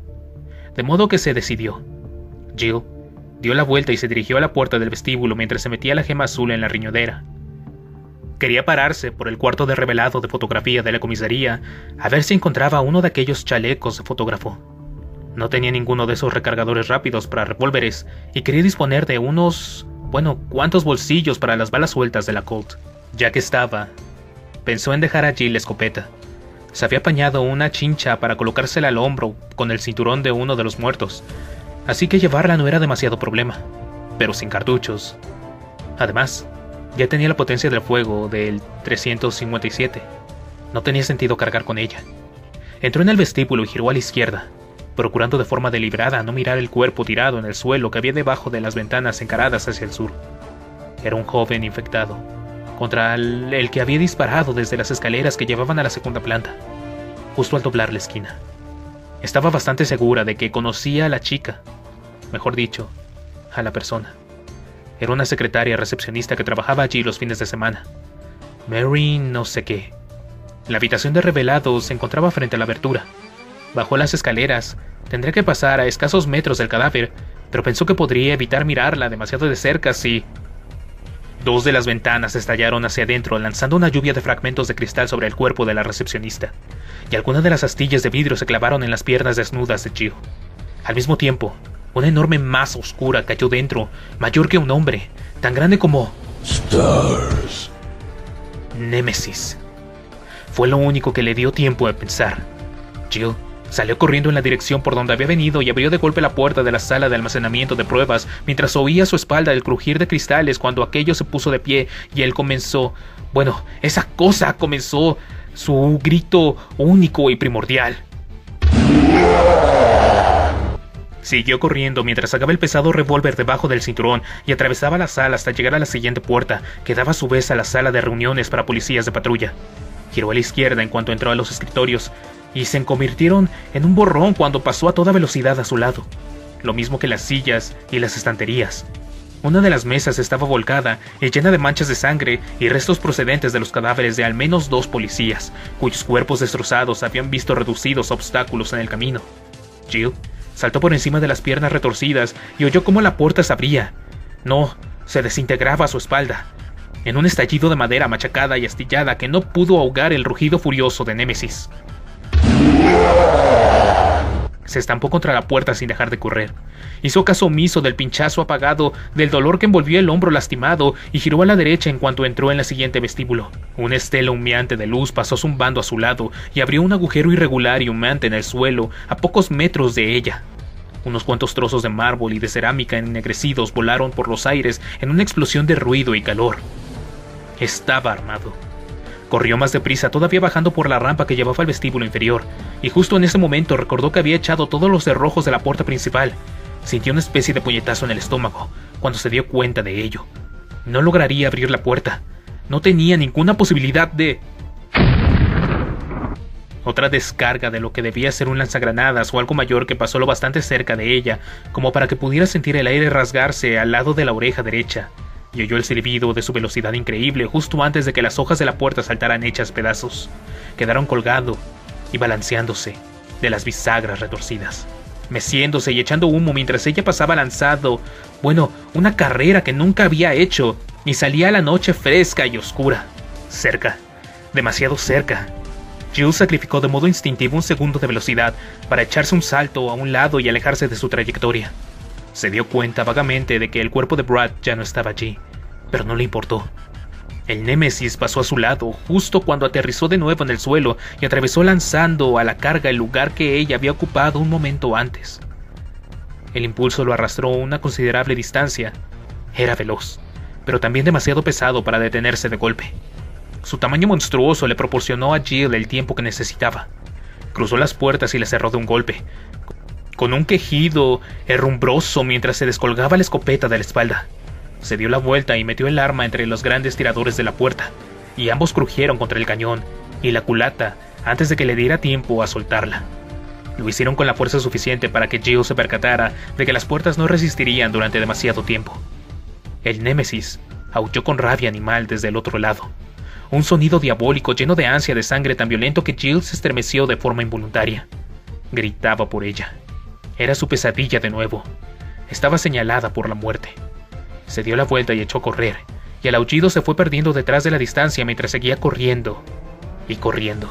De modo que se decidió. Jill dio la vuelta y se dirigió a la puerta del vestíbulo mientras se metía la gema azul en la riñonera. Quería pararse por el cuarto de revelado de fotografía de la comisaría a ver si encontraba uno de aquellos chalecos de fotógrafo. No tenía ninguno de esos recargadores rápidos para revólveres y quería disponer de unos, cuantos bolsillos para las balas sueltas de la Colt. Ya que estaba, pensó en dejar allí la escopeta. Se había apañado una chincha para colocársela al hombro con el cinturón de uno de los muertos, así que llevarla no era demasiado problema, pero sin cartuchos. Además, ya tenía la potencia del fuego del 357. No tenía sentido cargar con ella. Entró en el vestíbulo y giró a la izquierda, procurando de forma deliberada no mirar el cuerpo tirado en el suelo que había debajo de las ventanas encaradas hacia el sur. Era un joven infectado, contra el que había disparado desde las escaleras que llevaban a la segunda planta, justo al doblar la esquina. Estaba bastante segura de que conocía a la chica, mejor dicho, a la persona. Era una secretaria recepcionista que trabajaba allí los fines de semana. Mary no sé qué. La habitación de revelado se encontraba frente a la abertura. Bajó las escaleras. Tendría que pasar a escasos metros del cadáver, pero pensó que podría evitar mirarla demasiado de cerca si... 2 de las ventanas estallaron hacia adentro, lanzando una lluvia de fragmentos de cristal sobre el cuerpo de la recepcionista, y algunas de las astillas de vidrio se clavaron en las piernas desnudas de Jill. Al mismo tiempo, una enorme masa oscura cayó dentro, mayor que un hombre, tan grande como... Stars. Némesis. Fue lo único que le dio tiempo a pensar. Jill salió corriendo en la dirección por donde había venido y abrió de golpe la puerta de la sala de almacenamiento de pruebas mientras oía a su espalda el crujir de cristales cuando aquello se puso de pie y él comenzó... esa cosa comenzó su grito único y primordial. Siguió corriendo mientras sacaba el pesado revólver debajo del cinturón y atravesaba la sala hasta llegar a la siguiente puerta, que daba a su vez a la sala de reuniones para policías de patrulla. Giró a la izquierda en cuanto entró a los escritorios, y se convirtieron en un borrón cuando pasó a toda velocidad a su lado. Lo mismo que las sillas y las estanterías. Una de las mesas estaba volcada y llena de manchas de sangre y restos procedentes de los cadáveres de al menos 2 policías, cuyos cuerpos destrozados habían visto reducidos a obstáculos en el camino. Jill saltó por encima de las piernas retorcidas y oyó cómo la puerta se abría. No, se desintegraba a su espalda, en un estallido de madera machacada y astillada que no pudo ahogar el rugido furioso de Némesis. Se estampó contra la puerta sin dejar de correr. Hizo caso omiso del pinchazo apagado, del dolor que envolvía el hombro lastimado, y giró a la derecha en cuanto entró en la siguiente vestíbulo. Una estela humeante de luz pasó zumbando a su lado y abrió un agujero irregular y humeante en el suelo, a pocos metros de ella. Unos cuantos trozos de mármol y de cerámica ennegrecidos volaron por los aires en una explosión de ruido y calor. Estaba armado. Corrió más deprisa, todavía bajando por la rampa que llevaba al vestíbulo inferior, y justo en ese momento recordó que había echado todos los cerrojos de la puerta principal. Sintió una especie de puñetazo en el estómago cuando se dio cuenta de ello. No lograría abrir la puerta. No tenía ninguna posibilidad de... Otra descarga de lo que debía ser un lanzagranadas o algo mayor que pasó lo bastante cerca de ella, como para que pudiera sentir el aire rasgarse al lado de la oreja derecha, y oyó el silbido de su velocidad increíble justo antes de que las hojas de la puerta saltaran hechas pedazos. Quedaron colgando y balanceándose de las bisagras retorcidas, meciéndose y echando humo mientras ella pasaba lanzado, una carrera que nunca había hecho, y salía a la noche fresca y oscura. Cerca, demasiado cerca. Jill sacrificó de modo instintivo un segundo de velocidad para echarse un salto a un lado y alejarse de su trayectoria. Se dio cuenta vagamente de que el cuerpo de Brad ya no estaba allí, pero no le importó. El Némesis pasó a su lado justo cuando aterrizó de nuevo en el suelo y atravesó lanzando a la carga el lugar que ella había ocupado un momento antes. El impulso lo arrastró una considerable distancia. Era veloz, pero también demasiado pesado para detenerse de golpe. Su tamaño monstruoso le proporcionó a Jill el tiempo que necesitaba. Cruzó las puertas y las cerró de un golpe, con un quejido herrumbroso mientras se descolgaba la escopeta de la espalda. Se dio la vuelta y metió el arma entre los grandes tiradores de la puerta, y ambos crujieron contra el cañón y la culata antes de que le diera tiempo a soltarla. Lo hicieron con la fuerza suficiente para que Jill se percatara de que las puertas no resistirían durante demasiado tiempo. El Némesis aulló con rabia animal desde el otro lado. Un sonido diabólico lleno de ansia de sangre tan violento que Jill se estremeció de forma involuntaria. Gritaba por ella. Era su pesadilla de nuevo. Estaba señalada por la muerte. Se dio la vuelta y echó a correr, y el aullido se fue perdiendo detrás de la distancia mientras seguía corriendo y corriendo.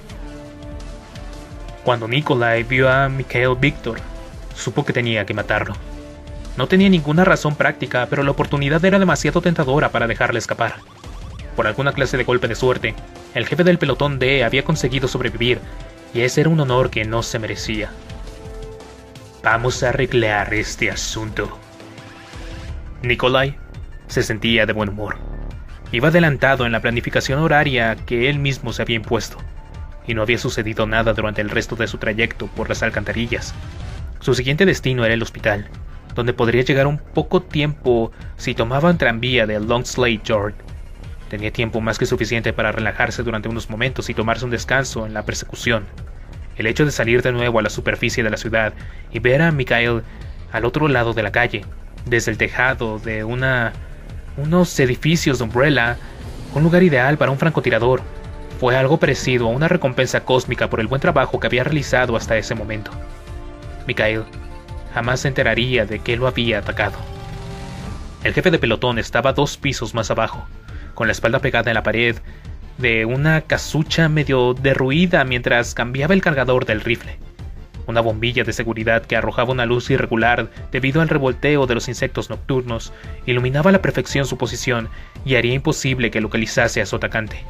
Cuando Nikolai vio a Mikhail Victor, supo que tenía que matarlo. No tenía ninguna razón práctica, pero la oportunidad era demasiado tentadora para dejarle escapar. Por alguna clase de golpe de suerte, el jefe del pelotón D había conseguido sobrevivir, y ese era un honor que no se merecía. Vamos a arreglar este asunto. Nikolai se sentía de buen humor. Iba adelantado en la planificación horaria que él mismo se había impuesto, y no había sucedido nada durante el resto de su trayecto por las alcantarillas. Su siguiente destino era el hospital, donde podría llegar un poco tiempo si tomaba un tranvía de Long Slade Yard. Tenía tiempo más que suficiente para relajarse durante unos momentos y tomarse un descanso en la persecución. El hecho de salir de nuevo a la superficie de la ciudad y ver a Mikhail al otro lado de la calle, desde el tejado de unos edificios de Umbrella, un lugar ideal para un francotirador, fue algo parecido a una recompensa cósmica por el buen trabajo que había realizado hasta ese momento. Mikhail jamás se enteraría de que lo había atacado. El jefe de pelotón estaba 2 pisos más abajo, con la espalda pegada en la pared de una casucha medio derruida mientras cambiaba el cargador del rifle. Una bombilla de seguridad que arrojaba una luz irregular debido al revolteo de los insectos nocturnos iluminaba a la perfección su posición y haría imposible que localizase a su atacante.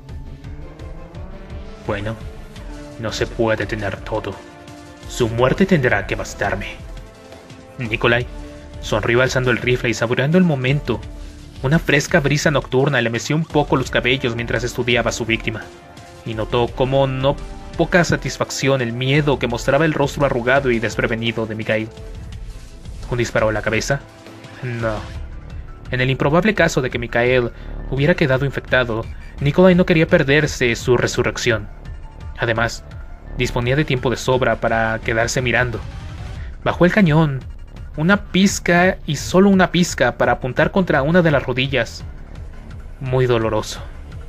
Bueno, no se puede tener todo. Su muerte tendrá que bastarme. Nikolai sonrió alzando el rifle y saboreando el momento. Una fresca brisa nocturna le meció un poco los cabellos mientras estudiaba a su víctima, y notó cómo no poca satisfacción el miedo que mostraba el rostro arrugado y desprevenido de Mikhail. ¿Un disparo a la cabeza? No. En el improbable caso de que Mikhail hubiera quedado infectado, Nikolai no quería perderse su resurrección. Además, disponía de tiempo de sobra para quedarse mirando. Bajó el cañón, una pizca y solo una pizca para apuntar contra una de las rodillas. Muy doloroso.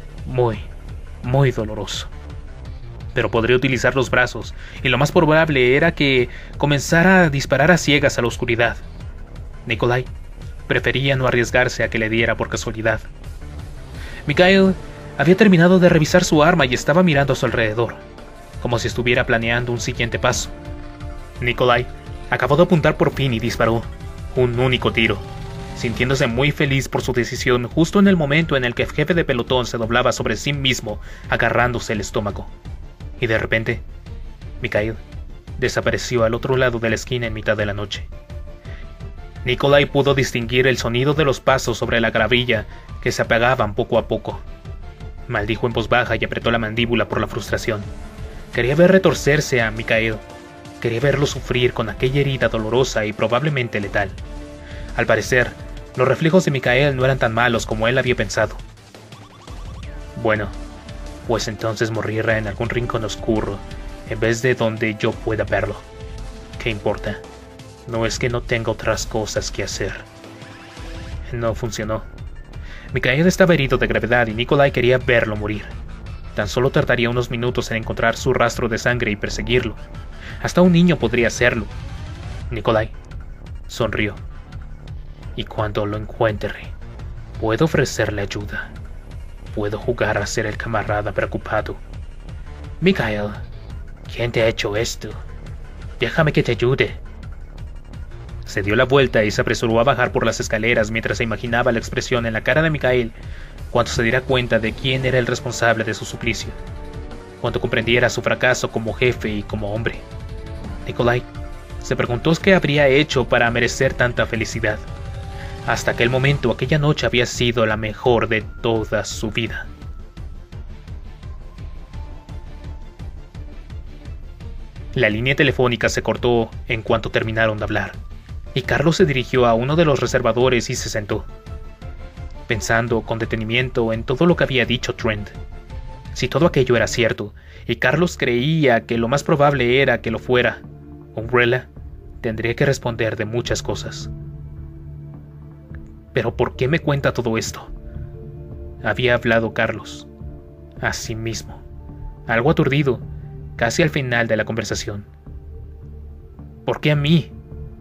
Muy doloroso. Pero podría utilizar los brazos, y lo más probable era que comenzara a disparar a ciegas a la oscuridad. Nikolai prefería no arriesgarse a que le diera por casualidad. Mikhail había terminado de revisar su arma y estaba mirando a su alrededor, como si estuviera planeando un siguiente paso. Nikolai acabó de apuntar por fin y disparó un único tiro, sintiéndose muy feliz por su decisión justo en el momento en el que el jefe de pelotón se doblaba sobre sí mismo, agarrándose el estómago. Y de repente, Mikhail desapareció al otro lado de la esquina en mitad de la noche. Nikolai pudo distinguir el sonido de los pasos sobre la gravilla que se apagaban poco a poco. Maldijo en voz baja y apretó la mandíbula por la frustración. Quería ver retorcerse a Mikhail. Quería verlo sufrir con aquella herida dolorosa y probablemente letal. Al parecer, los reflejos de Mikhail no eran tan malos como él había pensado. Bueno, pues entonces morirá en algún rincón oscuro, en vez de donde yo pueda verlo. ¿Qué importa? No es que no tenga otras cosas que hacer. No funcionó. Mikhail estaba herido de gravedad y Nikolai quería verlo morir. Tan solo tardaría unos minutos en encontrar su rastro de sangre y perseguirlo. Hasta un niño podría hacerlo. Nikolai sonrió. Y cuando lo encuentre, puedo ofrecerle ayuda. Puedo jugar a ser el camarada preocupado. Mikhail, ¿quién te ha hecho esto? Déjame que te ayude. Se dio la vuelta y se apresuró a bajar por las escaleras mientras se imaginaba la expresión en la cara de Mikhail cuando se diera cuenta de quién era el responsable de su suplicio, cuando comprendiera su fracaso como jefe y como hombre. Nikolai se preguntó qué habría hecho para merecer tanta felicidad. Hasta aquel momento, aquella noche había sido la mejor de toda su vida. La línea telefónica se cortó en cuanto terminaron de hablar, y Carlos se dirigió a uno de los reservadores y se sentó, pensando con detenimiento en todo lo que había dicho Trent. Si todo aquello era cierto, y Carlos creía que lo más probable era que lo fuera, Umbrella tendría que responder de muchas cosas. ¿Pero por qué me cuenta todo esto? Había hablado Carlos, a sí mismo, algo aturdido, casi al final de la conversación. ¿Por qué a mí?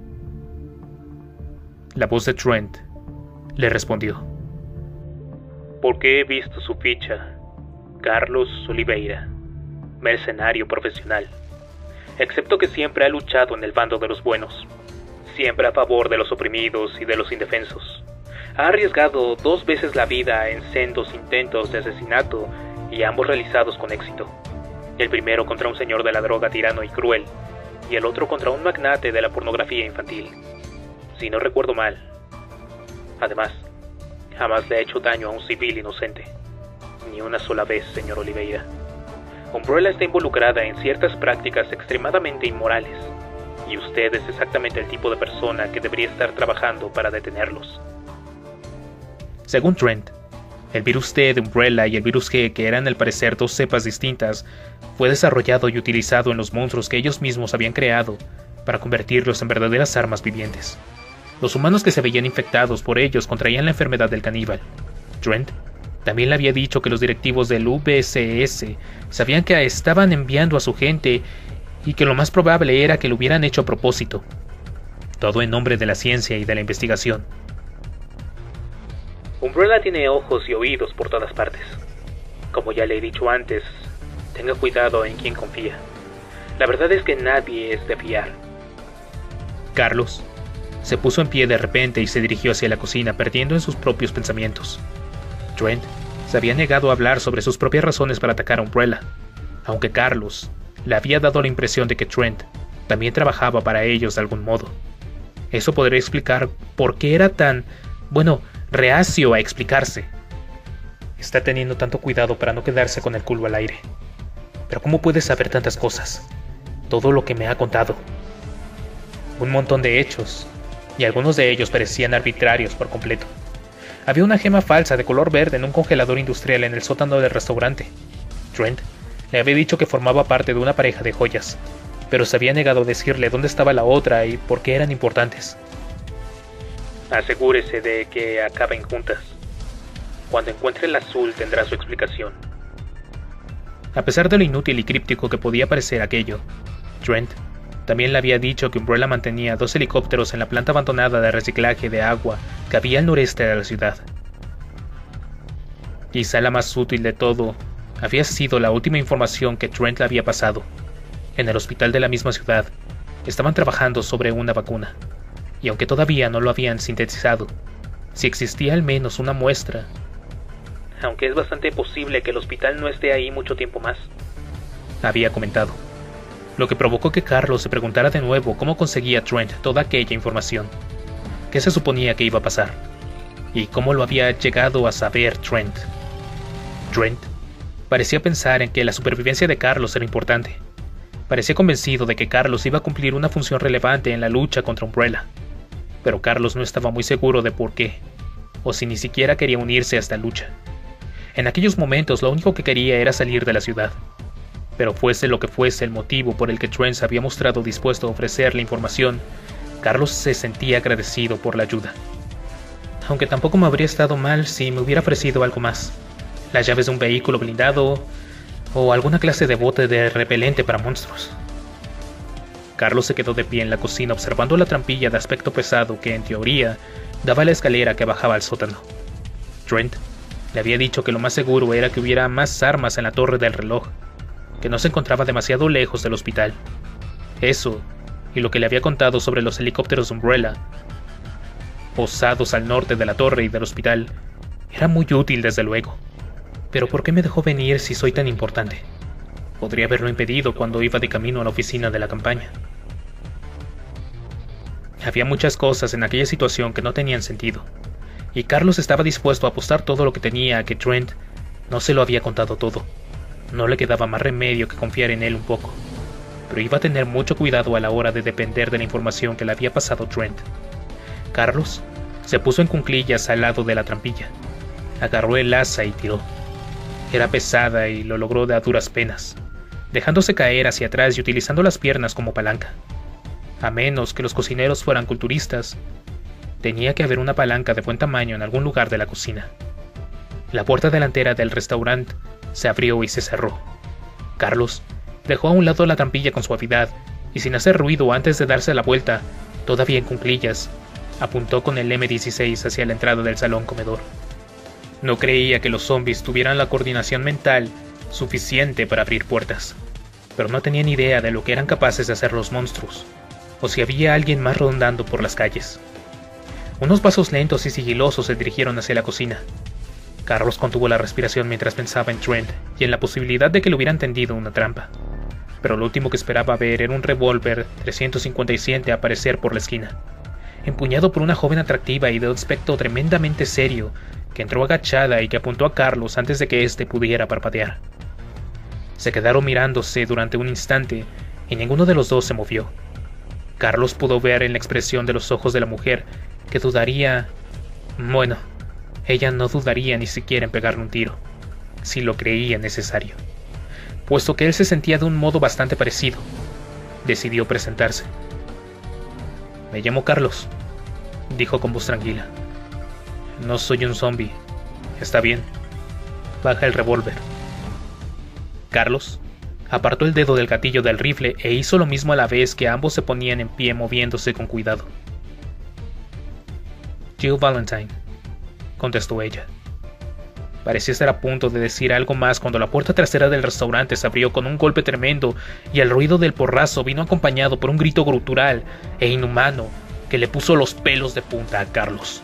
La voz de Trent le respondió. Porque he visto su ficha, Carlos Oliveira, mercenario profesional. Excepto que siempre ha luchado en el bando de los buenos, siempre a favor de los oprimidos y de los indefensos. Ha arriesgado 2 veces la vida en sendos intentos de asesinato y ambos realizados con éxito. El primero contra un señor de la droga tirano y cruel, y el otro contra un magnate de la pornografía infantil. Si no recuerdo mal. Además, jamás le ha hecho daño a un civil inocente. Ni una sola vez, señor Oliveira. Umbrella está involucrada en ciertas prácticas extremadamente inmorales, y usted es exactamente el tipo de persona que debería estar trabajando para detenerlos. Según Trent, el virus T de Umbrella y el virus G, que eran al parecer 2 cepas distintas, fue desarrollado y utilizado en los monstruos que ellos mismos habían creado para convertirlos en verdaderas armas vivientes. Los humanos que se veían infectados por ellos contraían la enfermedad del caníbal. Trent también le había dicho que los directivos del UBCS sabían que estaban enviando a su gente y que lo más probable era que lo hubieran hecho a propósito. Todo en nombre de la ciencia y de la investigación. Umbrella tiene ojos y oídos por todas partes. Como ya le he dicho antes, tenga cuidado en quien confía. La verdad es que nadie es de fiar. Carlos se puso en pie de repente y se dirigió hacia la cocina, perdiendo en sus propios pensamientos. Trent se había negado a hablar sobre sus propias razones para atacar a Umbrella, aunque Carlos le había dado la impresión de que Trent también trabajaba para ellos de algún modo. Eso podría explicar por qué era tan, reacio a explicarse. Está teniendo tanto cuidado para no quedarse con el culo al aire. Pero ¿cómo puedes saber tantas cosas? Todo lo que me ha contado. Un montón de hechos, y algunos de ellos parecían arbitrarios por completo. Había una gema falsa de color verde en un congelador industrial en el sótano del restaurante. Trent le había dicho que formaba parte de una pareja de joyas, pero se había negado a decirle dónde estaba la otra y por qué eran importantes. Asegúrese de que acaben juntas. Cuando encuentre el azul tendrá su explicación. A pesar de lo inútil y críptico que podía parecer aquello, Trent también le había dicho que Umbrella mantenía 2 helicópteros en la planta abandonada de reciclaje de agua que había al noreste de la ciudad. Quizá la más útil de todo había sido la última información que Trent le había pasado. En el hospital de la misma ciudad estaban trabajando sobre una vacuna, y aunque todavía no lo habían sintetizado, si existía al menos una muestra, aunque es bastante posible que el hospital no esté ahí mucho tiempo más, había comentado, lo que provocó que Carlos se preguntara de nuevo cómo conseguía Trent toda aquella información. ¿Qué se suponía que iba a pasar? ¿Y cómo lo había llegado a saber Trent? Trent parecía pensar en que la supervivencia de Carlos era importante. Parecía convencido de que Carlos iba a cumplir una función relevante en la lucha contra Umbrella. Pero Carlos no estaba muy seguro de por qué, o si ni siquiera quería unirse a esta lucha. En aquellos momentos lo único que quería era salir de la ciudad. Pero fuese lo que fuese el motivo por el que Trent se había mostrado dispuesto a ofrecer la información, Carlos se sentía agradecido por la ayuda. Aunque tampoco me habría estado mal si me hubiera ofrecido algo más. Las llaves de un vehículo blindado o alguna clase de bote de repelente para monstruos. Carlos se quedó de pie en la cocina observando la trampilla de aspecto pesado que, en teoría, daba a la escalera que bajaba al sótano. Trent le había dicho que lo más seguro era que hubiera más armas en la torre del reloj, que no se encontraba demasiado lejos del hospital. Eso, y lo que le había contado sobre los helicópteros de Umbrella, posados al norte de la torre y del hospital, era muy útil desde luego. Pero ¿por qué me dejó venir si soy tan importante? Podría haberlo impedido cuando iba de camino a la oficina de la campaña. Había muchas cosas en aquella situación que no tenían sentido, y Carlos estaba dispuesto a apostar todo lo que tenía a que Trent no se lo había contado todo. No le quedaba más remedio que confiar en él un poco, pero iba a tener mucho cuidado a la hora de depender de la información que le había pasado Trent. Carlos se puso en cuclillas al lado de la trampilla, agarró el asa y tiró. Era pesada y lo logró de a duras penas, dejándose caer hacia atrás y utilizando las piernas como palanca. A menos que los cocineros fueran culturistas, tenía que haber una palanca de buen tamaño en algún lugar de la cocina. La puerta delantera del restaurante se abrió y se cerró. Carlos dejó a un lado la trampilla con suavidad y sin hacer ruido antes de darse la vuelta, todavía en cuclillas, apuntó con el M16 hacia la entrada del salón comedor. No creía que los zombies tuvieran la coordinación mental suficiente para abrir puertas, pero no tenía ni idea de lo que eran capaces de hacer los monstruos, o si había alguien más rondando por las calles. Unos pasos lentos y sigilosos se dirigieron hacia la cocina. Carlos contuvo la respiración mientras pensaba en Trent y en la posibilidad de que le hubieran tendido una trampa, pero lo último que esperaba ver era un revólver 357 aparecer por la esquina, empuñado por una joven atractiva y de aspecto tremendamente serio, que entró agachada y que apuntó a Carlos antes de que éste pudiera parpadear. Se quedaron mirándose durante un instante y ninguno de los dos se movió. Carlos pudo ver en la expresión de los ojos de la mujer que dudaría... Bueno, ella no dudaría ni siquiera en pegarle un tiro, si lo creía necesario, puesto que él se sentía de un modo bastante parecido. Decidió presentarse. «Me llamo Carlos», dijo con voz tranquila. «No soy un zombie. Está bien. Baja el revólver». Carlos apartó el dedo del gatillo del rifle e hizo lo mismo a la vez que ambos se ponían en pie moviéndose con cuidado. «Jill Valentine», contestó ella. Parecía estar a punto de decir algo más cuando la puerta trasera del restaurante se abrió con un golpe tremendo y el ruido del porrazo vino acompañado por un grito gutural e inhumano que le puso los pelos de punta a Carlos.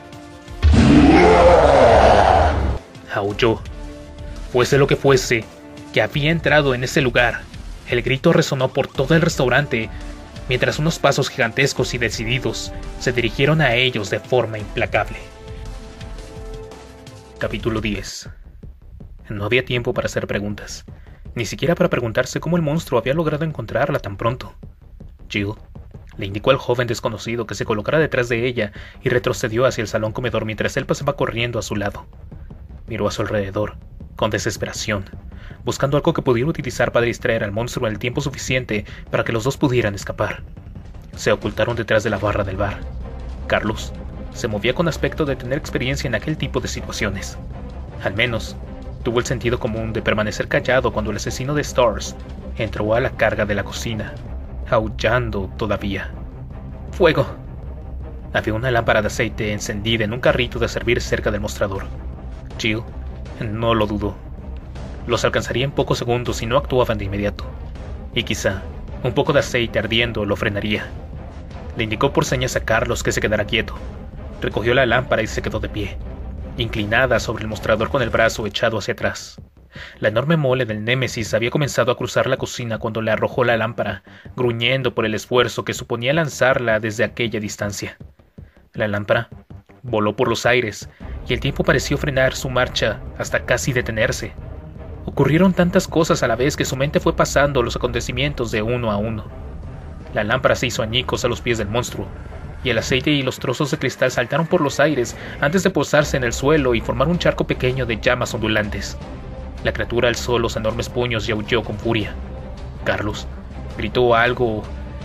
Aulló. Fuese lo que fuese que había entrado en ese lugar, el grito resonó por todo el restaurante, mientras unos pasos gigantescos y decididos se dirigieron a ellos de forma implacable. Capítulo 10. No había tiempo para hacer preguntas. ni siquiera para preguntarse cómo el monstruo había logrado encontrarla tan pronto. Jill le indicó al joven desconocido que se colocara detrás de ella y retrocedió hacia el salón comedor mientras él pasaba corriendo a su lado. Miró a su alrededor, con desesperación, buscando algo que pudiera utilizar para distraer al monstruo el tiempo suficiente para que los dos pudieran escapar. Se ocultaron detrás de la barra del bar. Carlos se movía con aspecto de tener experiencia en aquel tipo de situaciones. Al menos, tuvo el sentido común de permanecer callado cuando el asesino de Stars entró a la carga de la cocina, aullando todavía. ¡Fuego! Había una lámpara de aceite encendida en un carrito de servir cerca del mostrador. Jill no lo dudó. Los alcanzaría en pocos segundos si no actuaban de inmediato. Y quizá un poco de aceite ardiendo lo frenaría. Le indicó por señas a Carlos que se quedara quieto. Recogió la lámpara y se quedó de pie, inclinada sobre el mostrador con el brazo echado hacia atrás. La enorme mole del Némesis había comenzado a cruzar la cocina cuando le arrojó la lámpara, gruñendo por el esfuerzo que suponía lanzarla desde aquella distancia. La lámpara voló por los aires y el tiempo pareció frenar su marcha hasta casi detenerse. Ocurrieron tantas cosas a la vez que su mente fue pasando los acontecimientos de uno a uno. La lámpara se hizo añicos a los pies del monstruo, y el aceite y los trozos de cristal saltaron por los aires antes de posarse en el suelo y formar un charco pequeño de llamas ondulantes. La criatura alzó los enormes puños y aulló con furia. Carlos gritó algo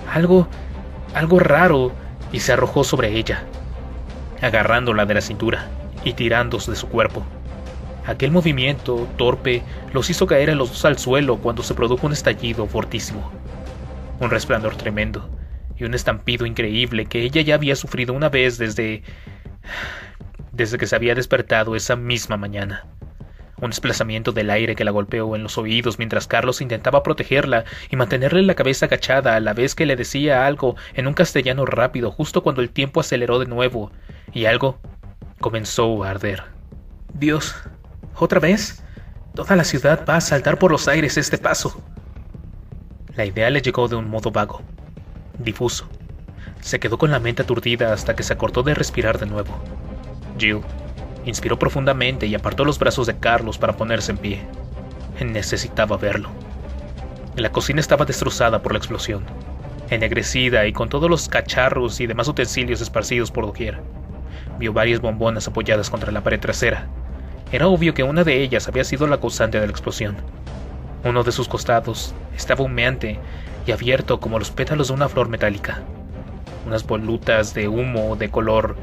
raro y se arrojó sobre ella, agarrándola de la cintura y tirándose de su cuerpo. Aquel movimiento torpe los hizo caer a los dos al suelo cuando se produjo un estallido fortísimo. Un resplandor tremendo y un estampido increíble que ella ya había sufrido una vez desde que se había despertado esa misma mañana. Un desplazamiento del aire que la golpeó en los oídos mientras Carlos intentaba protegerla y mantenerle la cabeza agachada a la vez que le decía algo en un castellano rápido justo cuando el tiempo aceleró de nuevo y algo comenzó a arder. Dios, ¿otra vez? Toda la ciudad va a saltar por los aires este paso. La idea le llegó de un modo vago, difuso. Se quedó con la mente aturdida hasta que se acordó de respirar de nuevo. Jill inspiró profundamente y apartó los brazos de Carlos para ponerse en pie. Necesitaba verlo. La cocina estaba destrozada por la explosión, ennegrecida y con todos los cacharros y demás utensilios esparcidos por doquier. Vio varias bombonas apoyadas contra la pared trasera. Era obvio que una de ellas había sido la causante de la explosión. Uno de sus costados estaba humeante y abierto como los pétalos de una flor metálica. Unas volutas de humo de color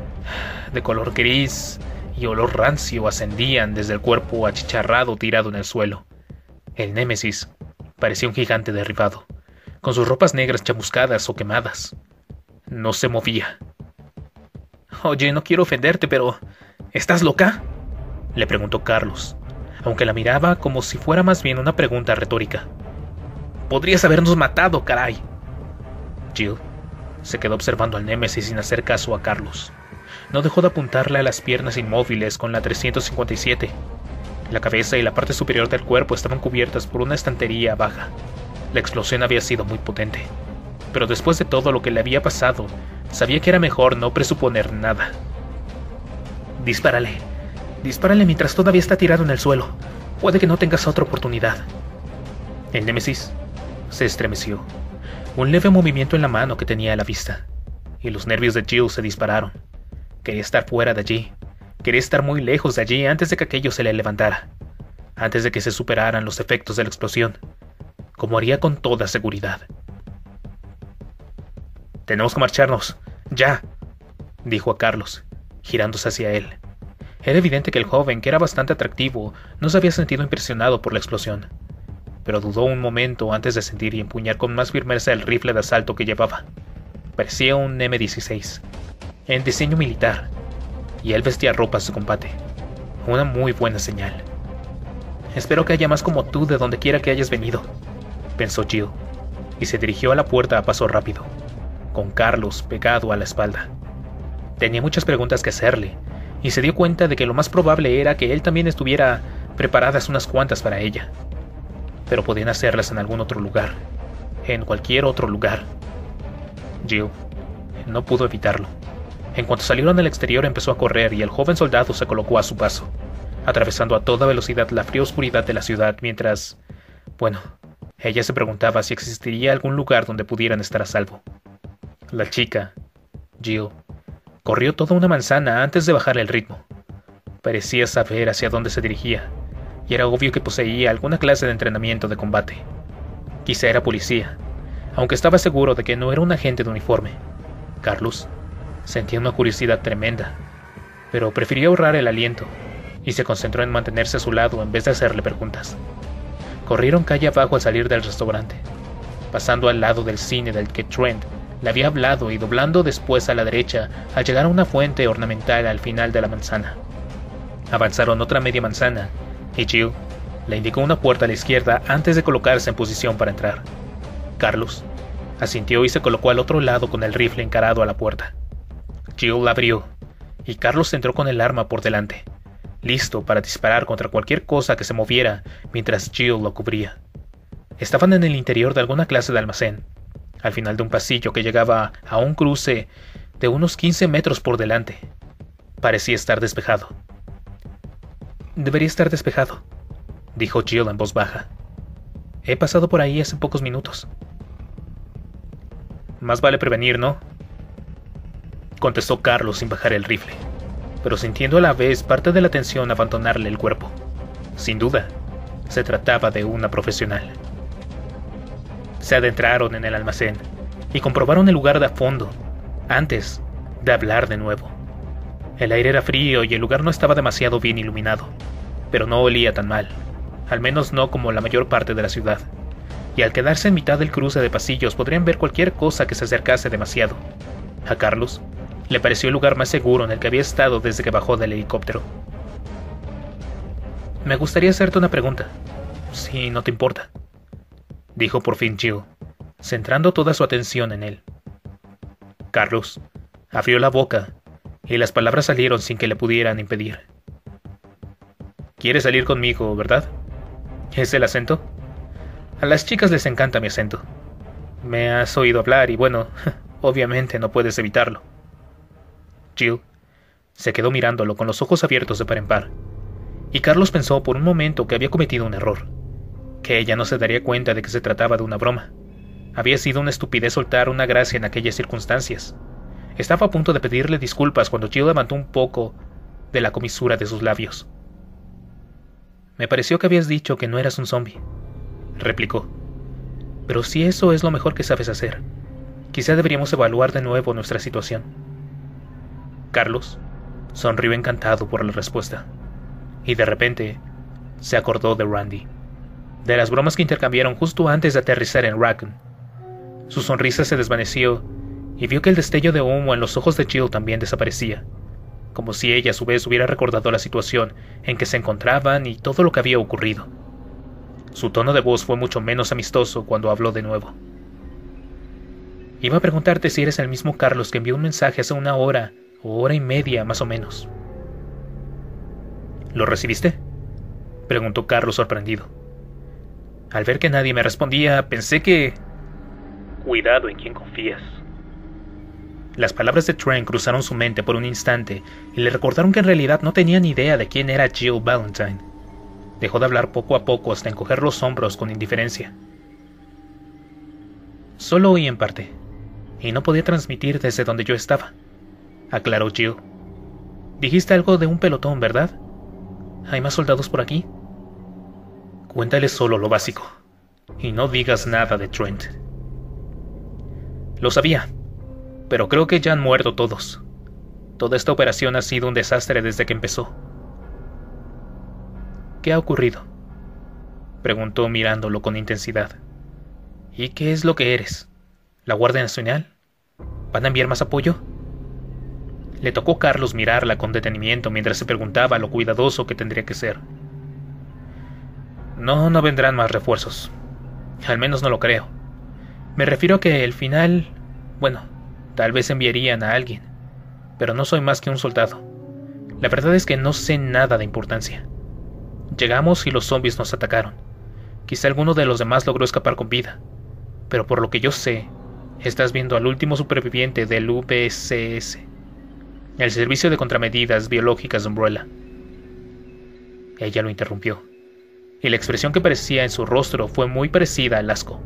gris y olor rancio ascendían desde el cuerpo achicharrado tirado en el suelo. El Némesis parecía un gigante derribado, con sus ropas negras chamuscadas o quemadas. No se movía. «Oye, no quiero ofenderte, pero ¿estás loca?», le preguntó Carlos, aunque la miraba como si fuera más bien una pregunta retórica. «Podrías habernos matado, caray». Jill se quedó observando al Némesis sin hacer caso a Carlos. No dejó de apuntarle a las piernas inmóviles con la 357. La cabeza y la parte superior del cuerpo estaban cubiertas por una estantería baja. La explosión había sido muy potente, pero después de todo lo que le había pasado, sabía que era mejor no presuponer nada. Dispárale mientras todavía está tirado en el suelo. Puede que no tengas otra oportunidad». El Némesis se estremeció. Un leve movimiento en la mano que tenía a la vista, y los nervios de Jill se dispararon. Quería estar fuera de allí. Quería estar muy lejos de allí antes de que aquello se le levantara, antes de que se superaran los efectos de la explosión, como haría con toda seguridad. «Tenemos que marcharnos, ya», dijo a Carlos, girándose hacia él. Era evidente que el joven, que era bastante atractivo, no se había sentido impresionado por la explosión, pero dudó un momento antes de sentir y empuñar con más firmeza el rifle de asalto que llevaba. Parecía un M16, en diseño militar, y él vestía ropas de combate. Una muy buena señal. «Espero que haya más como tú de donde quiera que hayas venido», pensó Jill, y se dirigió a la puerta a paso rápido, con Carlos pegado a la espalda. Tenía muchas preguntas que hacerle, y se dio cuenta de que lo más probable era que él también estuviera preparadas unas cuantas para ella. Pero podían hacerlas en algún otro lugar, en cualquier otro lugar. Jill no pudo evitarlo. En cuanto salieron al exterior empezó a correr y el joven soldado se colocó a su paso, atravesando a toda velocidad la fría oscuridad de la ciudad mientras Bueno, ella se preguntaba si existiría algún lugar donde pudieran estar a salvo. La chica, Jill, corrió toda una manzana antes de bajar el ritmo. Parecía saber hacia dónde se dirigía, y era obvio que poseía alguna clase de entrenamiento de combate. Quizá era policía, aunque estaba seguro de que no era un agente de uniforme. Carlos sentía una curiosidad tremenda, pero prefirió ahorrar el aliento y se concentró en mantenerse a su lado en vez de hacerle preguntas. Corrieron calle abajo al salir del restaurante, pasando al lado del cine del que Trent le había hablado y doblando después a la derecha al llegar a una fuente ornamental al final de la manzana. Avanzaron otra media manzana y Jill le indicó una puerta a la izquierda antes de colocarse en posición para entrar. Carlos asintió y se colocó al otro lado con el rifle encarado a la puerta. Jill la abrió y Carlos entró con el arma por delante, listo para disparar contra cualquier cosa que se moviera mientras Jill lo cubría. Estaban en el interior de alguna clase de almacén, al final de un pasillo que llegaba a un cruce de unos 15 metros por delante. Parecía estar despejado. «Debería estar despejado», dijo Jill en voz baja. «He pasado por ahí hace pocos minutos». «Más vale prevenir, ¿no?», contestó Carlos sin bajar el rifle, pero sintiendo a la vez parte de la tensión abandonarle el cuerpo. Sin duda, se trataba de una profesional. Se adentraron en el almacén y comprobaron el lugar de a fondo, antes de hablar de nuevo. El aire era frío y el lugar no estaba demasiado bien iluminado, pero no olía tan mal, al menos no como la mayor parte de la ciudad, y al quedarse en mitad del cruce de pasillos podrían ver cualquier cosa que se acercase demasiado. A Carlos le pareció el lugar más seguro en el que había estado desde que bajó del helicóptero. «Me gustaría hacerte una pregunta, si no te importa», dijo por fin Jill, centrando toda su atención en él. Carlos abrió la boca y las palabras salieron sin que le pudieran impedir. «¿Quieres salir conmigo, verdad? ¿Es el acento? A las chicas les encanta mi acento. Me has oído hablar y bueno, obviamente no puedes evitarlo». Jill se quedó mirándolo con los ojos abiertos de par en par, y Carlos pensó por un momento que había cometido un error, que ella no se daría cuenta de que se trataba de una broma. Había sido una estupidez soltar una gracia en aquellas circunstancias. Estaba a punto de pedirle disculpas cuando Jill levantó un poco de la comisura de sus labios. «Me pareció que habías dicho que no eras un zombie», replicó. «Pero si eso es lo mejor que sabes hacer, quizá deberíamos evaluar de nuevo nuestra situación». Carlos sonrió encantado por la respuesta, y de repente se acordó de Randy, de las bromas que intercambiaron justo antes de aterrizar en Raccoon. Su sonrisa se desvaneció y vio que el destello de humo en los ojos de Jill también desaparecía, como si ella a su vez hubiera recordado la situación en que se encontraban y todo lo que había ocurrido. Su tono de voz fue mucho menos amistoso cuando habló de nuevo. «Iba a preguntarte si eres el mismo Carlos que envió un mensaje hace una hora o hora y media más o menos». «¿Lo recibiste?», preguntó Carlos sorprendido. Al ver que nadie me respondía, pensé que... «Cuidado en quien confías». Las palabras de Trent cruzaron su mente por un instante y le recordaron que en realidad no tenía ni idea de quién era Jill Valentine. Dejó de hablar poco a poco hasta encoger los hombros con indiferencia. «Solo oí en parte, y no podía transmitir desde donde yo estaba», aclaró Jill. «Dijiste algo de un pelotón, ¿verdad? ¿Hay más soldados por aquí?» «Cuéntale solo lo básico, y no digas nada de Trent». «Lo sabía, pero creo que ya han muerto todos. Toda esta operación ha sido un desastre desde que empezó». «¿Qué ha ocurrido?», preguntó mirándolo con intensidad. «¿Y qué es lo que eres? ¿La Guardia Nacional? ¿Van a enviar más apoyo?». Le tocó a Carlos mirarla con detenimiento mientras se preguntaba lo cuidadoso que tendría que ser. «No vendrán más refuerzos. Al menos no lo creo. Me refiero a que al final... bueno, tal vez enviarían a alguien. Pero no soy más que un soldado. La verdad es que no sé nada de importancia. Llegamos y los zombies nos atacaron. Quizá alguno de los demás logró escapar con vida. Pero por lo que yo sé, estás viendo al último superviviente del UBCS, el Servicio de Contramedidas Biológicas de Umbrella». Ella lo interrumpió. y la expresión que aparecía en su rostro fue muy parecida al asco.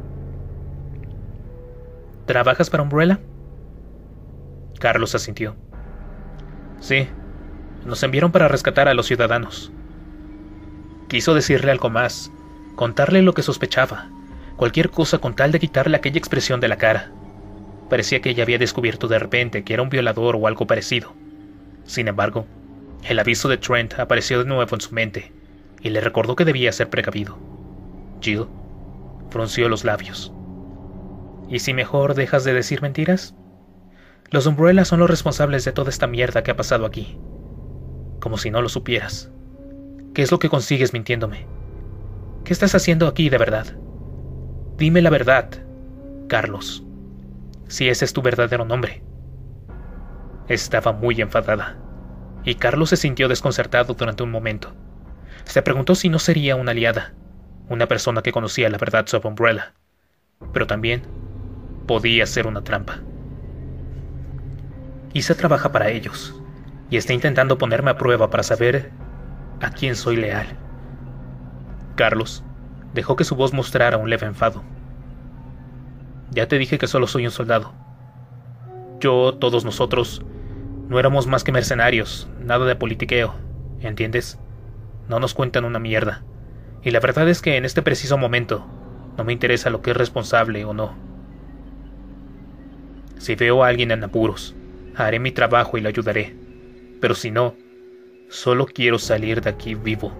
¿Trabajas para Umbrella? Carlos asintió. Sí, nos enviaron para rescatar a los ciudadanos. Quiso decirle algo más, contarle lo que sospechaba, cualquier cosa con tal de quitarle aquella expresión de la cara. Parecía que ella había descubierto de repente que era un violador o algo parecido. Sin embargo, el aviso de Trent apareció de nuevo en su mente y le recordó que debía ser precavido. Jill frunció los labios. ¿Y si mejor dejas de decir mentiras? Los Umbrella son los responsables de toda esta mierda que ha pasado aquí. Como si no lo supieras. ¿Qué es lo que consigues mintiéndome? ¿Qué estás haciendo aquí de verdad? Dime la verdad, Carlos. Si ese es tu verdadero nombre. Estaba muy enfadada, y Carlos se sintió desconcertado durante un momento. Se preguntó si no sería una aliada, una persona que conocía la verdad sobre Umbrella, pero también podía ser una trampa. Isa trabaja para ellos, y está intentando ponerme a prueba para saber a quién soy leal. Carlos dejó que su voz mostrara un leve enfado. Ya te dije que solo soy un soldado. Yo, todos nosotros, no éramos más que mercenarios, nada de politiqueo, ¿entiendes? No nos cuentan una mierda. Y la verdad es que en este preciso momento no me interesa lo que es responsable o no. Si veo a alguien en apuros, haré mi trabajo y lo ayudaré. Pero si no, solo quiero salir de aquí vivo.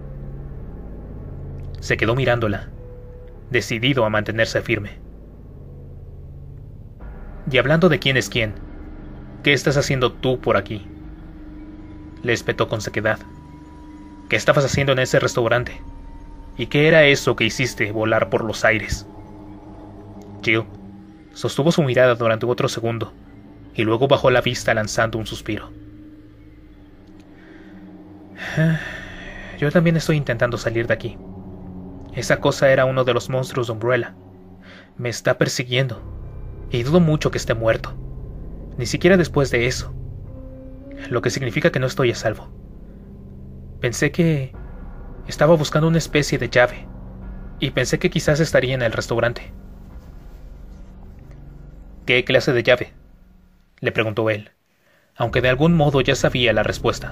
Se quedó mirándola, decidido a mantenerse firme. Y hablando de quién es quién, ¿qué estás haciendo tú por aquí? Le espetó con sequedad. ¿Qué estabas haciendo en ese restaurante? ¿Y qué era eso que hiciste volar por los aires? Jill sostuvo su mirada durante otro segundo, y luego bajó la vista lanzando un suspiro. Yo también estoy intentando salir de aquí. Esa cosa era uno de los monstruos de Umbrella. Me está persiguiendo, y dudo mucho que esté muerto. Ni siquiera después de eso. Lo que significa que no estoy a salvo. Pensé que estaba buscando una especie de llave, y pensé que quizás estaría en el restaurante. ¿Qué clase de llave?, le preguntó él, aunque de algún modo ya sabía la respuesta.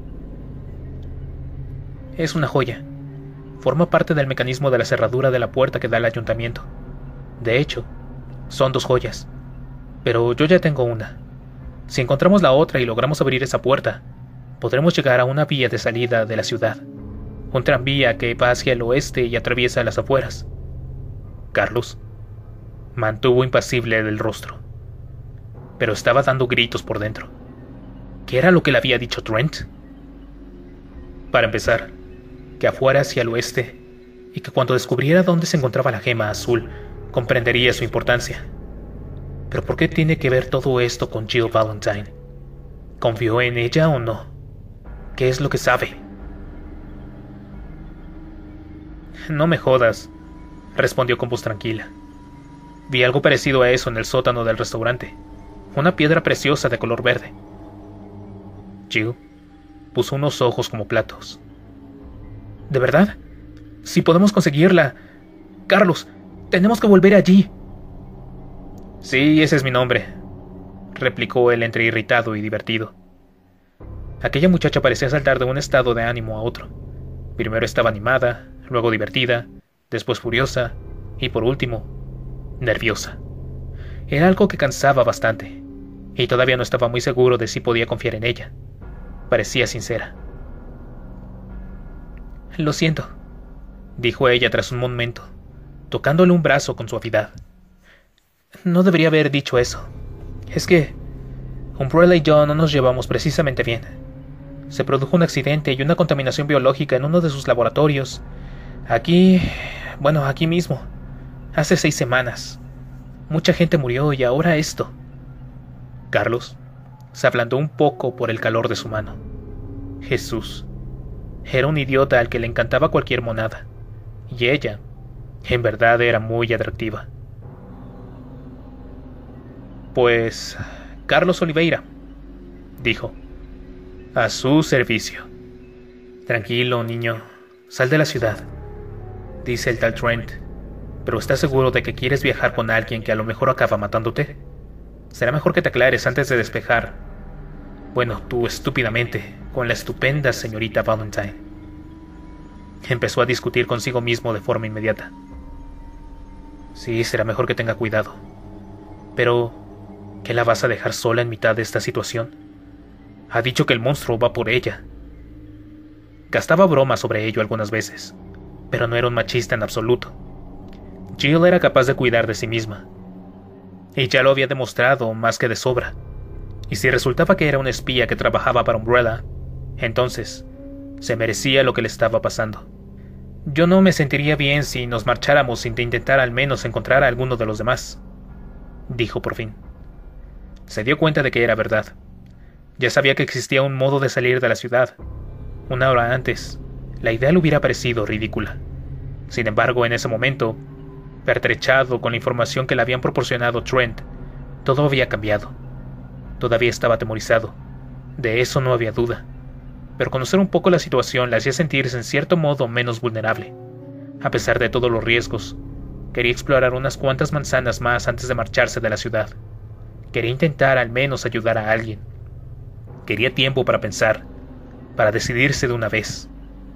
Es una joya. Forma parte del mecanismo de la cerradura de la puerta que da al ayuntamiento. De hecho, son 2 joyas, pero yo ya tengo una. Si encontramos la otra y logramos abrir esa puerta, podremos llegar a una vía de salida de la ciudad, un tranvía que va hacia el oeste y atraviesa las afueras. Carlos mantuvo impasible el rostro, pero estaba dando gritos por dentro. ¿Qué era lo que le había dicho Trent? Para empezar, que afuera hacia el oeste, y que cuando descubriera dónde se encontraba la gema azul, comprendería su importancia. Pero ¿por qué tiene que ver todo esto con Jill Valentine? ¿Confió en ella o no? ¿Qué es lo que sabe? No me jodas, respondió con voz tranquila. Vi algo parecido a eso en el sótano del restaurante. Una piedra preciosa de color verde. Jill puso unos ojos como platos. ¿De verdad? Si podemos conseguirla. Carlos, tenemos que volver allí. Sí, ese es mi nombre, replicó él entre irritado y divertido. Aquella muchacha parecía saltar de un estado de ánimo a otro. Primero estaba animada, luego divertida, después furiosa y por último, nerviosa. Era algo que cansaba bastante, y todavía no estaba muy seguro de si podía confiar en ella. Parecía sincera. Lo siento, dijo ella tras un momento, tocándole un brazo con suavidad. No debería haber dicho eso. Es que Umbrella y yo no nos llevamos precisamente bien. Se produjo un accidente y una contaminación biológica en uno de sus laboratorios. Aquí mismo. Hace 6 semanas. Mucha gente murió y ahora esto. Carlos se ablandó un poco por el calor de su mano. Jesús. Era un idiota al que le encantaba cualquier monada. Y ella, en verdad, era muy atractiva. Pues, Carlos Oliveira, dijo. A su servicio. Tranquilo, niño. Sal de la ciudad. dice el tal Trent. ¿Pero estás seguro de que quieres viajar con alguien que a lo mejor acaba matándote? Será mejor que te aclares antes de despejar. Bueno, tú estúpidamente, con la estupenda señorita Valentine. Empezó a discutir consigo mismo de forma inmediata. Sí, será mejor que tenga cuidado. Pero, ¿qué la vas a dejar sola en mitad de esta situación? Ha dicho que el monstruo va por ella. Gastaba bromas sobre ello algunas veces, pero no era un machista en absoluto. Jill era capaz de cuidar de sí misma, y ya lo había demostrado más que de sobra. Y si resultaba que era una espía que trabajaba para Umbrella, entonces se merecía lo que le estaba pasando. Yo no me sentiría bien si nos marcháramos sin intentar al menos encontrar a alguno de los demás, dijo por fin. Se dio cuenta de que era verdad. Ya sabía que existía un modo de salir de la ciudad. Una hora antes, la idea le hubiera parecido ridícula. Sin embargo, en ese momento, pertrechado con la información que le habían proporcionado Trent, todo había cambiado. Todavía estaba atemorizado. De eso no había duda. Pero conocer un poco la situación le hacía sentirse en cierto modo menos vulnerable. A pesar de todos los riesgos, quería explorar unas cuantas manzanas más antes de marcharse de la ciudad. Quería intentar al menos ayudar a alguien. Quería tiempo para pensar, para decidirse de una vez.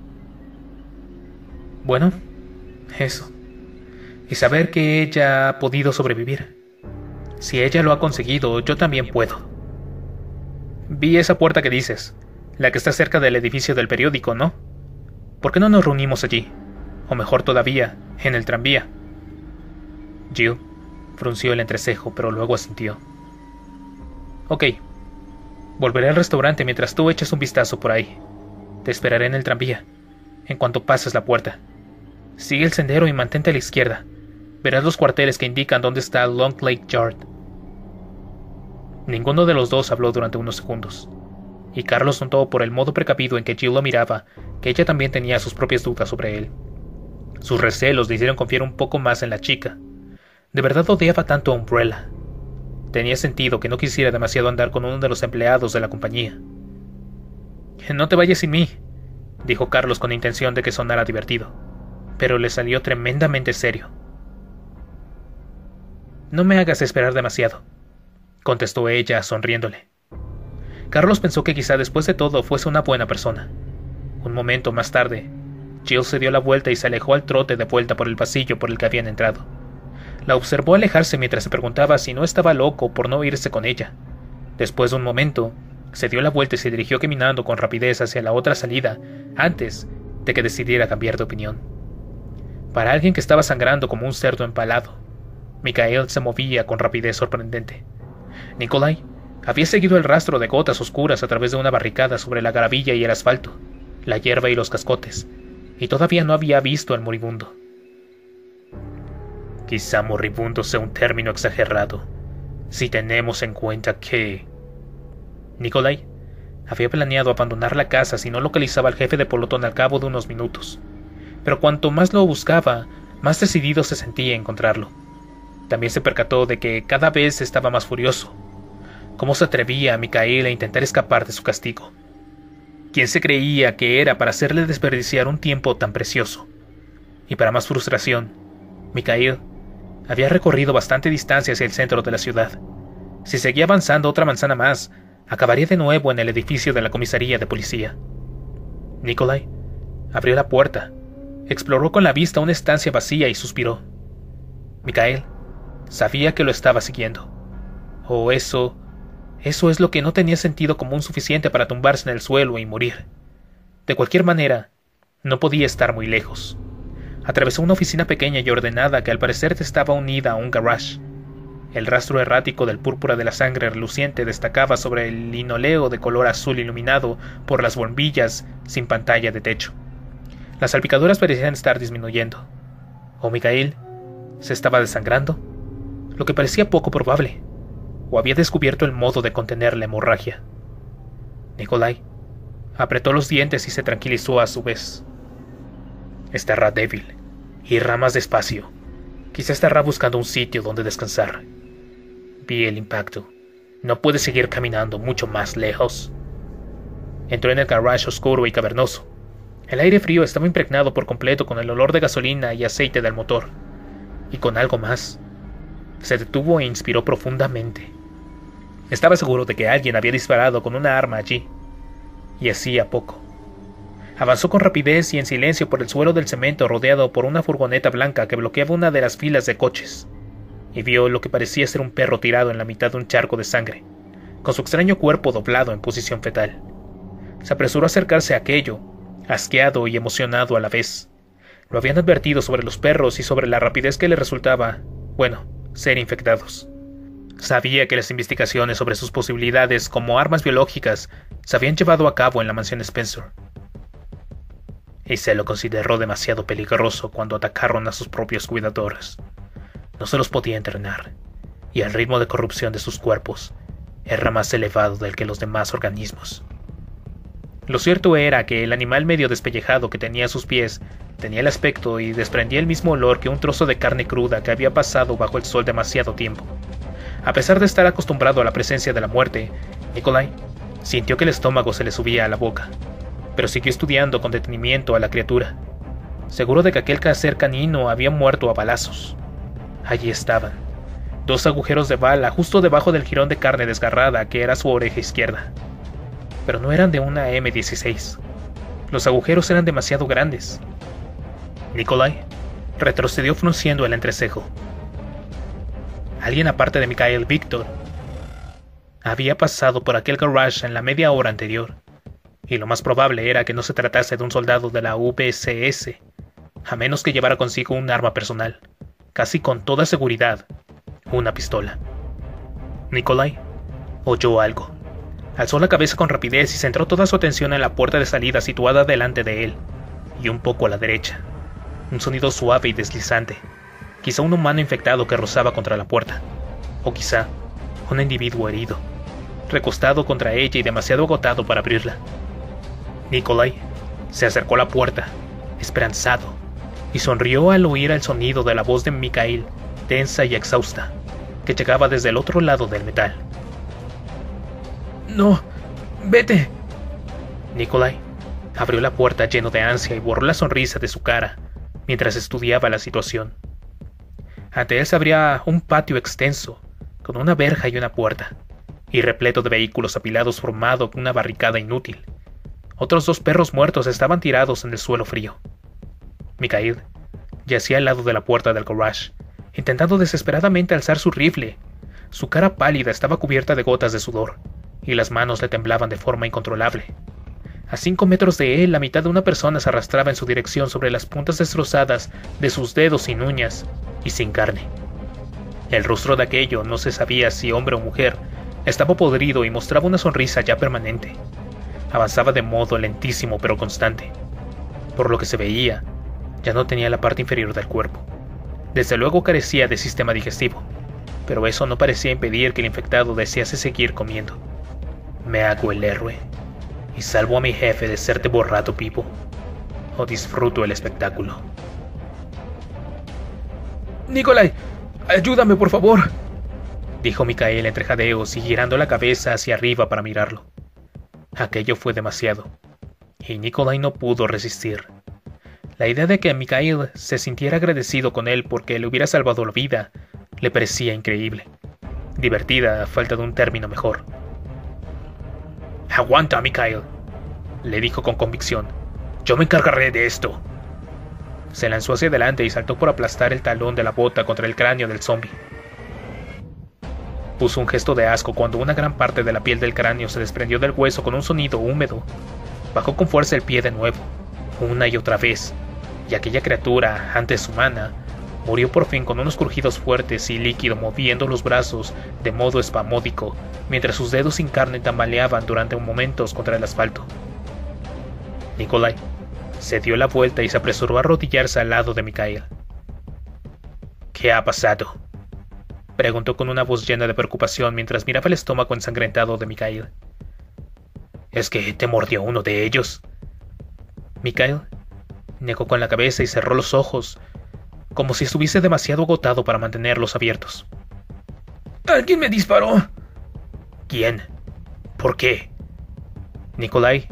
Bueno, eso. Y saber que ella ha podido sobrevivir. Si ella lo ha conseguido, yo también puedo. Vi esa puerta que dices, la que está cerca del edificio del periódico, ¿no? ¿Por qué no nos reunimos allí? O mejor todavía, en el tranvía. Jill frunció el entrecejo, pero luego asintió. Ok. Volveré al restaurante mientras tú eches un vistazo por ahí. Te esperaré en el tranvía, en cuanto pases la puerta. Sigue el sendero y mantente a la izquierda. Verás los cuarteles que indican dónde está Long Lake Yard. Ninguno de los dos habló durante unos segundos, y Carlos notó por el modo precavido en que Jill lo miraba que ella también tenía sus propias dudas sobre él. Sus recelos le hicieron confiar un poco más en la chica. De verdad odiaba tanto a Umbrella. Tenía sentido que no quisiera demasiado andar con uno de los empleados de la compañía. No te vayas sin mí, dijo Carlos con intención de que sonara divertido, pero le salió tremendamente serio. No me hagas esperar demasiado, contestó ella, sonriéndole. Carlos pensó que quizá después de todo fuese una buena persona. Un momento más tarde, Jill se dio la vuelta y se alejó al trote de vuelta por el pasillo por el que habían entrado. La observó alejarse mientras se preguntaba si no estaba loco por no irse con ella. Después de un momento, se dio la vuelta y se dirigió caminando con rapidez hacia la otra salida antes de que decidiera cambiar de opinión. Para alguien que estaba sangrando como un cerdo empalado, Mikhail se movía con rapidez sorprendente. Nikolai había seguido el rastro de gotas oscuras a través de una barricada sobre la gravilla y el asfalto, la hierba y los cascotes, y todavía no había visto al moribundo. Quizá moribundo sea un término exagerado, si tenemos en cuenta que... Nikolai había planeado abandonar la casa si no localizaba al jefe de pelotón al cabo de unos minutos, pero cuanto más lo buscaba, más decidido se sentía en encontrarlo. También se percató de que cada vez estaba más furioso. ¿Cómo se atrevía a Mikhail a intentar escapar de su castigo? ¿Quién se creía que era para hacerle desperdiciar un tiempo tan precioso? Y para más frustración, Mikhail había recorrido bastante distancia hacia el centro de la ciudad. Si seguía avanzando otra manzana más, acabaría de nuevo en el edificio de la comisaría de policía. Nikolai abrió la puerta, exploró con la vista una estancia vacía y suspiró. Mikhail sabía que lo estaba siguiendo. O eso es lo que no tenía sentido común suficiente para tumbarse en el suelo y morir. De cualquier manera, no podía estar muy lejos. Atravesó una oficina pequeña y ordenada que al parecer estaba unida a un garage. El rastro errático del púrpura de la sangre reluciente destacaba sobre el linóleo de color azul iluminado por las bombillas sin pantalla de techo. Las salpicaduras parecían estar disminuyendo. ¿O Mikhail se estaba desangrando? Lo que parecía poco probable. ¿O había descubierto el modo de contener la hemorragia? Nikolai apretó los dientes y se tranquilizó a su vez. Estará débil. Irá más despacio. Quizá estará buscando un sitio donde descansar. Vi el impacto. No puede seguir caminando mucho más lejos. Entró en el garage oscuro y cavernoso. El aire frío estaba impregnado por completo con el olor de gasolina y aceite del motor, y con algo más. Se detuvo e inspiró profundamente. Estaba seguro de que alguien había disparado con una arma allí, y hacía poco. Avanzó con rapidez y en silencio por el suelo del cemento rodeado por una furgoneta blanca que bloqueaba una de las filas de coches, y vio lo que parecía ser un perro tirado en la mitad de un charco de sangre, con su extraño cuerpo doblado en posición fetal. Se apresuró a acercarse a aquello, asqueado y emocionado a la vez. Lo habían advertido sobre los perros y sobre la rapidez que le resultaba, ser infectados. Sabía que las investigaciones sobre sus posibilidades como armas biológicas se habían llevado a cabo en la mansión Spencer. Y se lo consideró demasiado peligroso cuando atacaron a sus propios cuidadores. No se los podía entrenar, y el ritmo de corrupción de sus cuerpos era más elevado del que los demás organismos. Lo cierto era que el animal medio despellejado que tenía a sus pies tenía el aspecto y desprendía el mismo olor que un trozo de carne cruda que había pasado bajo el sol demasiado tiempo. A pesar de estar acostumbrado a la presencia de la muerte, Nikolai sintió que el estómago se le subía a la boca, pero siguió estudiando con detenimiento a la criatura, seguro de que aquel ser canino había muerto a balazos. Allí estaban, 2 agujeros de bala justo debajo del jirón de carne desgarrada que era su oreja izquierda. Pero no eran de una M16. Los agujeros eran demasiado grandes. Nikolai retrocedió frunciendo el entrecejo. Alguien aparte de Mikhail Viktor había pasado por aquel garage en la media hora anterior, y lo más probable era que no se tratase de un soldado de la UBCS, a menos que llevara consigo un arma personal, casi con toda seguridad, una pistola. Nikolai oyó algo. Alzó la cabeza con rapidez y centró toda su atención en la puerta de salida situada delante de él, y un poco a la derecha. Un sonido suave y deslizante. Quizá un humano infectado que rozaba contra la puerta. O quizá un individuo herido, recostado contra ella y demasiado agotado para abrirla. Nikolai se acercó a la puerta, esperanzado, y sonrió al oír el sonido de la voz de Mikhail, tensa y exhausta, que llegaba desde el otro lado del metal. «No, vete». Nikolai abrió la puerta lleno de ansia y borró la sonrisa de su cara mientras estudiaba la situación. Ante él se abría un patio extenso, con una verja y una puerta, y repleto de vehículos apilados formado una barricada inútil. Otros 2 perros muertos estaban tirados en el suelo frío. Mikhail yacía al lado de la puerta del garage, intentando desesperadamente alzar su rifle. Su cara pálida estaba cubierta de gotas de sudor, y las manos le temblaban de forma incontrolable. A 5 metros de él, la mitad de una persona se arrastraba en su dirección sobre las puntas destrozadas de sus dedos sin uñas y sin carne. El rostro de aquello, no se sabía si hombre o mujer, estaba podrido y mostraba una sonrisa ya permanente. Avanzaba de modo lentísimo pero constante. Por lo que se veía, ya no tenía la parte inferior del cuerpo. Desde luego carecía de sistema digestivo, pero eso no parecía impedir que el infectado desease seguir comiendo. ¿Me hago el héroe y salvo a mi jefe de ser devorado vivo, o disfruto el espectáculo? «Nikolai, ayúdame por favor», dijo Mikhail entre jadeos y girando la cabeza hacia arriba para mirarlo. Aquello fue demasiado, y Nikolai no pudo resistir. La idea de que Mikhail se sintiera agradecido con él porque le hubiera salvado la vida le parecía increíble, divertida a falta de un término mejor. «Aguanta, Mikhail», le dijo con convicción. «Yo me encargaré de esto». Se lanzó hacia adelante y saltó por aplastar el talón de la bota contra el cráneo del zombie. Puso un gesto de asco cuando una gran parte de la piel del cráneo se desprendió del hueso con un sonido húmedo. Bajó con fuerza el pie de nuevo, una y otra vez, y aquella criatura, antes humana, murió por fin con unos crujidos fuertes y líquido moviendo los brazos de modo espasmódico, mientras sus dedos sin carne tambaleaban durante momentos contra el asfalto. Nikolai se dio la vuelta y se apresuró a arrodillarse al lado de Mikhail. «¿Qué ha pasado?», preguntó con una voz llena de preocupación mientras miraba el estómago ensangrentado de Mikhail. «¿Es que te mordió uno de ellos?». Mikhail negó con la cabeza y cerró los ojos, como si estuviese demasiado agotado para mantenerlos abiertos. «¡Alguien me disparó!». «¿Quién? ¿Por qué?». Nikolai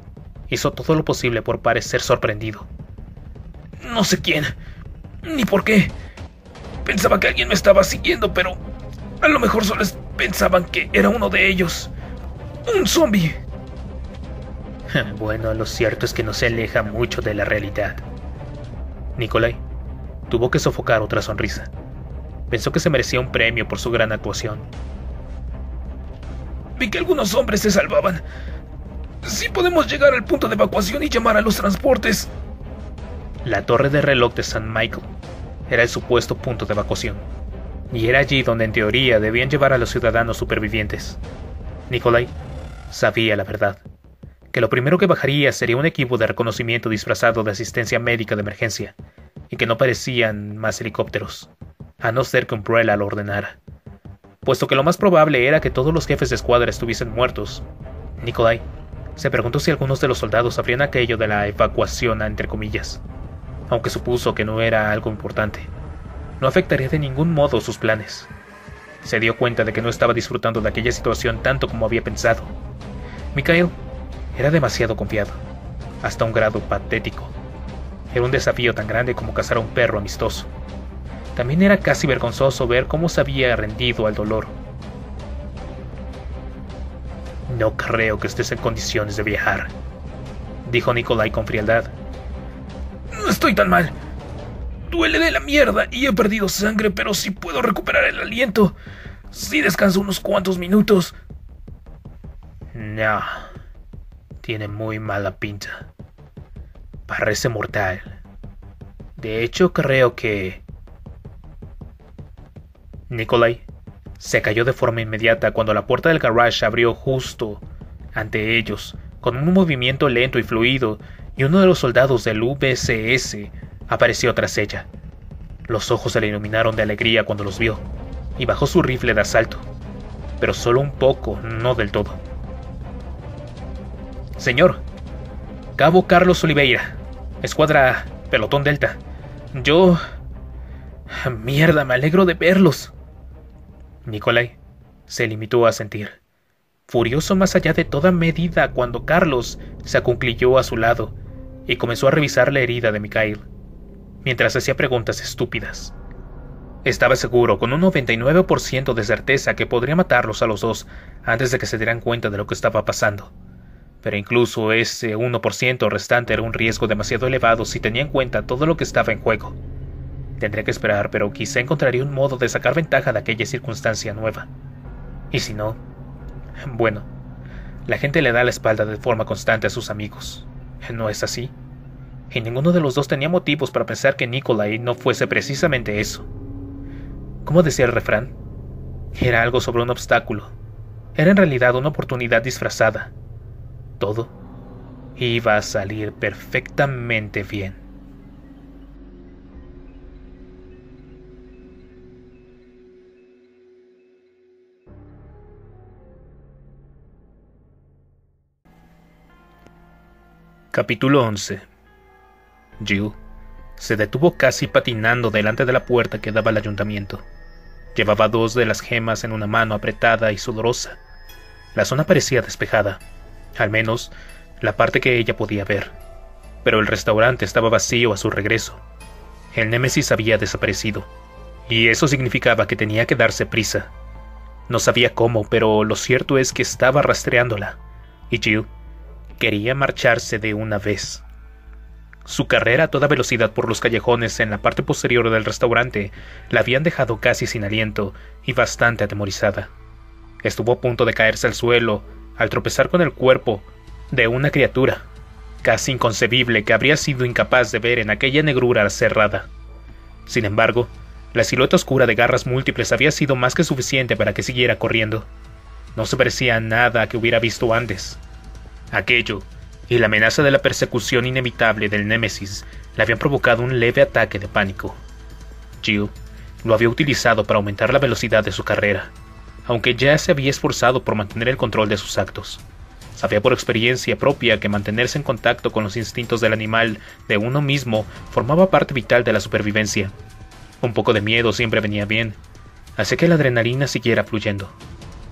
hizo todo lo posible por parecer sorprendido. No sé quién, ni por qué. Pensaba que alguien me estaba siguiendo, pero a lo mejor solo pensaban que era uno de ellos. Un zombie. Bueno, lo cierto es que no se aleja mucho de la realidad. Nikolai tuvo que sofocar otra sonrisa. Pensó que se merecía un premio por su gran actuación. Vi que algunos hombres se salvaban. Sí podemos llegar al punto de evacuación y llamar a los transportes. La torre de reloj de St. Michael era el supuesto punto de evacuación, y era allí donde en teoría debían llevar a los ciudadanos supervivientes. Nikolai sabía la verdad, que lo primero que bajaría sería un equipo de reconocimiento disfrazado de asistencia médica de emergencia, y que no parecían más helicópteros, a no ser que Umbrella lo ordenara. Puesto que lo más probable era que todos los jefes de escuadra estuviesen muertos, Nikolai se preguntó si algunos de los soldados sabrían aquello de la evacuación entre comillas, aunque supuso que no era algo importante. No afectaría de ningún modo sus planes. Se dio cuenta de que no estaba disfrutando de aquella situación tanto como había pensado. Mikhail era demasiado confiado, hasta un grado patético. Era un desafío tan grande como cazar a un perro amistoso. También era casi vergonzoso ver cómo se había rendido al dolor. No creo que estés en condiciones de viajar, dijo Nikolai con frialdad. No estoy tan mal. Duele de la mierda y he perdido sangre, pero sí puedo recuperar el aliento. Si descanso unos cuantos minutos. No, tiene muy mala pinta. Parece mortal. De hecho, creo que... Nikolai se cayó de forma inmediata cuando la puerta del garage abrió justo ante ellos, con un movimiento lento y fluido, y uno de los soldados del UBCS apareció tras ella. Los ojos se le iluminaron de alegría cuando los vio, y bajó su rifle de asalto, pero solo un poco, no del todo. Señor, Cabo Carlos Oliveira, Escuadra A, Pelotón Delta. Yo... Mierda, me alegro de verlos. Nikolai se limitó a sentir, furioso más allá de toda medida cuando Carlos se acuclilló a su lado y comenzó a revisar la herida de Mikhail, mientras hacía preguntas estúpidas. Estaba seguro, con un 99% de certeza, que podría matarlos a los dos antes de que se dieran cuenta de lo que estaba pasando. Pero incluso ese 1% restante era un riesgo demasiado elevado si tenía en cuenta todo lo que estaba en juego. Tendría que esperar, pero quizá encontraría un modo de sacar ventaja de aquella circunstancia nueva. Y si no... Bueno, la gente le da la espalda de forma constante a sus amigos. ¿No es así? Y ninguno de los dos tenía motivos para pensar que Nikolai no fuese precisamente eso. ¿Cómo decía el refrán? Era algo sobre un obstáculo. Era en realidad una oportunidad disfrazada. Todo iba a salir perfectamente bien. Capítulo 11. Jill se detuvo casi patinando delante de la puerta que daba al ayuntamiento. Llevaba 2 de las gemas en una mano apretada y sudorosa. La zona parecía despejada, al menos la parte que ella podía ver, pero el restaurante estaba vacío a su regreso. El Némesis había desaparecido, y eso significaba que tenía que darse prisa. No sabía cómo, pero lo cierto es que estaba rastreándola, y Jill quería marcharse de una vez. Su carrera a toda velocidad por los callejones en la parte posterior del restaurante la habían dejado casi sin aliento y bastante atemorizada. Estuvo a punto de caerse al suelo al tropezar con el cuerpo de una criatura casi inconcebible que habría sido incapaz de ver en aquella negrura cerrada. Sin embargo, la silueta oscura de garras múltiples había sido más que suficiente para que siguiera corriendo. No se parecía a nada que hubiera visto antes. Aquello y la amenaza de la persecución inevitable del Némesis le habían provocado un leve ataque de pánico. Jill lo había utilizado para aumentar la velocidad de su carrera, aunque ya se había esforzado por mantener el control de sus actos. Sabía por experiencia propia que mantenerse en contacto con los instintos del animal de uno mismo formaba parte vital de la supervivencia. Un poco de miedo siempre venía bien, hacía que la adrenalina siguiera fluyendo.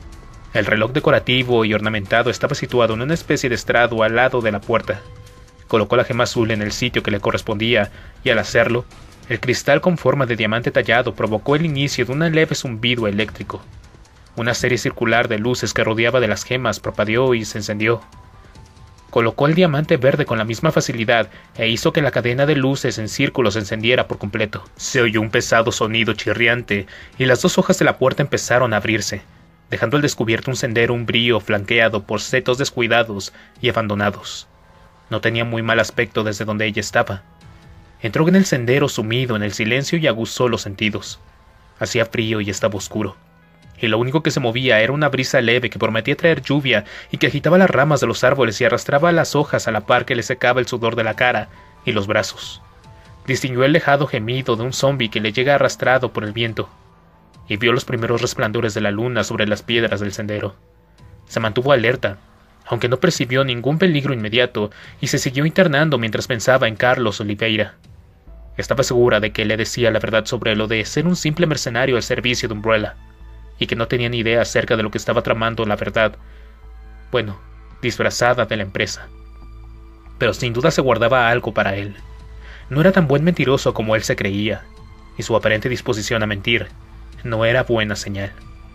El reloj decorativo y ornamentado estaba situado en una especie de estrado al lado de la puerta. Colocó la gema azul en el sitio que le correspondía y al hacerlo, el cristal con forma de diamante tallado provocó el inicio de un leve zumbido eléctrico. Una serie circular de luces que rodeaba de las gemas parpadeó y se encendió. Colocó el diamante verde con la misma facilidad e hizo que la cadena de luces en círculo se encendiera por completo. Se oyó un pesado sonido chirriante y las dos hojas de la puerta empezaron a abrirse, dejando al descubierto un sendero umbrío flanqueado por setos descuidados y abandonados. No tenía muy mal aspecto desde donde ella estaba. Entró en el sendero sumido en el silencio y aguzó los sentidos. Hacía frío y estaba oscuro, y lo único que se movía era una brisa leve que prometía traer lluvia y que agitaba las ramas de los árboles y arrastraba las hojas a la par que le secaba el sudor de la cara y los brazos. Distinguió el lejano gemido de un zombi que le llega arrastrado por el viento, y vio los primeros resplandores de la luna sobre las piedras del sendero. Se mantuvo alerta, aunque no percibió ningún peligro inmediato, y se siguió internando mientras pensaba en Carlos Oliveira. Estaba segura de que le decía la verdad sobre lo de ser un simple mercenario al servicio de Umbrella, y que no tenía ni idea acerca de lo que estaba tramando la verdad, bueno, disfrazada de la empresa. Pero sin duda se guardaba algo para él. No era tan buen mentiroso como él se creía, y su aparente disposición a mentir no era buena señal.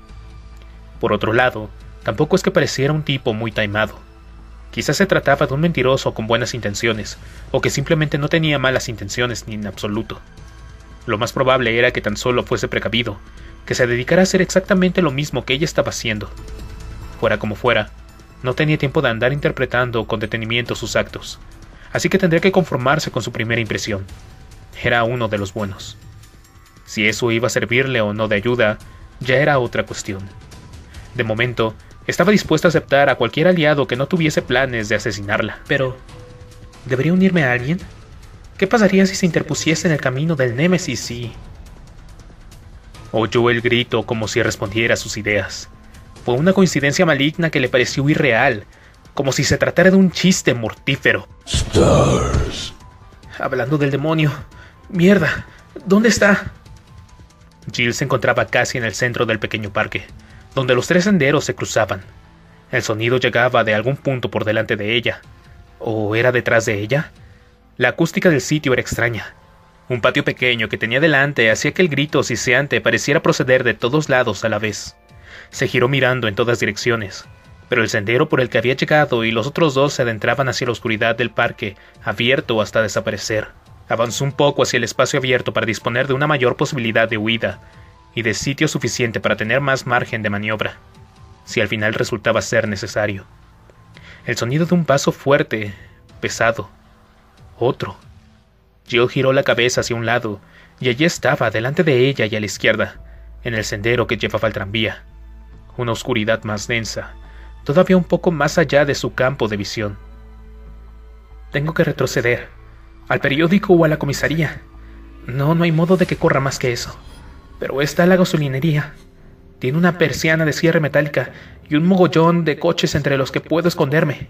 Por otro lado, tampoco es que pareciera un tipo muy taimado. Quizás se trataba de un mentiroso con buenas intenciones, o que simplemente no tenía malas intenciones ni en absoluto. Lo más probable era que tan solo fuese precavido, que se dedicara a hacer exactamente lo mismo que ella estaba haciendo. Fuera como fuera, no tenía tiempo de andar interpretando con detenimiento sus actos, así que tendría que conformarse con su primera impresión. Era uno de los buenos. Si eso iba a servirle o no de ayuda, ya era otra cuestión. De momento, estaba dispuesta a aceptar a cualquier aliado que no tuviese planes de asesinarla. Pero, ¿debería unirme a alguien? ¿Qué pasaría si se interpusiese en el camino del Némesis y...? Oyó el grito como si respondiera a sus ideas. Fue una coincidencia maligna que le pareció irreal, como si se tratara de un chiste mortífero. Stars. Hablando del demonio. ¡Mierda! ¿Dónde está? Jill se encontraba casi en el centro del pequeño parque, donde los tres senderos se cruzaban. El sonido llegaba de algún punto por delante de ella. ¿O era detrás de ella? La acústica del sitio era extraña. Un patio pequeño que tenía delante hacía que el grito siseante pareciera proceder de todos lados a la vez. Se giró mirando en todas direcciones, pero el sendero por el que había llegado y los otros dos se adentraban hacia la oscuridad del parque, abierto hasta desaparecer. Avanzó un poco hacia el espacio abierto para disponer de una mayor posibilidad de huida, y de sitio suficiente para tener más margen de maniobra, si al final resultaba ser necesario. El sonido de un paso fuerte, pesado. Otro. Jill giró la cabeza hacia un lado, y allí estaba, delante de ella y a la izquierda, en el sendero que llevaba al tranvía. Una oscuridad más densa, todavía un poco más allá de su campo de visión. Tengo que retroceder. ¿Al periódico o a la comisaría? No hay modo de que corra más que eso. Pero está la gasolinería. Tiene una persiana de cierre metálica y un mogollón de coches entre los que puedo esconderme.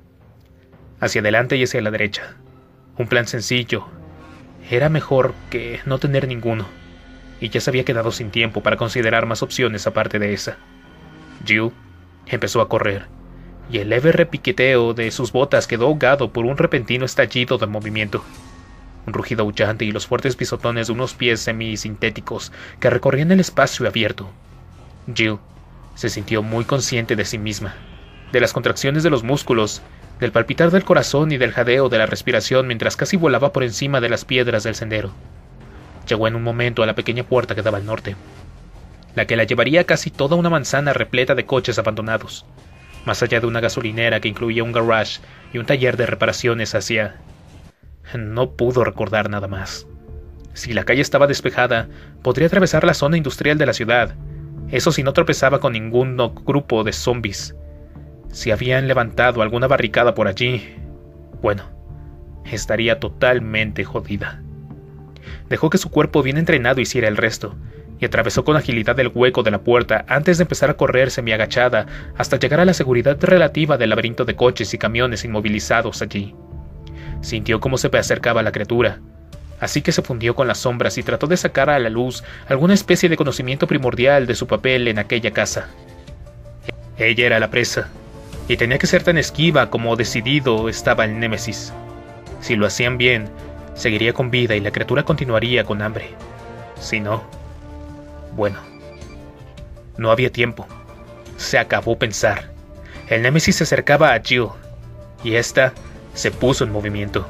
Hacia adelante y hacia la derecha. Un plan sencillo. Era mejor que no tener ninguno, y ya se había quedado sin tiempo para considerar más opciones aparte de esa. Jill empezó a correr, y el leve repiqueteo de sus botas quedó ahogado por un repentino estallido de movimiento. Un rugido aullante y los fuertes pisotones de unos pies semisintéticos que recorrían el espacio abierto. Jill se sintió muy consciente de sí misma, de las contracciones de los músculos, del palpitar del corazón y del jadeo de la respiración mientras casi volaba por encima de las piedras del sendero. Llegó en un momento a la pequeña puerta que daba al norte, la que la llevaría a casi toda una manzana repleta de coches abandonados, más allá de una gasolinera que incluía un garage y un taller de reparaciones hacia... No pudo recordar nada más. Si la calle estaba despejada, podría atravesar la zona industrial de la ciudad, eso si no tropezaba con ningún grupo de zombies. Si habían levantado alguna barricada por allí, bueno, estaría totalmente jodida. Dejó que su cuerpo bien entrenado hiciera el resto, y atravesó con agilidad el hueco de la puerta antes de empezar a correr semiagachada hasta llegar a la seguridad relativa del laberinto de coches y camiones inmovilizados allí. Sintió cómo se acercaba la criatura, así que se fundió con las sombras y trató de sacar a la luz alguna especie de conocimiento primordial de su papel en aquella casa. Ella era la presa, y tenía que ser tan esquiva como decidido estaba el Némesis. Si lo hacían bien, seguiría con vida y la criatura continuaría con hambre. Si no, bueno, no había tiempo. Se acabó pensar. El Némesis se acercaba a Jill, y ésta se puso en movimiento.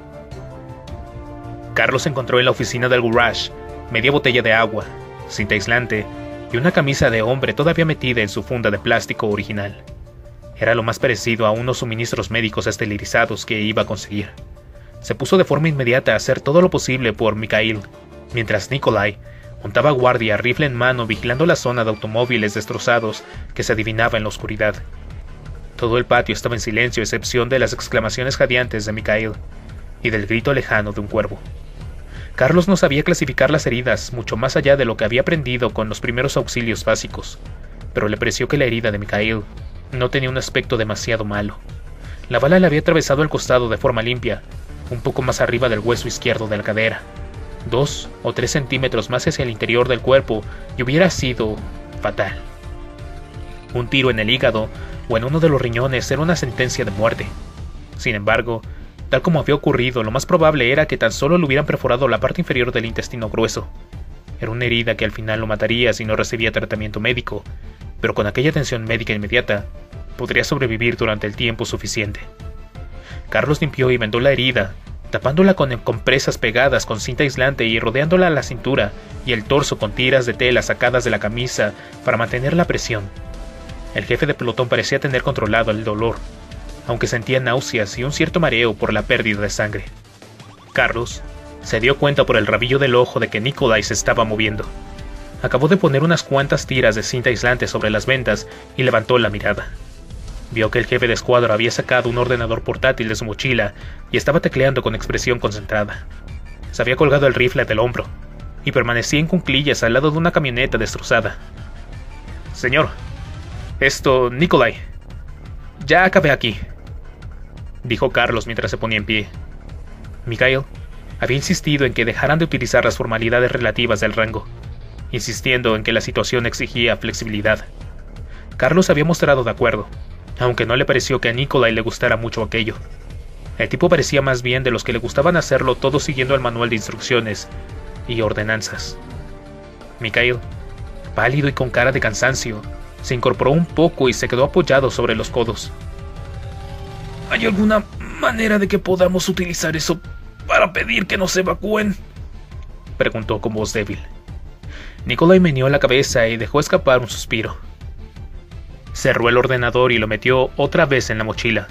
Carlos encontró en la oficina del garage media botella de agua, cinta aislante y una camisa de hombre todavía metida en su funda de plástico original. Era lo más parecido a unos suministros médicos esterilizados que iba a conseguir. Se puso de forma inmediata a hacer todo lo posible por Mikhail, mientras Nikolai montaba guardia, rifle en mano, vigilando la zona de automóviles destrozados que se adivinaba en la oscuridad. Todo el patio estaba en silencio, a excepción de las exclamaciones jadeantes de Mikhail y del grito lejano de un cuervo. Carlos no sabía clasificar las heridas mucho más allá de lo que había aprendido con los primeros auxilios básicos, pero le pareció que la herida de Mikhail no tenía un aspecto demasiado malo. La bala le había atravesado el costado de forma limpia, un poco más arriba del hueso izquierdo de la cadera, 2 o 3 centímetros más hacia el interior del cuerpo, y hubiera sido fatal. Un tiro en el hígado o en uno de los riñones era una sentencia de muerte. Sin embargo, tal como había ocurrido, lo más probable era que tan solo le hubieran perforado la parte inferior del intestino grueso. Era una herida que al final lo mataría si no recibía tratamiento médico, pero con aquella atención médica inmediata, podría sobrevivir durante el tiempo suficiente. Carlos limpió y vendó la herida, tapándola con compresas pegadas con cinta aislante y rodeándola a la cintura y el torso con tiras de tela sacadas de la camisa para mantener la presión. El jefe de pelotón parecía tener controlado el dolor, aunque sentía náuseas y un cierto mareo por la pérdida de sangre. Carlos se dio cuenta por el rabillo del ojo de que Nikolai se estaba moviendo. Acabó de poner unas cuantas tiras de cinta aislante sobre las vendas y levantó la mirada. Vio que el jefe de escuadra había sacado un ordenador portátil de su mochila y estaba tecleando con expresión concentrada. Se había colgado el rifle del hombro y permanecía en cuclillas al lado de una camioneta destrozada. «Señor, Nikolai, ya acabé aquí», dijo Carlos mientras se ponía en pie. Mikhail había insistido en que dejaran de utilizar las formalidades relativas del rango, insistiendo en que la situación exigía flexibilidad. Carlos había mostrado de acuerdo, aunque no le pareció que a Nikolai le gustara mucho aquello. El tipo parecía más bien de los que le gustaban hacerlo todo siguiendo el manual de instrucciones y ordenanzas. Mikhail, pálido y con cara de cansancio, se incorporó un poco y se quedó apoyado sobre los codos. ¿Hay alguna manera de que podamos utilizar eso para pedir que nos evacúen?, preguntó con voz débil. Nikolai meneó la cabeza y dejó escapar un suspiro. Cerró el ordenador y lo metió otra vez en la mochila.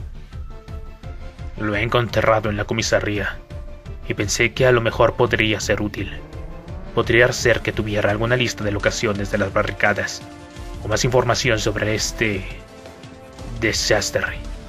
Lo he encontrado en la comisaría y pensé que a lo mejor podría ser útil. Podría ser que tuviera alguna lista de locaciones de las barricadas o más información sobre este desastre.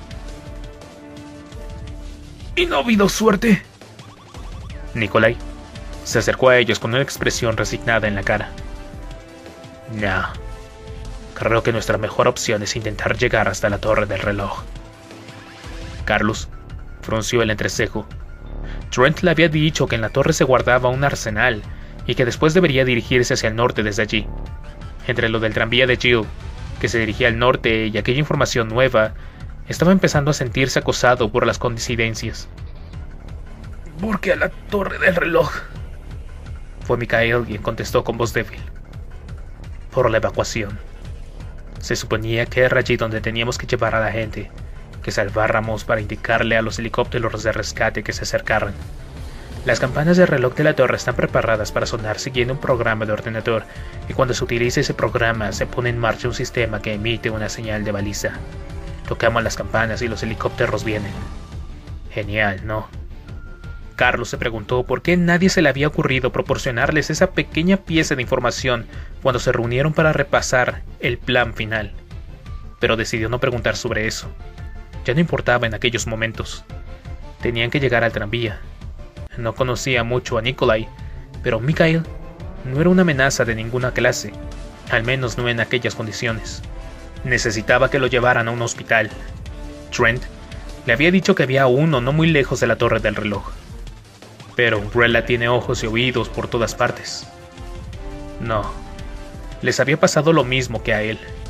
¿Y no ha habido suerte? Nikolai se acercó a ellos con una expresión resignada en la cara. No, creo que nuestra mejor opción es intentar llegar hasta la torre del reloj. Carlos frunció el entrecejo. Trent le había dicho que en la torre se guardaba un arsenal y que después debería dirigirse hacia el norte desde allí. Entre lo del tranvía de Jill, que se dirigía al norte, y aquella información nueva, estaba empezando a sentirse acosado por las coincidencias. ¿Por qué a la torre del reloj? Fue Mikhail quien contestó con voz débil. Por la evacuación. Se suponía que era allí donde teníamos que llevar a la gente, que salváramos para indicarle a los helicópteros de rescate que se acercaran. Las campanas del reloj de la torre están preparadas para sonar siguiendo un programa de ordenador, y cuando se utiliza ese programa se pone en marcha un sistema que emite una señal de baliza. Tocamos las campanas y los helicópteros vienen. Genial, ¿no? Carlos se preguntó por qué nadie se le había ocurrido proporcionarles esa pequeña pieza de información cuando se reunieron para repasar el plan final. Pero decidió no preguntar sobre eso. Ya no importaba en aquellos momentos. Tenían que llegar al tranvía. No conocía mucho a Nikolai, pero Mikhail no era una amenaza de ninguna clase, al menos no en aquellas condiciones. Necesitaba que lo llevaran a un hospital. Trent le había dicho que había uno no muy lejos de la torre del reloj. Pero Umbrella tiene ojos y oídos por todas partes. No, les había pasado lo mismo que a él.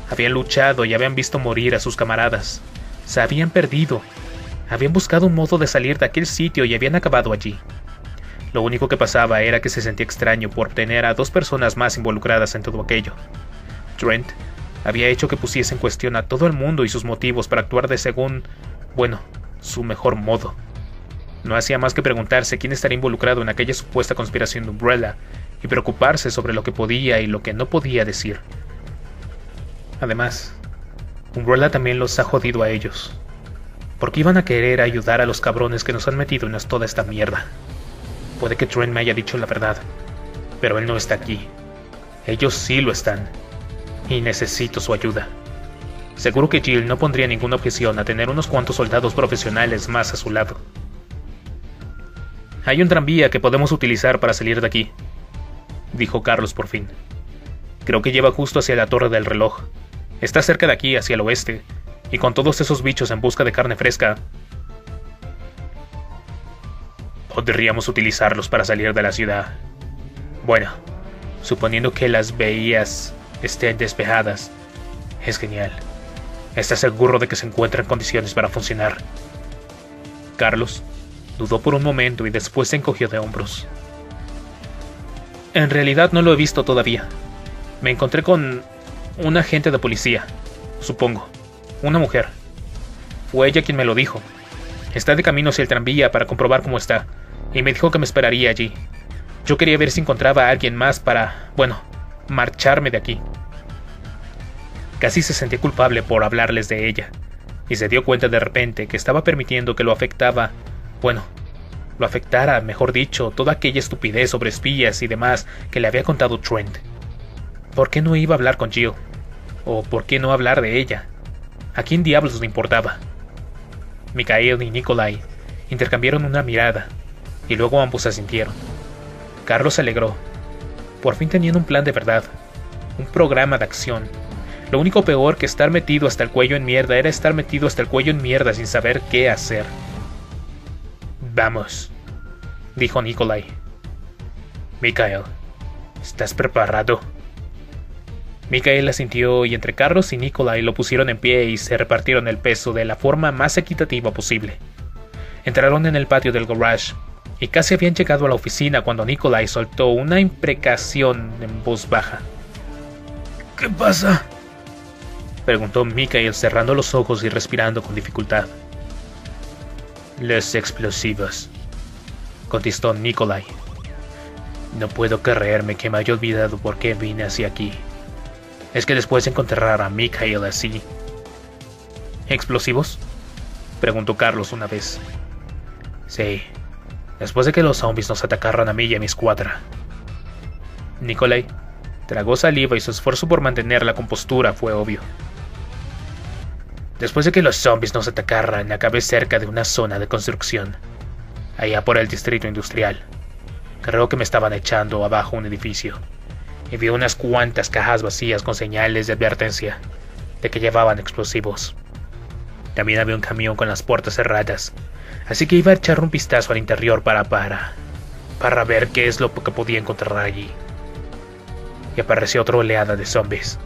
Habían luchado y habían visto morir a sus camaradas. Se habían perdido. Habían buscado un modo de salir de aquel sitio y habían acabado allí. Lo único que pasaba era que se sentía extraño por tener a 2 personas más involucradas en todo aquello. Trent había hecho que pusiese en cuestión a todo el mundo y sus motivos para actuar de según, su mejor modo. No hacía más que preguntarse quién estaría involucrado en aquella supuesta conspiración de Umbrella y preocuparse sobre lo que podía y lo que no podía decir. Además, Umbrella también los ha jodido a ellos. ¿Por qué iban a querer ayudar a los cabrones que nos han metido en toda esta mierda? Puede que Trent me haya dicho la verdad, pero él no está aquí. Ellos sí lo están, y necesito su ayuda. Seguro que Jill no pondría ninguna objeción a tener unos cuantos soldados profesionales más a su lado. Hay un tranvía que podemos utilizar para salir de aquí, dijo Carlos por fin. Creo que lleva justo hacia la torre del reloj. Está cerca de aquí, hacia el oeste, y con todos esos bichos en busca de carne fresca, podríamos utilizarlos para salir de la ciudad. Bueno, suponiendo que las bahías estén despejadas, es genial. ¿Estás seguro de que se encuentra en condiciones para funcionar? Carlos dudó por un momento y después se encogió de hombros. En realidad no lo he visto todavía. Me encontré con un agente de policía, supongo. Una mujer. Fue ella quien me lo dijo. Está de camino hacia el tranvía para comprobar cómo está, y me dijo que me esperaría allí. Yo quería ver si encontraba a alguien más para, marcharme de aquí. Casi se sentía culpable por hablarles de ella, y se dio cuenta de repente que estaba permitiendo que lo afectara, mejor dicho, toda aquella estupidez sobre espías y demás que le había contado Trent. ¿Por qué no iba a hablar con Jill? ¿O por qué no hablar de ella? ¿A quién diablos le importaba? Mikhail y Nikolai intercambiaron una mirada, y luego ambos asintieron. Carlos se alegró. Por fin tenían un plan de verdad, un programa de acción. Lo único peor que estar metido hasta el cuello en mierda era estar metido hasta el cuello en mierda sin saber qué hacer. Vamos, dijo Nikolai. Mikhail, ¿estás preparado? Mikhail asintió y entre Carlos y Nikolai lo pusieron en pie y se repartieron el peso de la forma más equitativa posible. Entraron en el patio del garage y casi habían llegado a la oficina cuando Nikolai soltó una imprecación en voz baja. ¿Qué pasa?, preguntó Mikhail cerrando los ojos y respirando con dificultad. Los explosivos, contestó Nikolai. No puedo creerme que me haya olvidado por qué vine hacia aquí. Es que después de encontrar a Mikhail así... ¿Explosivos?, preguntó Carlos una vez. Sí, después de que los zombies nos atacaran a mí y a mi escuadra. Nikolai tragó saliva y su esfuerzo por mantener la compostura fue obvio. Después de que los zombies nos atacaran, acabé cerca de una zona de construcción, allá por el distrito industrial. Creo que me estaban echando abajo un edificio, y vi unas cuantas cajas vacías con señales de advertencia de que llevaban explosivos. También había un camión con las puertas cerradas, así que iba a echar un vistazo al interior para ver qué es lo que podía encontrar allí. Y apareció otra oleada de zombies.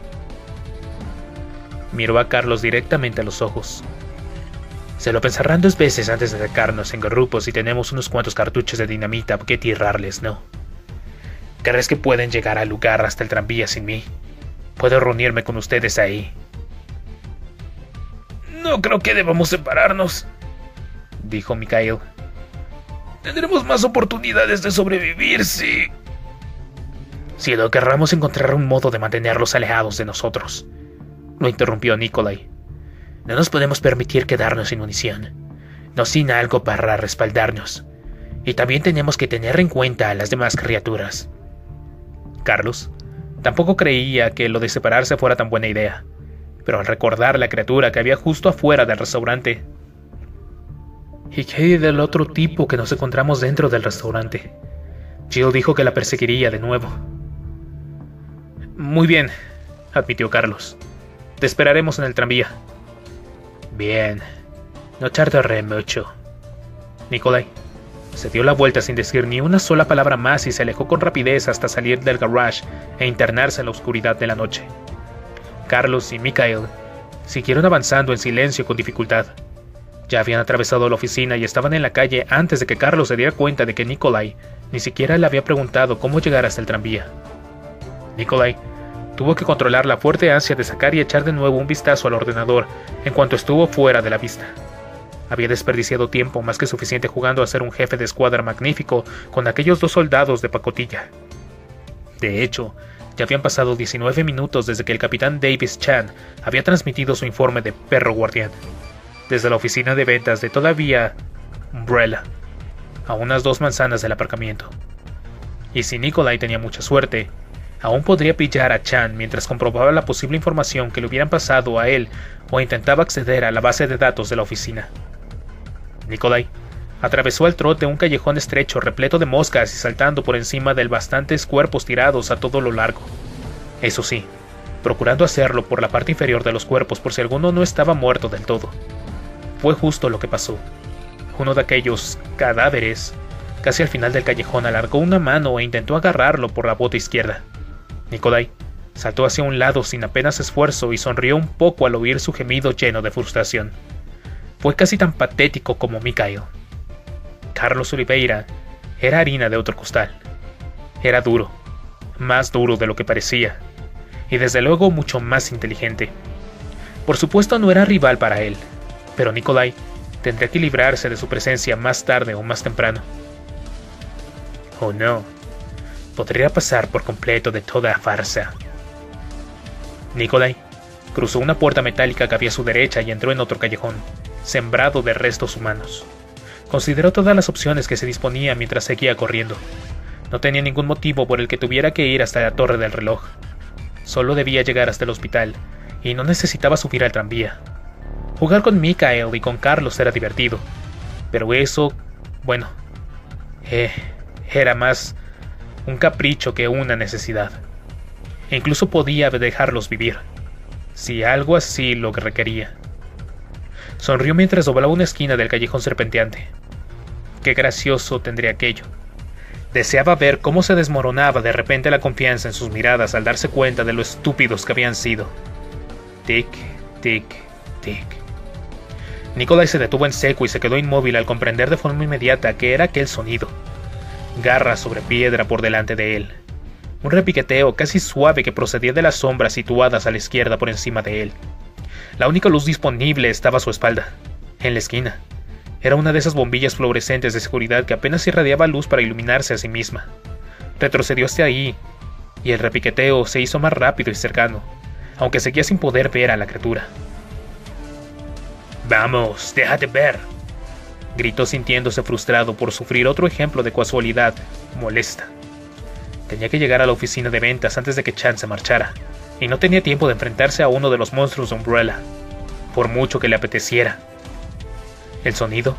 Miró a Carlos directamente a los ojos. Se lo pensarán 2 veces antes de atacarnos en grupos y tenemos unos cuantos cartuchos de dinamita que tirarles, ¿no? ¿Crees que pueden llegar al lugar hasta el tranvía sin mí? ¿Puedo reunirme con ustedes ahí? No creo que debamos separarnos, dijo Mikhail. Tendremos más oportunidades de sobrevivir si lo querramos encontrar un modo de mantenerlos alejados de nosotros, lo interrumpió Nikolai. No nos podemos permitir quedarnos sin munición, no sin algo para respaldarnos. Y también tenemos que tener en cuenta a las demás criaturas. Carlos tampoco creía que lo de separarse fuera tan buena idea, pero al recordar la criatura que había justo afuera del restaurante... ¿Y qué del otro tipo que nos encontramos dentro del restaurante? Jill dijo que la perseguiría de nuevo. Muy bien, admitió Carlos. Te esperaremos en el tranvía. Bien, no tardaré mucho. Nikolai se dio la vuelta sin decir ni una sola palabra más y se alejó con rapidez hasta salir del garage e internarse en la oscuridad de la noche. Carlos y Mikhail siguieron avanzando en silencio con dificultad. Ya habían atravesado la oficina y estaban en la calle antes de que Carlos se diera cuenta de que Nikolai ni siquiera le había preguntado cómo llegar hasta el tranvía. Nikolai tuvo que controlar la fuerte ansia de sacar y echar de nuevo un vistazo al ordenador en cuanto estuvo fuera de la vista. Había desperdiciado tiempo más que suficiente jugando a ser un jefe de escuadra magnífico con aquellos 2 soldados de pacotilla. De hecho, ya habían pasado 19 minutos desde que el capitán Davis Chan había transmitido su informe de perro guardián, desde la oficina de ventas de todavía Umbrella, a unas 2 manzanas del aparcamiento. Y si Nikolai tenía mucha suerte, aún podría pillar a Chan mientras comprobaba la posible información que le hubieran pasado a él o intentaba acceder a la base de datos de la oficina. Nikolai atravesó al trote un callejón estrecho repleto de moscas y saltando por encima de bastantes cuerpos tirados a todo lo largo. Eso sí, procurando hacerlo por la parte inferior de los cuerpos por si alguno no estaba muerto del todo. Fue justo lo que pasó. Uno de aquellos cadáveres, casi al final del callejón, alargó una mano e intentó agarrarlo por la bota izquierda. Nikolai saltó hacia un lado sin apenas esfuerzo y sonrió un poco al oír su gemido lleno de frustración. Fue casi tan patético como Mikhail. Carlos Oliveira era harina de otro costal. Era duro, más duro de lo que parecía, y desde luego mucho más inteligente. Por supuesto no era rival para él, pero Nikolai tendría que librarse de su presencia más tarde o más temprano. Oh no, podría pasar por completo de toda farsa. Nikolai cruzó una puerta metálica que había a su derecha y entró en otro callejón, sembrado de restos humanos. Consideró todas las opciones que se disponía mientras seguía corriendo. No tenía ningún motivo por el que tuviera que ir hasta la torre del reloj. Solo debía llegar hasta el hospital, y no necesitaba subir al tranvía. Jugar con Mikhail y con Carlos era divertido, pero eso, bueno, era más un capricho que una necesidad. E incluso podía dejarlos vivir, si algo así lo requería. Sonrió mientras doblaba una esquina del callejón serpenteante. Qué gracioso tendría aquello. Deseaba ver cómo se desmoronaba de repente la confianza en sus miradas al darse cuenta de lo estúpidos que habían sido. Tic, tic, tic. Nikolai se detuvo en seco y se quedó inmóvil al comprender de forma inmediata qué era aquel sonido. Garra sobre piedra por delante de él. Un repiqueteo casi suave que procedía de las sombras situadas a la izquierda por encima de él. La única luz disponible estaba a su espalda, en la esquina. Era una de esas bombillas fluorescentes de seguridad que apenas irradiaba luz para iluminarse a sí misma. Retrocedió hasta ahí, y el repiqueteo se hizo más rápido y cercano, aunque seguía sin poder ver a la criatura. «Vamos, déjate ver», gritó sintiéndose frustrado por sufrir otro ejemplo de casualidad molesta. Tenía que llegar a la oficina de ventas antes de que Chan se marchara, y no tenía tiempo de enfrentarse a uno de los monstruos de Umbrella, por mucho que le apeteciera. El sonido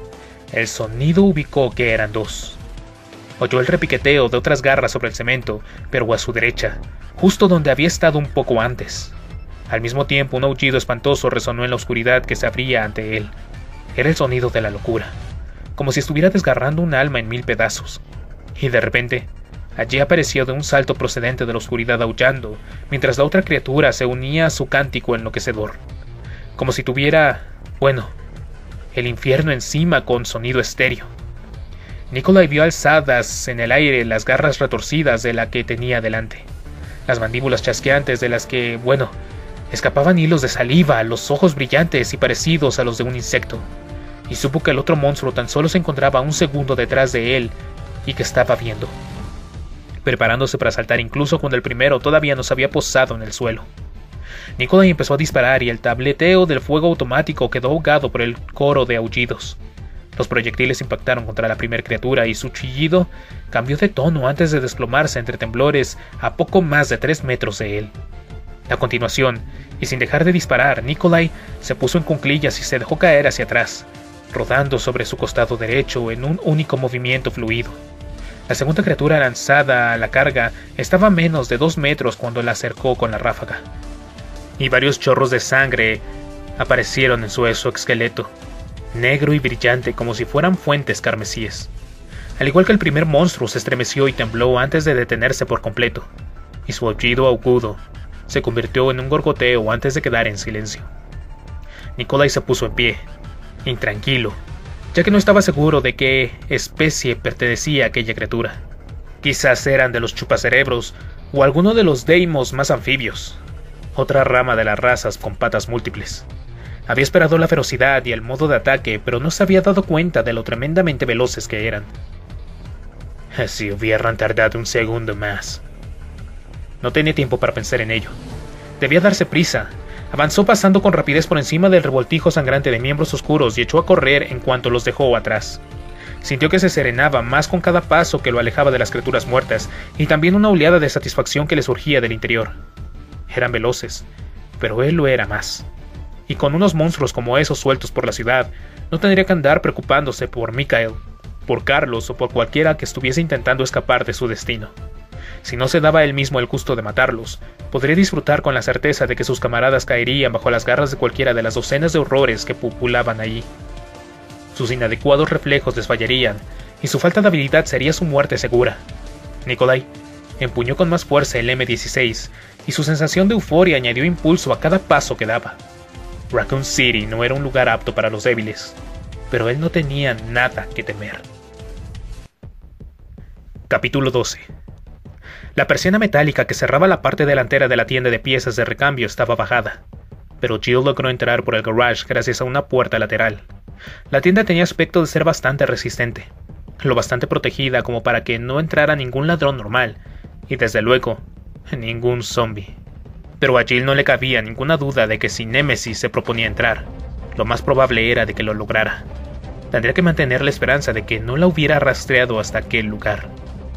ubicó que eran 2. Oyó el repiqueteo de otras garras sobre el cemento, pero a su derecha, justo donde había estado un poco antes. Al mismo tiempo, un aullido espantoso resonó en la oscuridad que se abría ante él. Era el sonido de la locura, como si estuviera desgarrando un alma en 1000 pedazos. Y de repente, allí apareció de un salto procedente de la oscuridad aullando, mientras la otra criatura se unía a su cántico enloquecedor. Como si tuviera, el infierno encima con sonido estéreo. Nikolai vio alzadas en el aire las garras retorcidas de la que tenía delante, las mandíbulas chasqueantes de las que, escapaban hilos de saliva, los ojos brillantes y parecidos a los de un insecto, y supo que el otro monstruo tan solo se encontraba un segundo detrás de él y que estaba viendo, preparándose para saltar incluso cuando el primero todavía no se había posado en el suelo. Nikolai empezó a disparar y el tableteo del fuego automático quedó ahogado por el coro de aullidos. Los proyectiles impactaron contra la primera criatura y su chillido cambió de tono antes de desplomarse entre temblores a poco más de 3 metros de él. A continuación, y sin dejar de disparar, Nikolai se puso en cuclillas y se dejó caer hacia atrás, rodando sobre su costado derecho en un único movimiento fluido. La segunda criatura lanzada a la carga estaba a menos de 2 metros cuando la acercó con la ráfaga, y varios chorros de sangre aparecieron en su exoesqueleto, negro y brillante como si fueran fuentes carmesíes. Al igual que el primer monstruo, se estremeció y tembló antes de detenerse por completo, y su aullido agudo se convirtió en un gorgoteo antes de quedar en silencio. Nikolai se puso en pie, intranquilo, ya que no estaba seguro de qué especie pertenecía aquella criatura. Quizás eran de los chupacerebros o alguno de los deimos más anfibios, otra rama de las razas con patas múltiples. Había esperado la ferocidad y el modo de ataque, pero no se había dado cuenta de lo tremendamente veloces que eran. Si hubieran tardado un segundo más. No tenía tiempo para pensar en ello. Debía darse prisa. Avanzó pasando con rapidez por encima del revoltijo sangrante de miembros oscuros y echó a correr en cuanto los dejó atrás. Sintió que se serenaba más con cada paso que lo alejaba de las criaturas muertas, y también una oleada de satisfacción que le surgía del interior. Eran veloces, pero él lo era más. Y con unos monstruos como esos sueltos por la ciudad, no tendría que andar preocupándose por Mikhail, por Carlos o por cualquiera que estuviese intentando escapar de su destino. Si no se daba él mismo el gusto de matarlos, podría disfrutar con la certeza de que sus camaradas caerían bajo las garras de cualquiera de las docenas de horrores que populaban allí. Sus inadecuados reflejos les fallarían, y su falta de habilidad sería su muerte segura. Nikolai empuñó con más fuerza el M16, y su sensación de euforia añadió impulso a cada paso que daba. Raccoon City no era un lugar apto para los débiles, pero él no tenía nada que temer. Capítulo 12. La persiana metálica que cerraba la parte delantera de la tienda de piezas de recambio estaba bajada, pero Jill logró entrar por el garage gracias a una puerta lateral. La tienda tenía aspecto de ser bastante resistente, lo bastante protegida como para que no entrara ningún ladrón normal, y desde luego, ningún zombie. Pero a Jill no le cabía ninguna duda de que si Némesis se proponía entrar, lo más probable era de que lo lograra. Tendría que mantener la esperanza de que no la hubiera rastreado hasta aquel lugar.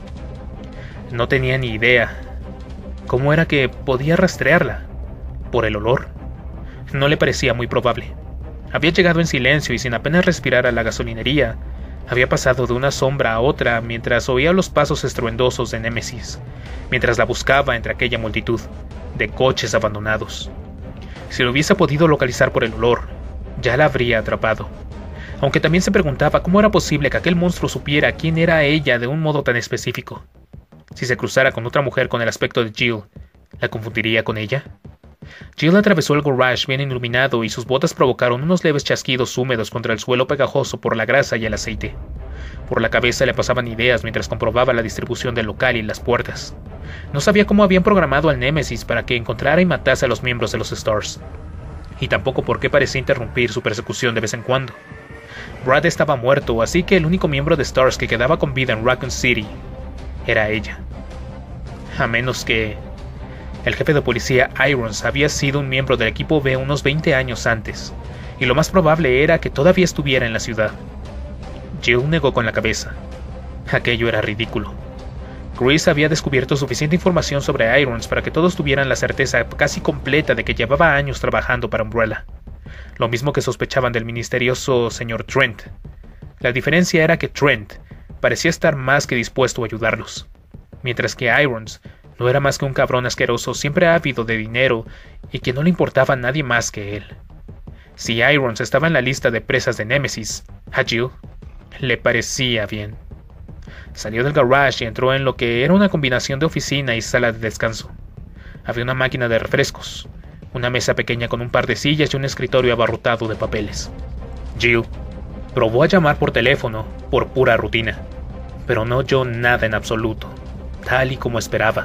No tenía ni idea. ¿Cómo era que podía rastrearla? ¿Por el olor? No le parecía muy probable. Había llegado en silencio y sin apenas respirar a la gasolinería. Había pasado de una sombra a otra mientras oía los pasos estruendosos de Némesis, mientras la buscaba entre aquella multitud de coches abandonados. Si lo hubiese podido localizar por el olor, ya la habría atrapado. Aunque también se preguntaba cómo era posible que aquel monstruo supiera quién era ella de un modo tan específico. Si se cruzara con otra mujer con el aspecto de Jill, ¿la confundiría con ella? Jill atravesó el garage bien iluminado y sus botas provocaron unos leves chasquidos húmedos contra el suelo pegajoso por la grasa y el aceite. Por la cabeza le pasaban ideas mientras comprobaba la distribución del local y las puertas. No sabía cómo habían programado al Némesis para que encontrara y matase a los miembros de los Stars. Y tampoco por qué parecía interrumpir su persecución de vez en cuando. Brad estaba muerto, así que el único miembro de Stars que quedaba con vida en Raccoon City era ella. A menos que el jefe de policía Irons había sido un miembro del equipo B unos 20 años antes, y lo más probable era que todavía estuviera en la ciudad. Jill negó con la cabeza. Aquello era ridículo. Chris había descubierto suficiente información sobre Irons para que todos tuvieran la certeza casi completa de que llevaba años trabajando para Umbrella, lo mismo que sospechaban del misterioso señor Trent. La diferencia era que Trent parecía estar más que dispuesto a ayudarlos, mientras que Irons no era más que un cabrón asqueroso siempre ávido de dinero y que no le importaba a nadie más que él. Si Irons estaba en la lista de presas de Némesis, a Jill le parecía bien. Salió del garage y entró en lo que era una combinación de oficina y sala de descanso. Había una máquina de refrescos, una mesa pequeña con un par de sillas y un escritorio abarrotado de papeles. Jill probó a llamar por teléfono por pura rutina, pero no oyó nada en absoluto, tal y como esperaba.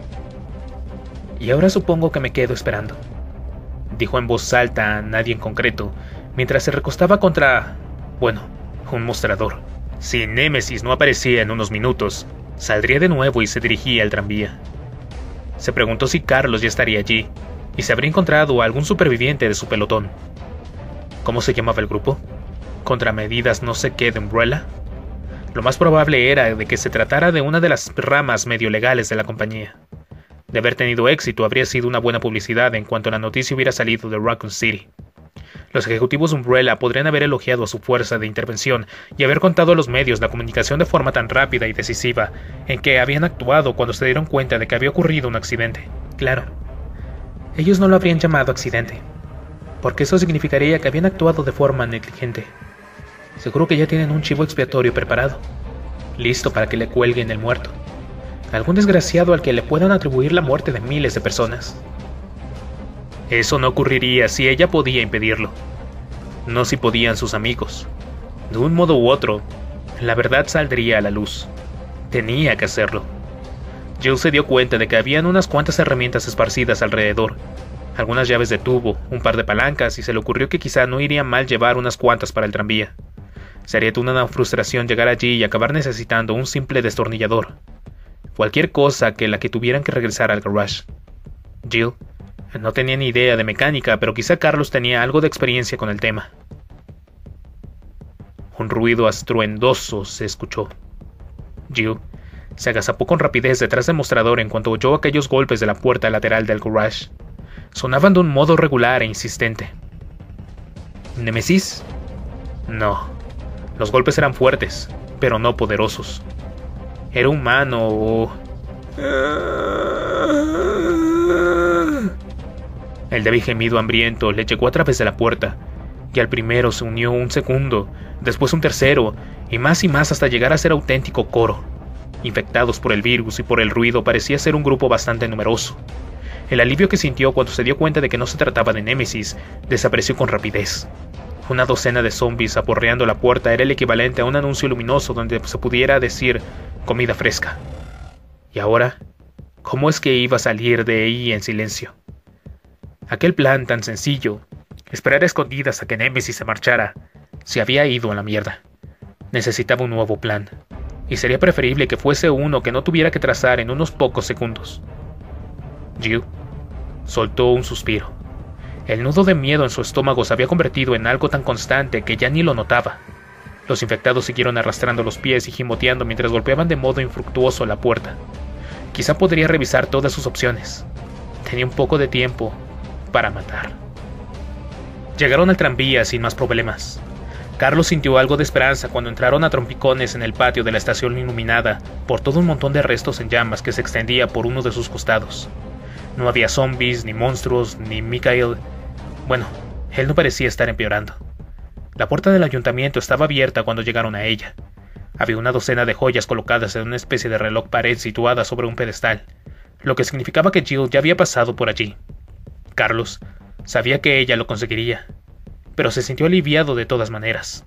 Y ahora supongo que me quedo esperando, dijo en voz alta a nadie en concreto, mientras se recostaba contra, un mostrador. Si Némesis no aparecía en unos minutos, saldría de nuevo y se dirigía al tranvía. Se preguntó si Carlos ya estaría allí, y se habría encontrado a algún superviviente de su pelotón. ¿Cómo se llamaba el grupo? ¿Contramedidas no sé qué de Umbrella? Lo más probable era de que se tratara de una de las ramas medio legales de la compañía. De haber tenido éxito, habría sido una buena publicidad en cuanto la noticia hubiera salido de Raccoon City. Los ejecutivos de Umbrella podrían haber elogiado a su fuerza de intervención y haber contado a los medios la comunicación de forma tan rápida y decisiva en que habían actuado cuando se dieron cuenta de que había ocurrido un accidente. Claro, ellos no lo habrían llamado accidente, porque eso significaría que habían actuado de forma negligente. Seguro que ya tienen un chivo expiatorio preparado, listo para que le cuelguen el muerto. Algún desgraciado al que le puedan atribuir la muerte de miles de personas. Eso no ocurriría si ella podía impedirlo. No si podían sus amigos. De un modo u otro, la verdad saldría a la luz. Tenía que hacerlo. Jill se dio cuenta de que habían unas cuantas herramientas esparcidas alrededor. Algunas llaves de tubo, un par de palancas, y se le ocurrió que quizá no iría mal llevar unas cuantas para el tranvía. Sería una frustración llegar allí y acabar necesitando un simple destornillador. Cualquier cosa que la que tuvieran que regresar al garage. Jill no tenía ni idea de mecánica, pero quizá Carlos tenía algo de experiencia con el tema. Un ruido estruendoso se escuchó. Jill se agazapó con rapidez detrás del mostrador en cuanto oyó aquellos golpes de la puerta lateral del garage. Sonaban de un modo regular e insistente. ¿Némesis? No. Los golpes eran fuertes, pero no poderosos. Era humano o... El débil gemido hambriento le llegó a través de la puerta, y al primero se unió un segundo, después un tercero, y más hasta llegar a ser auténtico coro. Infectados por el virus y por el ruido, parecía ser un grupo bastante numeroso. El alivio que sintió cuando se dio cuenta de que no se trataba de Némesis desapareció con rapidez. Una docena de zombies aporreando la puerta era el equivalente a un anuncio luminoso donde se pudiera decir comida fresca. Y ahora, ¿cómo es que iba a salir de ahí en silencio? Aquel plan tan sencillo, esperar a escondidas a que Némesis se marchara, se había ido a la mierda. Necesitaba un nuevo plan, y sería preferible que fuese uno que no tuviera que trazar en unos pocos segundos. Jill soltó un suspiro. El nudo de miedo en su estómago se había convertido en algo tan constante que ya ni lo notaba. Los infectados siguieron arrastrando los pies y gimoteando mientras golpeaban de modo infructuoso la puerta. Quizá podría revisar todas sus opciones. Tenía un poco de tiempo para matar. Llegaron al tranvía sin más problemas. Carlos sintió algo de esperanza cuando entraron a trompicones en el patio de la estación iluminada por todo un montón de restos en llamas que se extendía por uno de sus costados. No había zombies, ni monstruos, ni Mikhail. Bueno, él no parecía estar empeorando. La puerta del ayuntamiento estaba abierta cuando llegaron a ella. Había una docena de joyas colocadas en una especie de reloj pared situada sobre un pedestal, lo que significaba que Jill ya había pasado por allí. Carlos sabía que ella lo conseguiría, pero se sintió aliviado de todas maneras.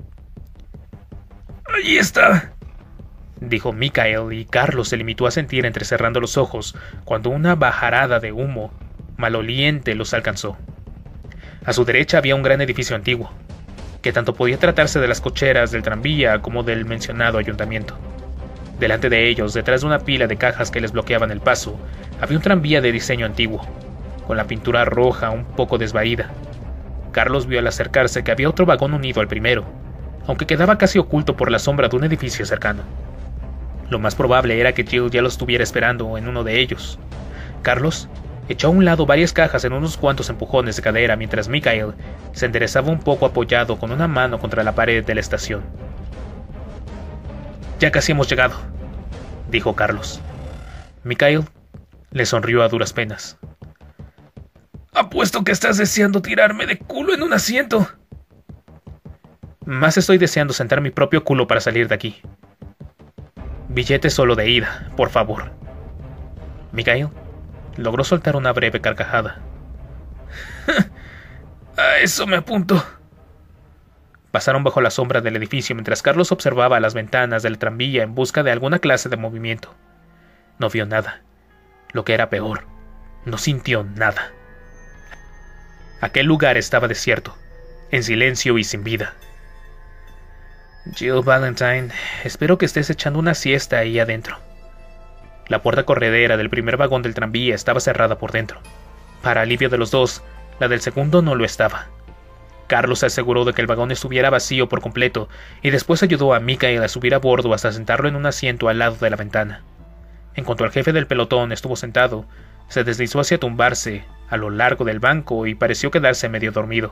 «Allí está», dijo Mikhail, y Carlos se limitó a sentir entrecerrando los ojos cuando una bajarada de humo maloliente los alcanzó. A su derecha había un gran edificio antiguo, que tanto podía tratarse de las cocheras del tranvía como del mencionado ayuntamiento. Delante de ellos, detrás de una pila de cajas que les bloqueaban el paso, había un tranvía de diseño antiguo, con la pintura roja un poco desvaída. Carlos vio al acercarse que había otro vagón unido al primero, aunque quedaba casi oculto por la sombra de un edificio cercano. Lo más probable era que Jill ya lo estuviera esperando en uno de ellos. Carlos echó a un lado varias cajas en unos cuantos empujones de cadera mientras Mikhail se enderezaba un poco apoyado con una mano contra la pared de la estación. «Ya casi hemos llegado», dijo Carlos. Mikhail le sonrió a duras penas. «Apuesto que estás deseando tirarme de culo en un asiento». «Más estoy deseando sentar mi propio culo para salir de aquí». «Billete solo de ida, por favor». Mikhail logró soltar una breve carcajada. «A eso me apunto». Pasaron bajo la sombra del edificio mientras Carlos observaba las ventanas del tranvía en busca de alguna clase de movimiento. No vio nada. Lo que era peor, no sintió nada. Aquel lugar estaba desierto, en silencio y sin vida. «Jill Valentine, espero que estés echando una siesta ahí adentro». La puerta corredera del primer vagón del tranvía estaba cerrada por dentro. Para alivio de los dos, la del segundo no lo estaba. Carlos se aseguró de que el vagón estuviera vacío por completo y después ayudó a Mikhail a subir a bordo hasta sentarlo en un asiento al lado de la ventana. En cuanto el jefe del pelotón estuvo sentado, se deslizó hacia tumbarse a lo largo del banco y pareció quedarse medio dormido.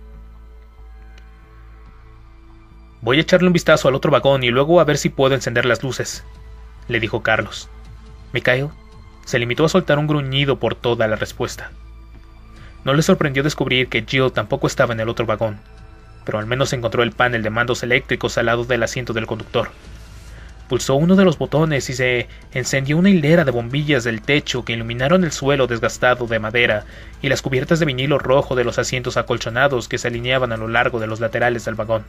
«Voy a echarle un vistazo al otro vagón y luego a ver si puedo encender las luces», le dijo Carlos. Mikhail se limitó a soltar un gruñido por toda la respuesta. No le sorprendió descubrir que Jill tampoco estaba en el otro vagón, pero al menos encontró el panel de mandos eléctricos al lado del asiento del conductor. Pulsó uno de los botones y se encendió una hilera de bombillas del techo que iluminaron el suelo desgastado de madera y las cubiertas de vinilo rojo de los asientos acolchonados que se alineaban a lo largo de los laterales del vagón.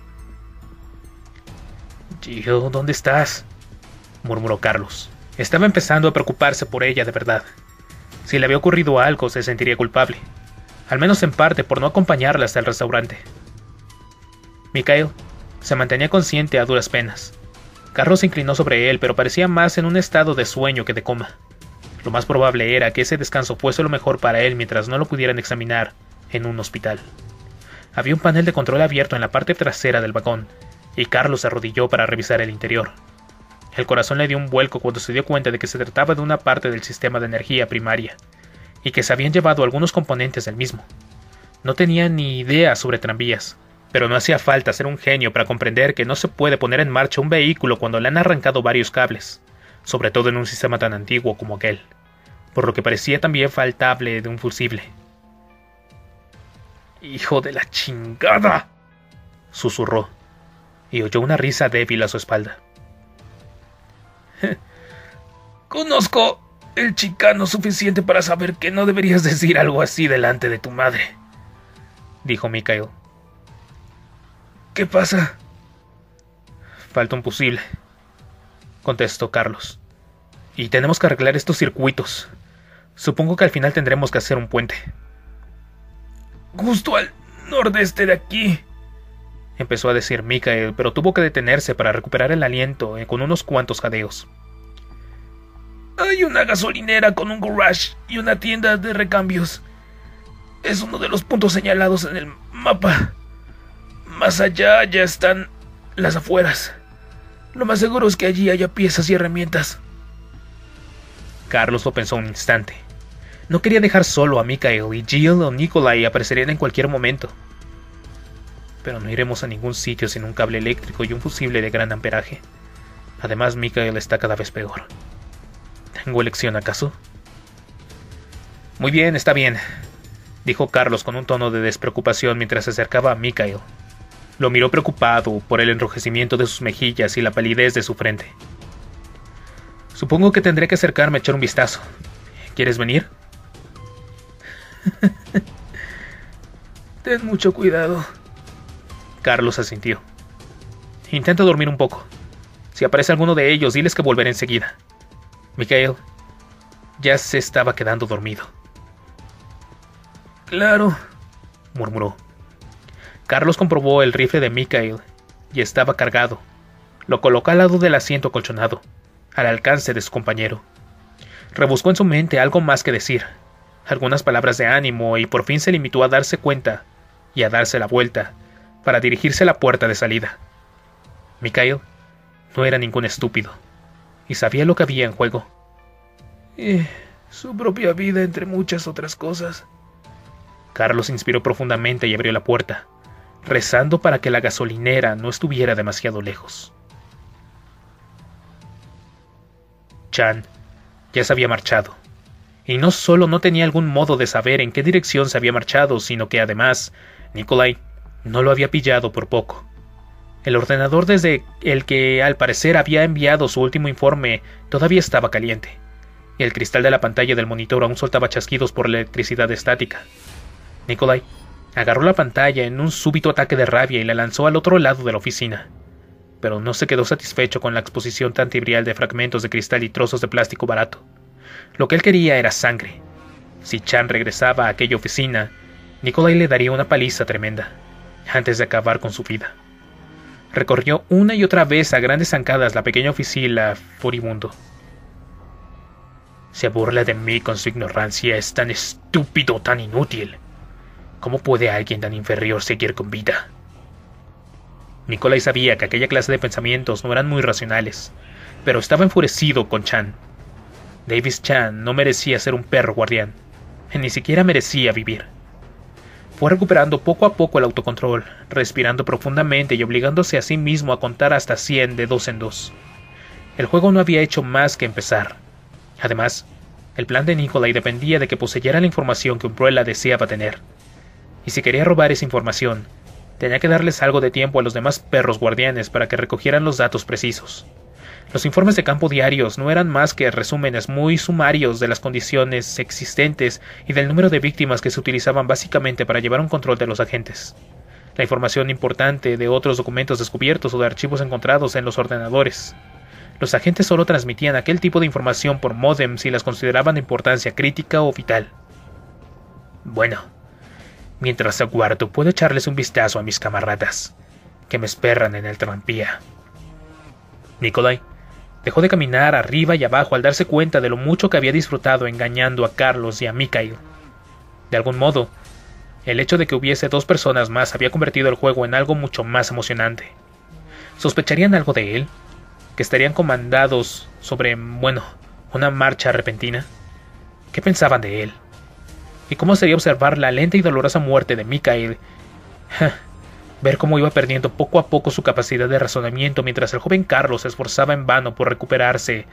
«Jill, ¿dónde estás?», murmuró Carlos. Estaba empezando a preocuparse por ella de verdad. Si le había ocurrido algo, se sentiría culpable, al menos en parte por no acompañarla hasta el restaurante. Mikhail se mantenía consciente a duras penas. Carlos se inclinó sobre él, pero parecía más en un estado de sueño que de coma. Lo más probable era que ese descanso fuese lo mejor para él mientras no lo pudieran examinar en un hospital. Había un panel de control abierto en la parte trasera del vagón, y Carlos se arrodilló para revisar el interior. El corazón le dio un vuelco cuando se dio cuenta de que se trataba de una parte del sistema de energía primaria, y que se habían llevado algunos componentes del mismo. No tenía ni idea sobre tranvías, pero no hacía falta ser un genio para comprender que no se puede poner en marcha un vehículo cuando le han arrancado varios cables, sobre todo en un sistema tan antiguo como aquel, por lo que parecía también faltable de un fusible. «¡Hijo de la chingada!», susurró, y oyó una risa débil a su espalda. «Conozco el chicano suficiente para saber que no deberías decir algo así delante de tu madre», dijo Mikhail. «¿Qué pasa?». «Falta un fusible», contestó Carlos. «Y tenemos que arreglar estos circuitos. Supongo que al final tendremos que hacer un puente». «Justo al nordeste de aquí», empezó a decir Mikhail, pero tuvo que detenerse para recuperar el aliento con unos cuantos jadeos. «Hay una gasolinera con un garage y una tienda de recambios. Es uno de los puntos señalados en el mapa. Más allá ya están las afueras. Lo más seguro es que allí haya piezas y herramientas». Carlos lo pensó un instante. No quería dejar solo a Mikhail, y Jill o Nikolai aparecerían en cualquier momento. «Pero no iremos a ningún sitio sin un cable eléctrico y un fusible de gran amperaje. Además, Mikhail está cada vez peor. ¿Tengo elección acaso?». «Muy bien, está bien», dijo Carlos con un tono de despreocupación mientras se acercaba a Mikhail. Lo miró preocupado por el enrojecimiento de sus mejillas y la palidez de su frente. «Supongo que tendré que acercarme a echar un vistazo. ¿Quieres venir?». «Ten mucho cuidado». Carlos asintió. «Intenta dormir un poco. Si aparece alguno de ellos, diles que volveré enseguida». Mikhail ya se estaba quedando dormido. «Claro», murmuró. Carlos comprobó el rifle de Mikhail y estaba cargado. Lo colocó al lado del asiento acolchonado, al alcance de su compañero. Rebuscó en su mente algo más que decir, algunas palabras de ánimo, y por fin se limitó a darse cuenta y a darse la vuelta para dirigirse a la puerta de salida. Mikhail no era ningún estúpido, y sabía lo que había en juego. «Y su propia vida entre muchas otras cosas». Carlos inspiró profundamente y abrió la puerta, rezando para que la gasolinera no estuviera demasiado lejos. Chan ya se había marchado, y no solo no tenía algún modo de saber en qué dirección se había marchado, sino que además Nikolai no lo había pillado por poco. El ordenador desde el que al parecer había enviado su último informe todavía estaba caliente, y el cristal de la pantalla del monitor aún soltaba chasquidos por la electricidad estática. Nikolai agarró la pantalla en un súbito ataque de rabia y la lanzó al otro lado de la oficina, pero no se quedó satisfecho con la exposición tan trivial de fragmentos de cristal y trozos de plástico barato. Lo que él quería era sangre. Si Chan regresaba a aquella oficina, Nikolai le daría una paliza tremenda, antes de acabar con su vida. Recorrió una y otra vez a grandes zancadas la pequeña oficina furibundo. «Se burla de mí con su ignorancia, es tan estúpido, tan inútil. ¿Cómo puede alguien tan inferior seguir con vida?». Nikolai sabía que aquella clase de pensamientos no eran muy racionales, pero estaba enfurecido con Chan. Davis Chan no merecía ser un perro guardián, ni siquiera merecía vivir. Fue recuperando poco a poco el autocontrol, respirando profundamente y obligándose a sí mismo a contar hasta 100 de 2 en 2. El juego no había hecho más que empezar. Además, el plan de Nikolai dependía de que poseyera la información que Umbrella deseaba tener. Y si quería robar esa información, tenía que darles algo de tiempo a los demás perros guardianes para que recogieran los datos precisos. Los informes de campo diarios no eran más que resúmenes muy sumarios de las condiciones existentes y del número de víctimas que se utilizaban básicamente para llevar un control de los agentes. La información importante de otros documentos descubiertos o de archivos encontrados en los ordenadores. Los agentes solo transmitían aquel tipo de información por módem si las consideraban de importancia crítica o vital. Bueno, mientras aguardo puedo echarles un vistazo a mis camaradas, que me esperan en el tranvía. Nikolai dejó de caminar arriba y abajo al darse cuenta de lo mucho que había disfrutado engañando a Carlos y a Mikhail. De algún modo, el hecho de que hubiese 2 personas más había convertido el juego en algo mucho más emocionante. ¿Sospecharían algo de él? ¿Que estarían comandados sobre, una marcha repentina? ¿Qué pensaban de él? ¿Y cómo sería observar la lenta y dolorosa muerte de Mikhail? Ver cómo iba perdiendo poco a poco su capacidad de razonamiento mientras el joven Carlos se esforzaba en vano por recuperarse,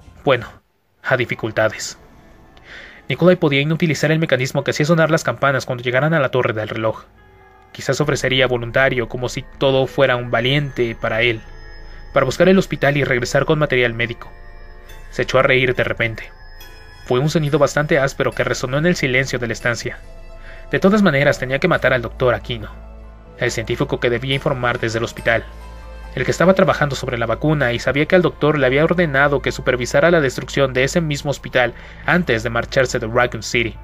a dificultades. Nikolai podía inutilizar el mecanismo que hacía sonar las campanas cuando llegaran a la torre del reloj. Quizás ofrecería voluntario, como si todo fuera un valiente para él, para buscar el hospital y regresar con material médico. Se echó a reír de repente. Fue un sonido bastante áspero que resonó en el silencio de la estancia. De todas maneras tenía que matar al doctor Aquino, el científico que debía informar desde el hospital, el que estaba trabajando sobre la vacuna y sabía que al doctor le había ordenado que supervisara la destrucción de ese mismo hospital antes de marcharse de Raccoon City,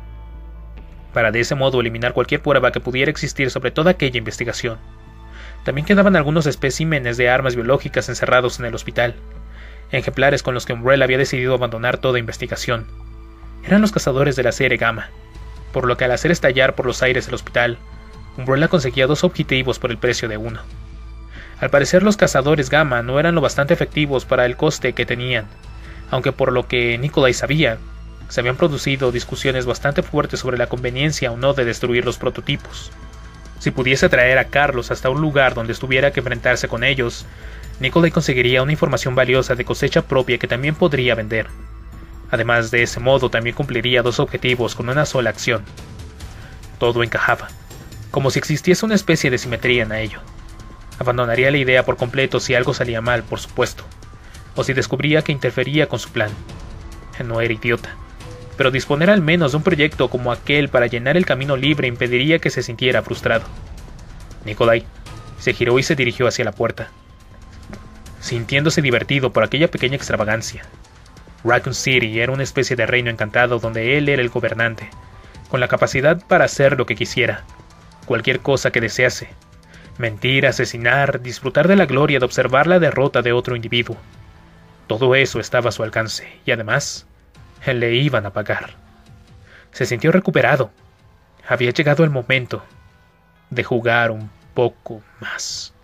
para de ese modo eliminar cualquier prueba que pudiera existir sobre toda aquella investigación. También quedaban algunos especímenes de armas biológicas encerrados en el hospital, ejemplares con los que Umbrella había decidido abandonar toda investigación. Eran los cazadores de la serie Gamma, por lo que al hacer estallar por los aires el hospital, Umbrella conseguía 2 objetivos por el precio de 1. Al parecer los cazadores Gamma no eran lo bastante efectivos para el coste que tenían, aunque por lo que Nikolai sabía, se habían producido discusiones bastante fuertes sobre la conveniencia o no de destruir los prototipos. Si pudiese traer a Carlos hasta un lugar donde estuviera que enfrentarse con ellos, Nikolai conseguiría una información valiosa de cosecha propia que también podría vender. Además, de ese modo también cumpliría 2 objetivos con una sola acción. Todo encajaba, como si existiese una especie de simetría en ello. Abandonaría la idea por completo si algo salía mal, por supuesto, o si descubría que interfería con su plan. No era idiota, pero disponer al menos de un proyecto como aquel para llenar el camino libre impediría que se sintiera frustrado. Nikolai se giró y se dirigió hacia la puerta, sintiéndose divertido por aquella pequeña extravagancia. Raccoon City era una especie de reino encantado donde él era el gobernante, con la capacidad para hacer lo que quisiera, cualquier cosa que desease: mentir, asesinar, disfrutar de la gloria de observar la derrota de otro individuo. Todo eso estaba a su alcance, y además, le iban a pagar. Se sintió recuperado. Había llegado el momento de jugar un poco más.